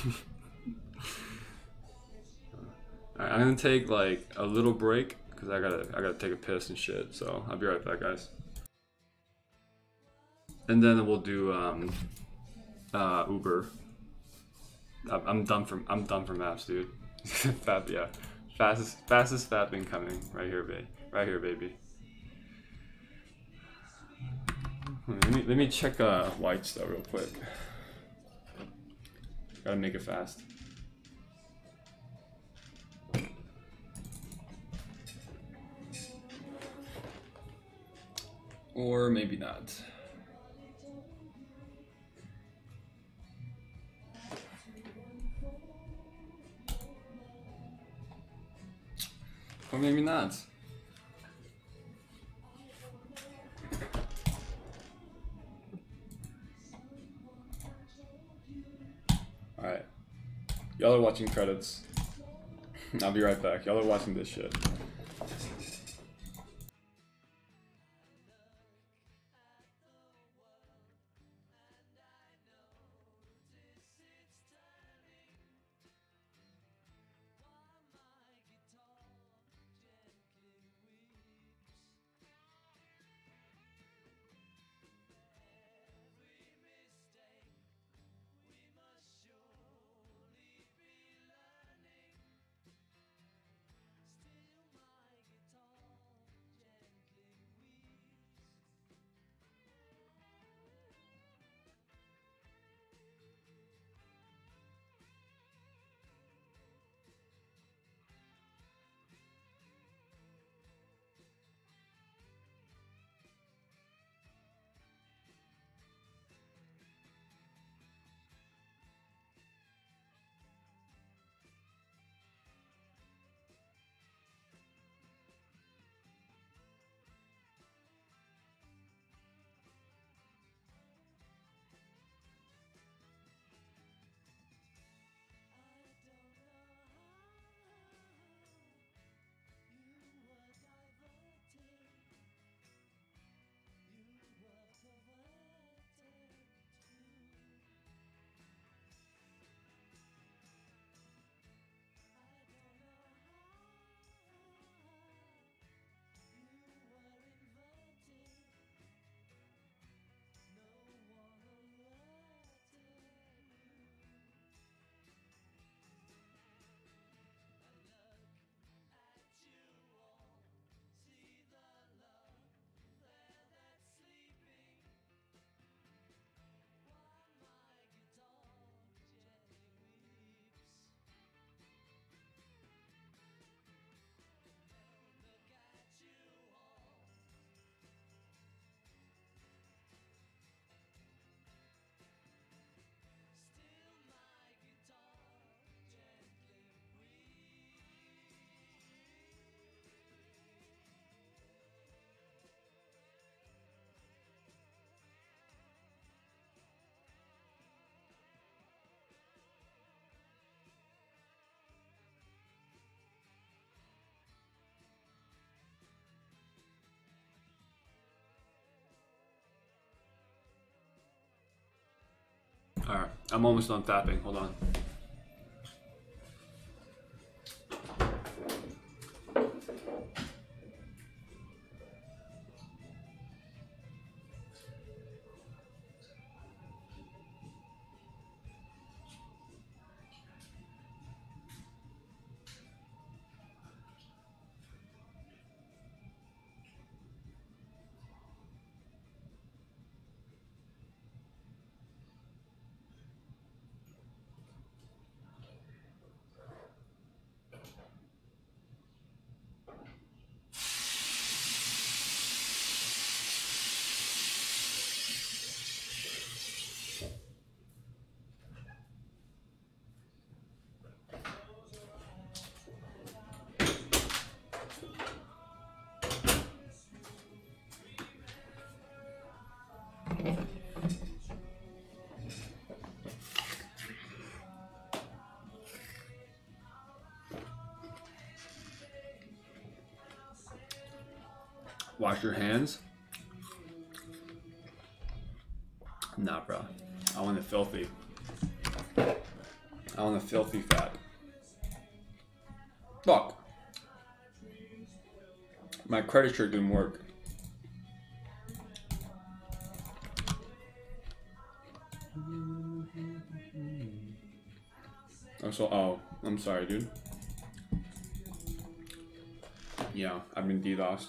Alright, I'm gonna take like a little break because I gotta take a piss and shit. So I'll be right back, guys. And then we'll do Uber. I'm done for maps, dude. Fab, yeah. Fastest fab incoming right here, babe. Right here, baby. Let me check white stuff real quick. Gotta make it fast. Or maybe not. Or maybe not. Alright. Y'all are watching credits. I'll be right back. Y'all are watching this shit. Alright, I'm almost done fapping. Hold on. Wash your hands? Nah, bro. I want it filthy. I want a filthy fat. Fuck. My credit shirt didn't work. Oh, I'm sorry, dude. Yeah, I've been DDoSed.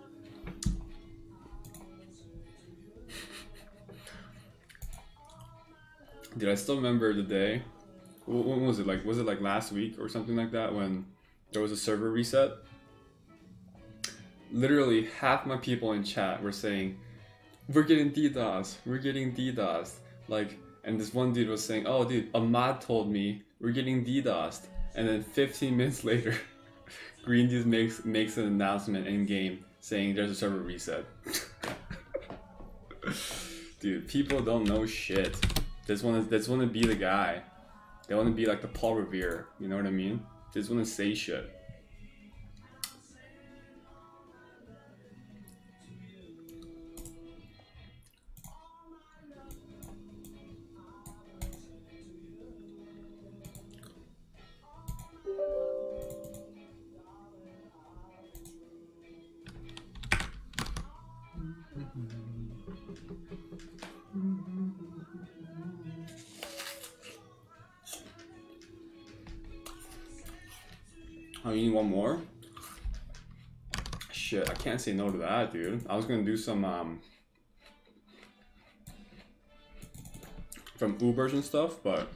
Dude, I still remember the day. When was it? Like, was it like last week or something like that when there was a server reset? Literally half my people in chat were saying, "We're getting DDoS. We're getting DDoS." Like, and this one dude was saying, "Oh, dude, Ahmad told me we're getting DDoSed." And then 15 minutes later, Green Dude makes an announcement in game saying there's a server reset. Dude, people don't know shit. They just want to be the guy. They want to be like the Paul Revere. You know what I mean? They just want to say shit. Oh, you need one more? Shit, I can't say no to that, dude. I was gonna do some from Ubers and stuff, but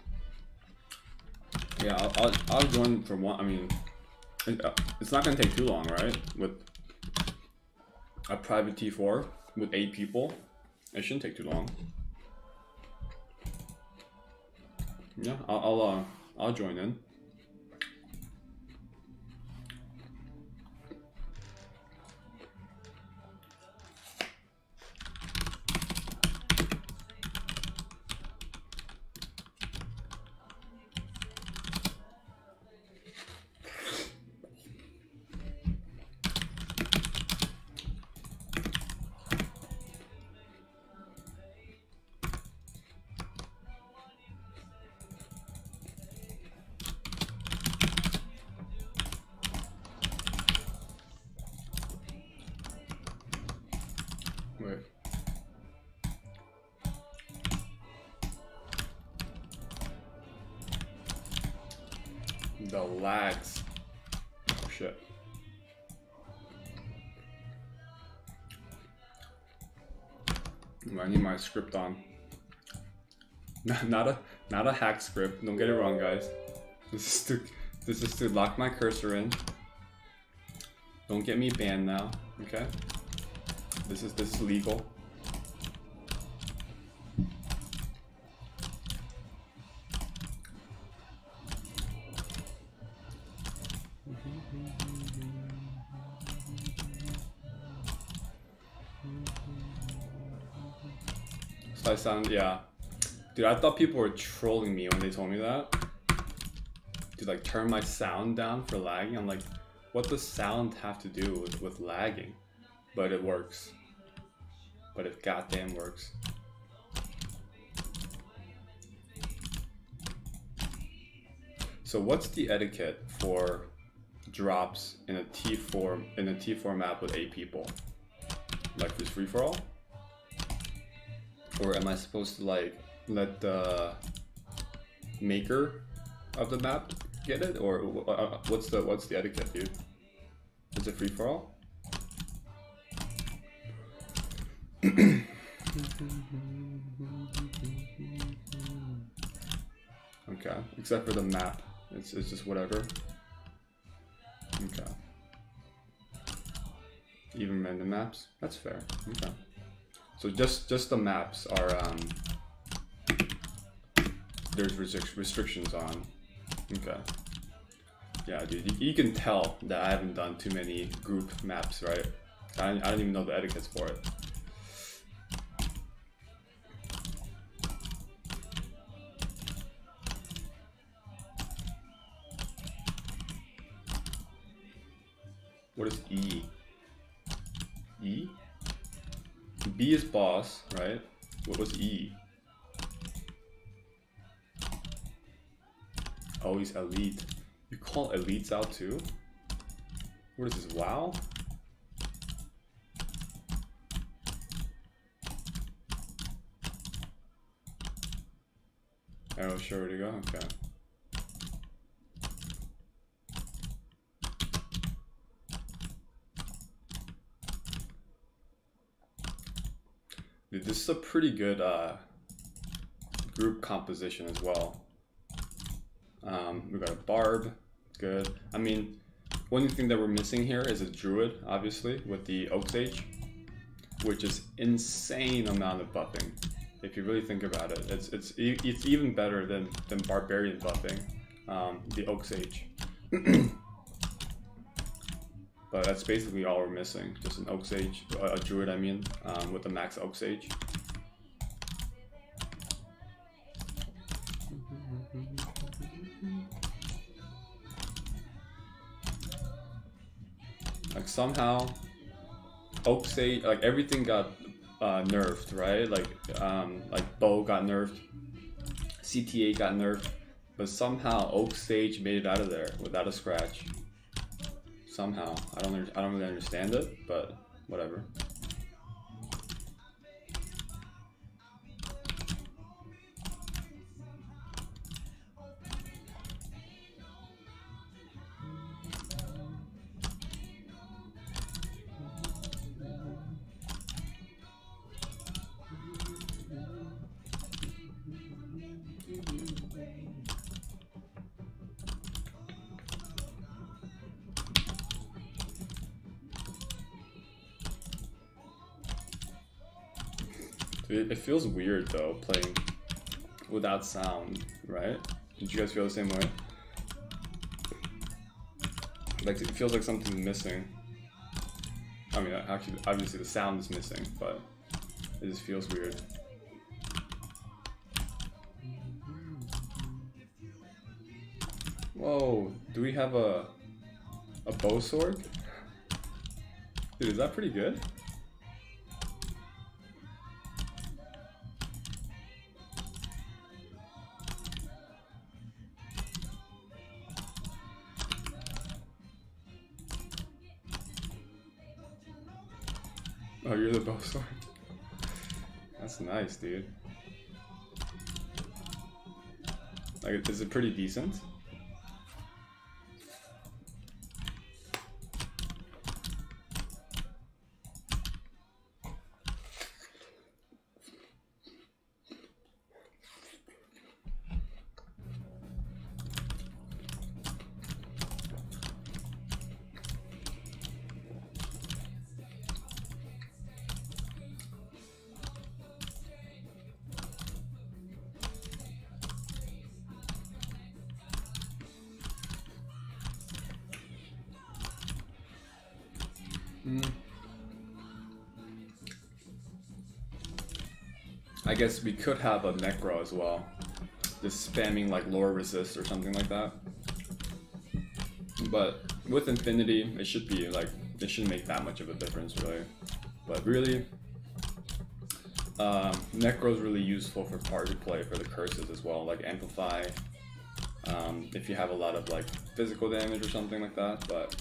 yeah, I'll join for one. I mean, it's not gonna take too long, right? With a private T4 with 8 people, it shouldn't take too long. Yeah, I'll join in. Wait. The lags. Oh shit. I need my script on. Not a hack script. Don't get it wrong, guys. This is to lock my cursor in. Don't get me banned now, okay? This is legal. So I sound, yeah. Dude, I thought people were trolling me when they told me that. To like turn my sound down for lagging. I'm like, what does sound have to do with lagging? But it works. But it goddamn works. So what's the etiquette for drops in a T4 map with 8 people? Like this free for all? Or am I supposed to like let the maker of the map get it? Or what's the etiquette, dude? Is it free for all? Okay, except for the map, it's just whatever. Okay. Even random maps, that's fair. Okay. So just the maps are there's restrictions on. Okay. Yeah, dude, you can tell that I haven't done too many group maps, right? I don't even know the etiquettes for it. What is E? E? B is boss, right? What was E? Always elite. You call elites out too? What is this, WoW? Arrow sure where to go? Okay. Dude, this is a pretty good group composition as well. We got a barb, good. I mean, one thing that we're missing here is a druid, obviously, with the Oak Sage, which is insane amount of buffing. If you really think about it, it's even better than barbarian buffing, the Oak Sage. But that's basically all we're missing, just an Oak Sage, a druid I mean, with the max Oak Sage. Like somehow, Oak Sage, like everything got nerfed, right? Like bow got nerfed, CTA got nerfed, but somehow Oak Sage made it out of there without a scratch. Somehow, I don't really understand it, but whatever. It feels weird though, playing without sound, right? Did you guys feel the same way? Like, it feels like something's missing. I mean, actually, obviously the sound is missing, but it just feels weird. Whoa, do we have a bow sword? Dude, is that pretty good? Oh, you're the bow sword? That's nice, dude. Like, is it pretty decent? I guess we could have a necro as well, just spamming like lore resist or something like that. But with infinity, it should be like, it shouldn't make that much of a difference really. But really, necro is really useful for party play for the curses as well, like amplify. If you have a lot of like physical damage or something like that, but.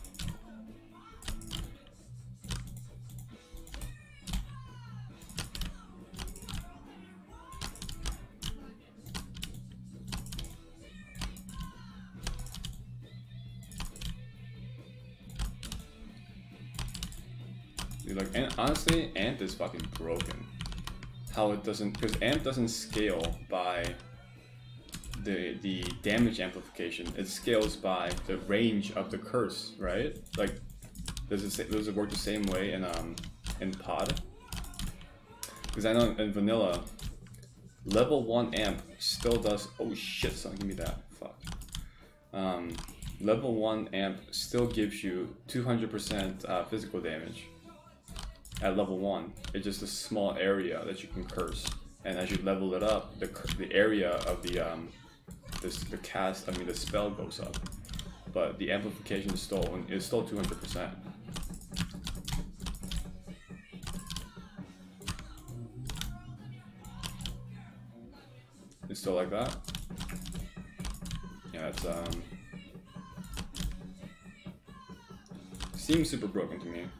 Dude, like, honestly, Amp is fucking broken. How it doesn't, because Amp doesn't scale by the damage amplification. It scales by the range of the curse, right? Like, does it work the same way in Pod? Because I know in vanilla, level 1 Amp still does. Oh shit! Son, give me that. Fuck. Level 1 Amp still gives you 200% physical damage. At level 1, it's just a small area that you can curse, and as you level it up, the area of the cast, I mean the spell goes up, but the amplification is still 200%. It's still like that. Yeah, Yeah, it's seems super broken to me.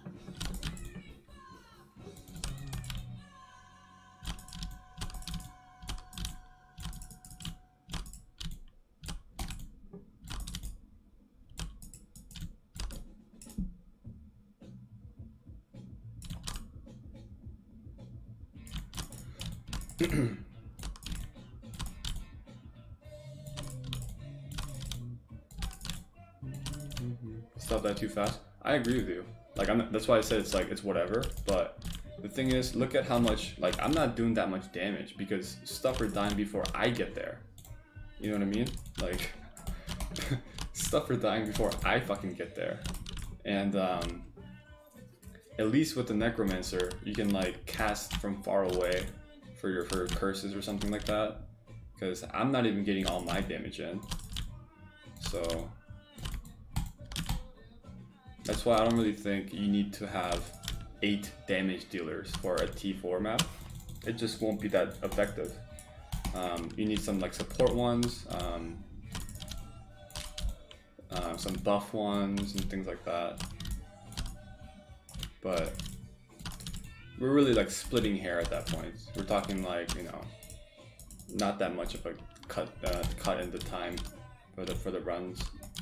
Stop that too fast. I agree with you. Like that's why I said it's whatever. But the thing is, look at how much, like, I'm not doing that much damage because stuff are dying before I get there. You know what I mean? Like stuff are dying before I fucking get there. And at least with the Necromancer, you can like cast from far away for your curses or something like that. Because I'm not even getting all my damage in. So that's why I don't really think you need to have 8 damage dealers for a T4 map. It just won't be that effective. You need some like support ones, some buff ones and things like that. But we're really like splitting hair at that point. We're talking like, you know, not that much of a cut in the time for the runs.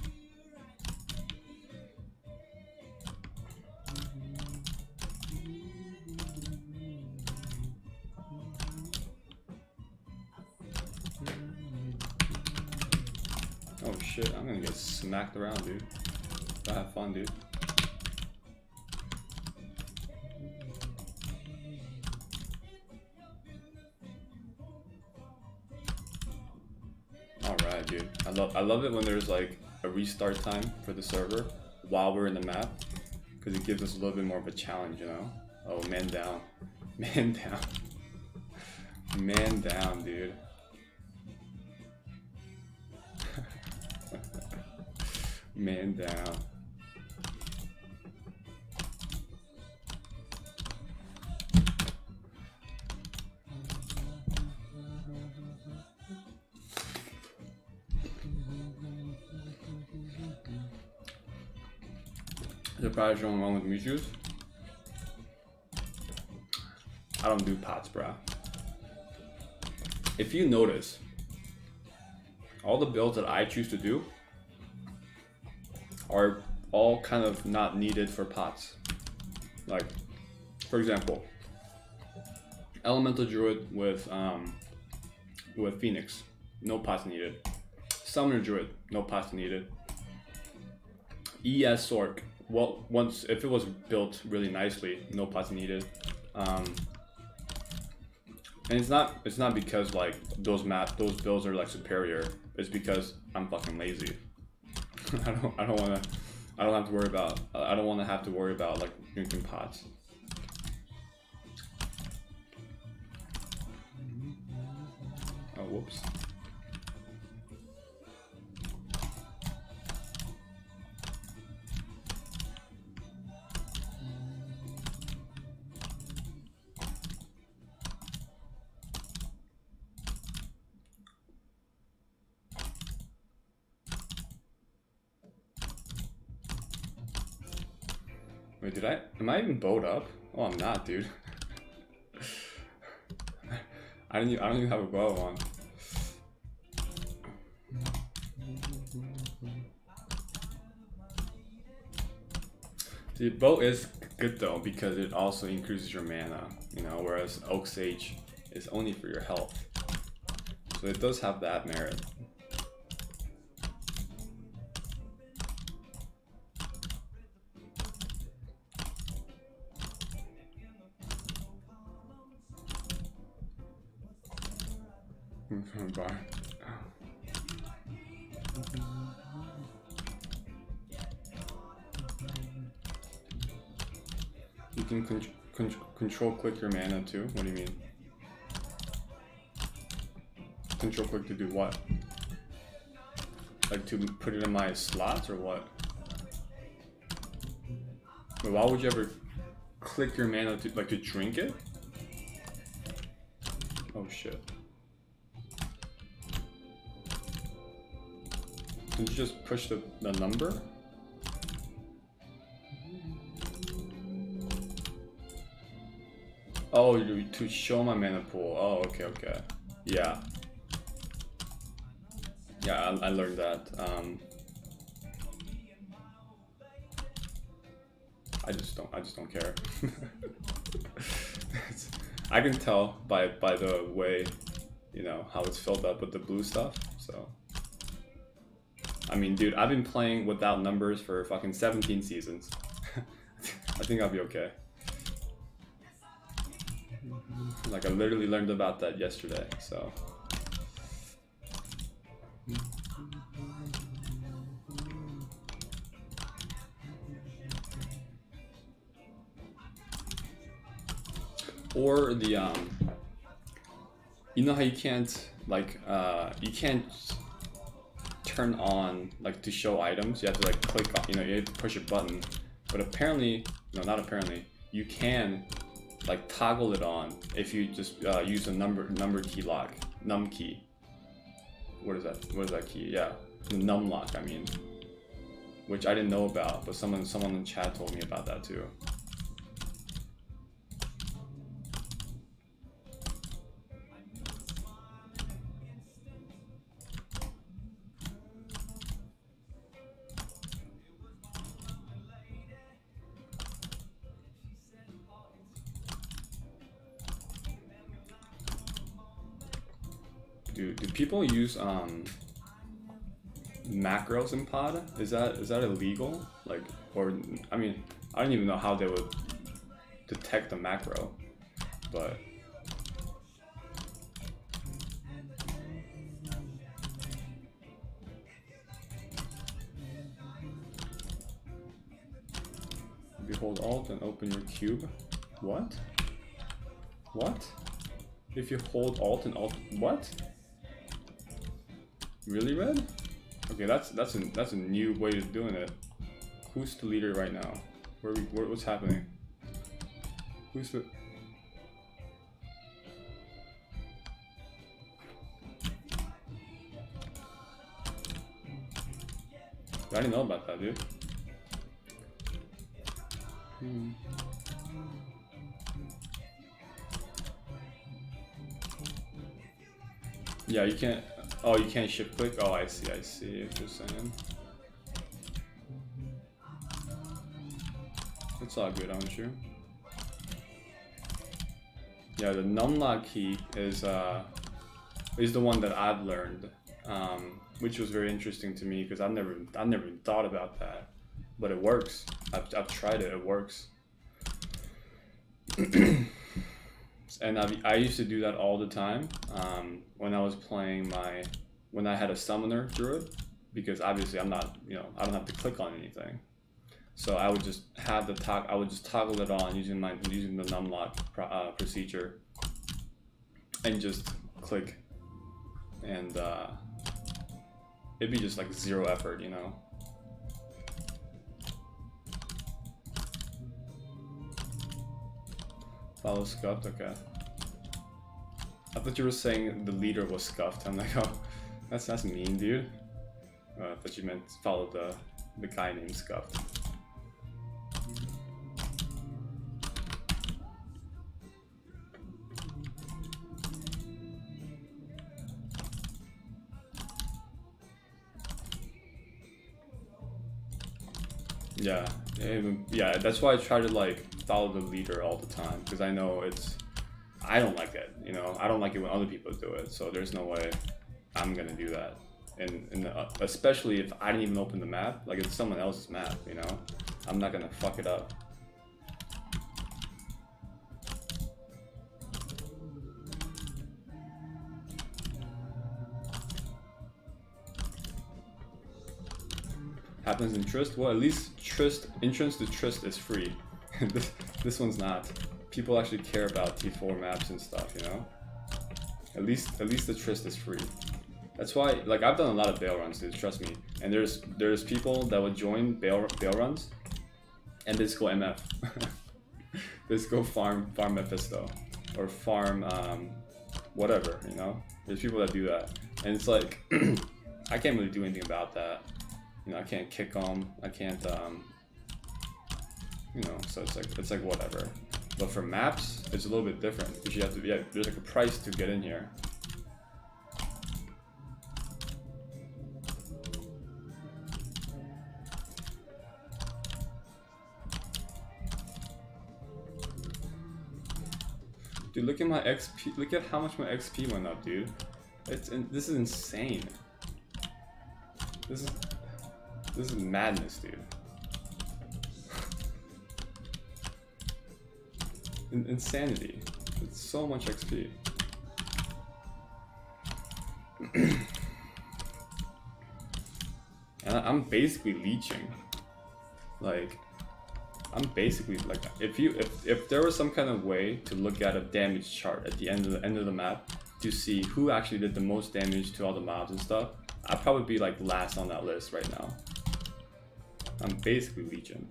Oh shit, I'm gonna get smacked around, dude. Gotta have fun, dude. Alright, dude. I love it when there's like a restart time for the server while we're in the map, because it gives us a little bit more of a challenge, you know? Oh, man down. Man down. Man down, dude. Man down. The prize going wrong with Michu's? I don't do pots, bruh. If you notice, all the builds that I choose to do are all kind of not needed for pots. Like, for example, Elemental Druid with Phoenix, no pots needed. Summoner Druid, no pots needed. ES Sork, well, once if it was built really nicely, no pots needed. And it's not because like those builds are like superior. It's because I'm fucking lazy. I don't have to worry about like drinking pots. Oh, whoops. Wait, am I even bowed up? Oh, I'm not, dude. I don't even have a bow on. The bow is good though because it also increases your mana, you know, whereas Oak Sage is only for your health. So it does have that merit. Bye. You can control click your mana too? What do you mean? Control click to do what? Like to put it in my slots or what? But why would you ever click your mana to like to drink it? Oh shit. Didn't you just push the number? Oh, to show my mana pool. Oh, okay, okay. Yeah. Yeah, I learned that. I just don't care. I can tell by the way, you know, how it's filled up with the blue stuff. So, I mean, dude, I've been playing without numbers for fucking 17 seasons. I think I'll be okay. Like, I literally learned about that yesterday, so. Or the, you know how you can't, like, you can't turn on, like, to show items, you have to, like, click on, you know, you have to push a button, but apparently, no, not apparently, you can, like, toggle it on if you just use a number key lock, num key. What is that key? Yeah, the num lock, I mean, which I didn't know about, but someone in chat told me about that too. Do people use macros in pod? Is that illegal? Like, or I mean, I don't even know how they would detect a macro, but if you hold Alt and open your cube, what? What? If you hold Alt and Alt, what? Really, Red? Okay, that's a new way of doing it. Who's the leader right now? What's happening? Who's the? I didn't know about that, dude. Yeah, you can't. Oh, you can't shift click? Oh, I see what you're saying. It's all good, aren't you? Yeah, the numlock key is the one that I've learned, which was very interesting to me because I've never even thought about that, but it works. I've tried it. It works. And I used to do that all the time when I was playing when I had a summoner druid, because obviously I'm not, you know, I don't have to click on anything. So I would just have I would just toggle it on using the numlock procedure, and just click, and it'd be just like zero effort, you know. Follow scuffed, okay. I thought you were saying the leader was scuffed. I'm like, oh, that's mean, dude. I thought you meant follow the guy named Scuffed. Yeah, that's why I try to like follow the leader all the time, because I know I don't like it, you know. I don't like it when other people do it, so there's no way I'm gonna do that. And especially if I didn't even open the map, like it's someone else's map, you know. I'm not gonna fuck it up. Happens in Trist? Well, at least Trist, entrance to Trist is free. This one's not. People actually care about T4 maps and stuff, you know? At least the Trist is free. That's why, like, I've done a lot of Baal runs, dude, trust me. And there's people that would join Baal runs and they just go MF. They just go farm Mephisto. Or farm whatever, you know? There's people that do that. And it's like I can't really do anything about that. You know, I can't kick them. I can't, you know. So it's like whatever. But for maps, it's a little bit different because you have to. Yeah, there's like a price to get in here. Dude, look at my XP. Look at how much my XP went up, dude. This is insane. This is madness, dude. Insanity. It's so much XP. And I'm basically leeching. Like, I'm basically like, if there was some kind of way to look at a damage chart at the end of the map to see who actually did the most damage to all the mobs and stuff, I'd probably be like last on that list right now. I'm basically leeching.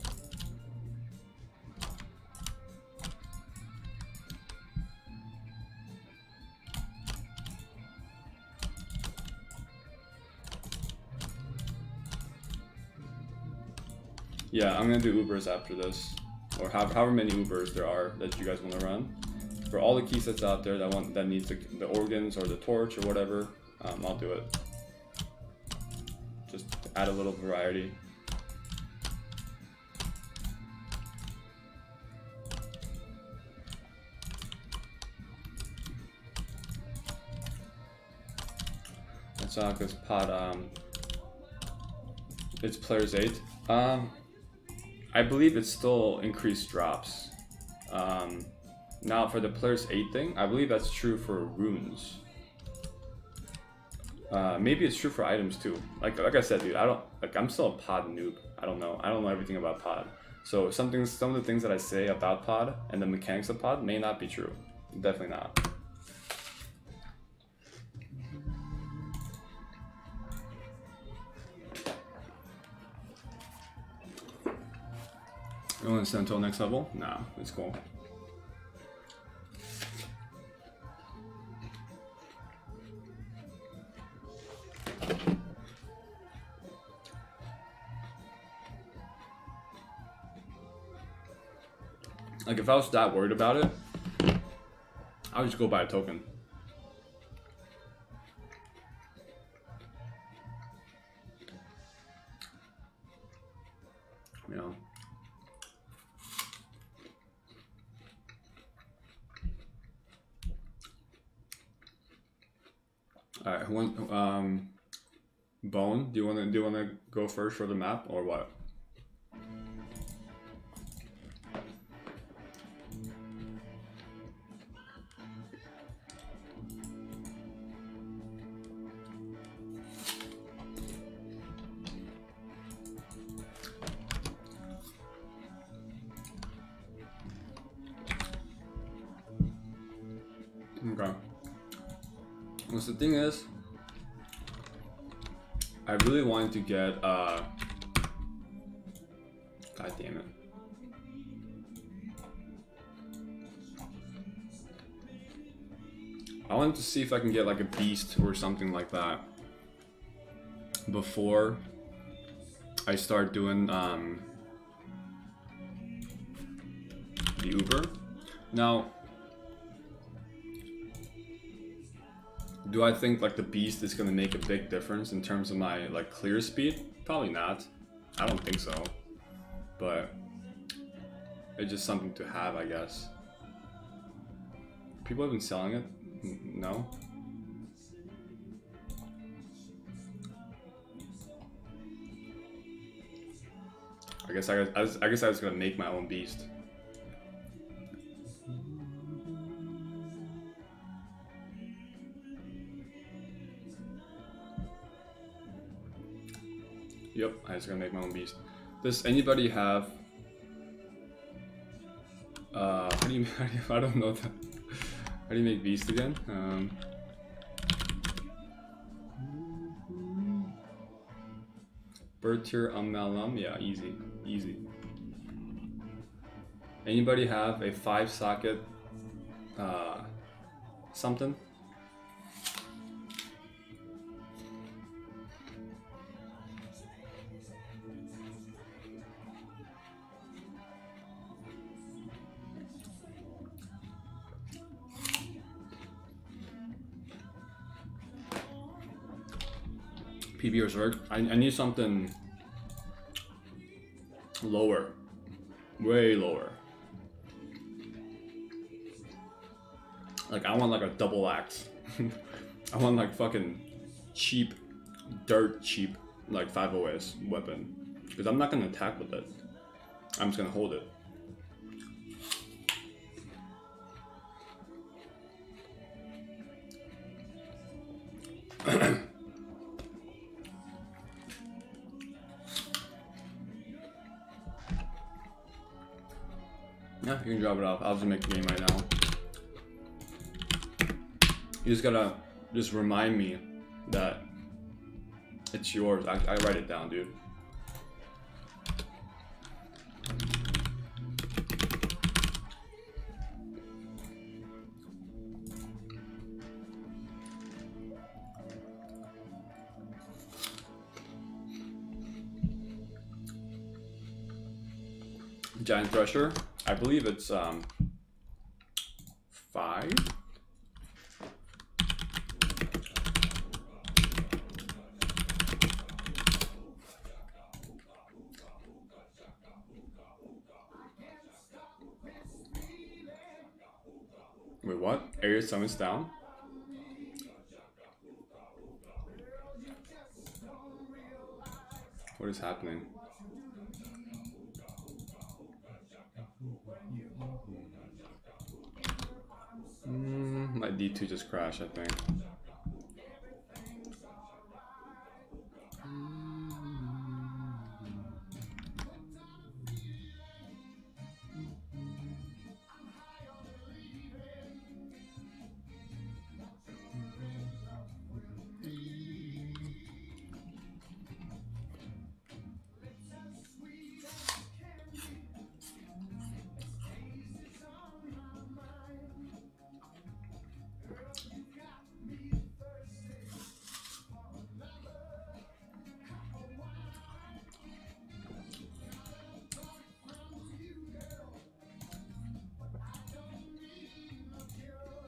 Yeah, I'm gonna do Ubers after this, or however many Ubers there are that you guys want to run. For all the key sets out there that needs the organs or the torch or whatever, I'll do it. Just add a little variety. That's not because pod. It's players 8. I believe it's still increased drops. Now for the players 8 thing, I believe that's true for runes. Maybe it's true for items too. Like I said, dude, I'm still a pod noob. I don't know everything about pod. So some of the things that I say about pod and the mechanics of pod may not be true. Definitely not. You want to send until next level? Nah, it's cool. Like if I was that worried about it, I would just go buy a token. You know. All right, Bone, do you want to go first for the map or what? Okay. Well, the thing is, I really wanted to get, God damn it. I wanted to see if I can get like a beast or something like that before I start doing the Uber. Now, do I think like the beast is gonna make a big difference in terms of my like clear speed? Probably not. I don't think so. But it's just something to have, I guess. People have been selling it? No. I guess I was gonna make my own beast. Yep, I was gonna make my own beast. Does anybody have? How do you? I don't know that. How do you make beast again? Bird tier Malam, yeah, easy, easy. Anybody have a 5-socket something? PB Reserve. I need something lower. Way lower. Like, I want like a double axe. I want like fucking cheap, dirt cheap, like 5OS weapon. Because I'm not gonna attack with it. I'm just gonna hold it. Yeah, you can drop it off. I'll just make the game right now. You just gotta just remind me that it's yours. I write it down, dude. Giant Thresher, I believe it's 5. Wait, what? Area summons down? What is happening? My D2 just crashed, I think.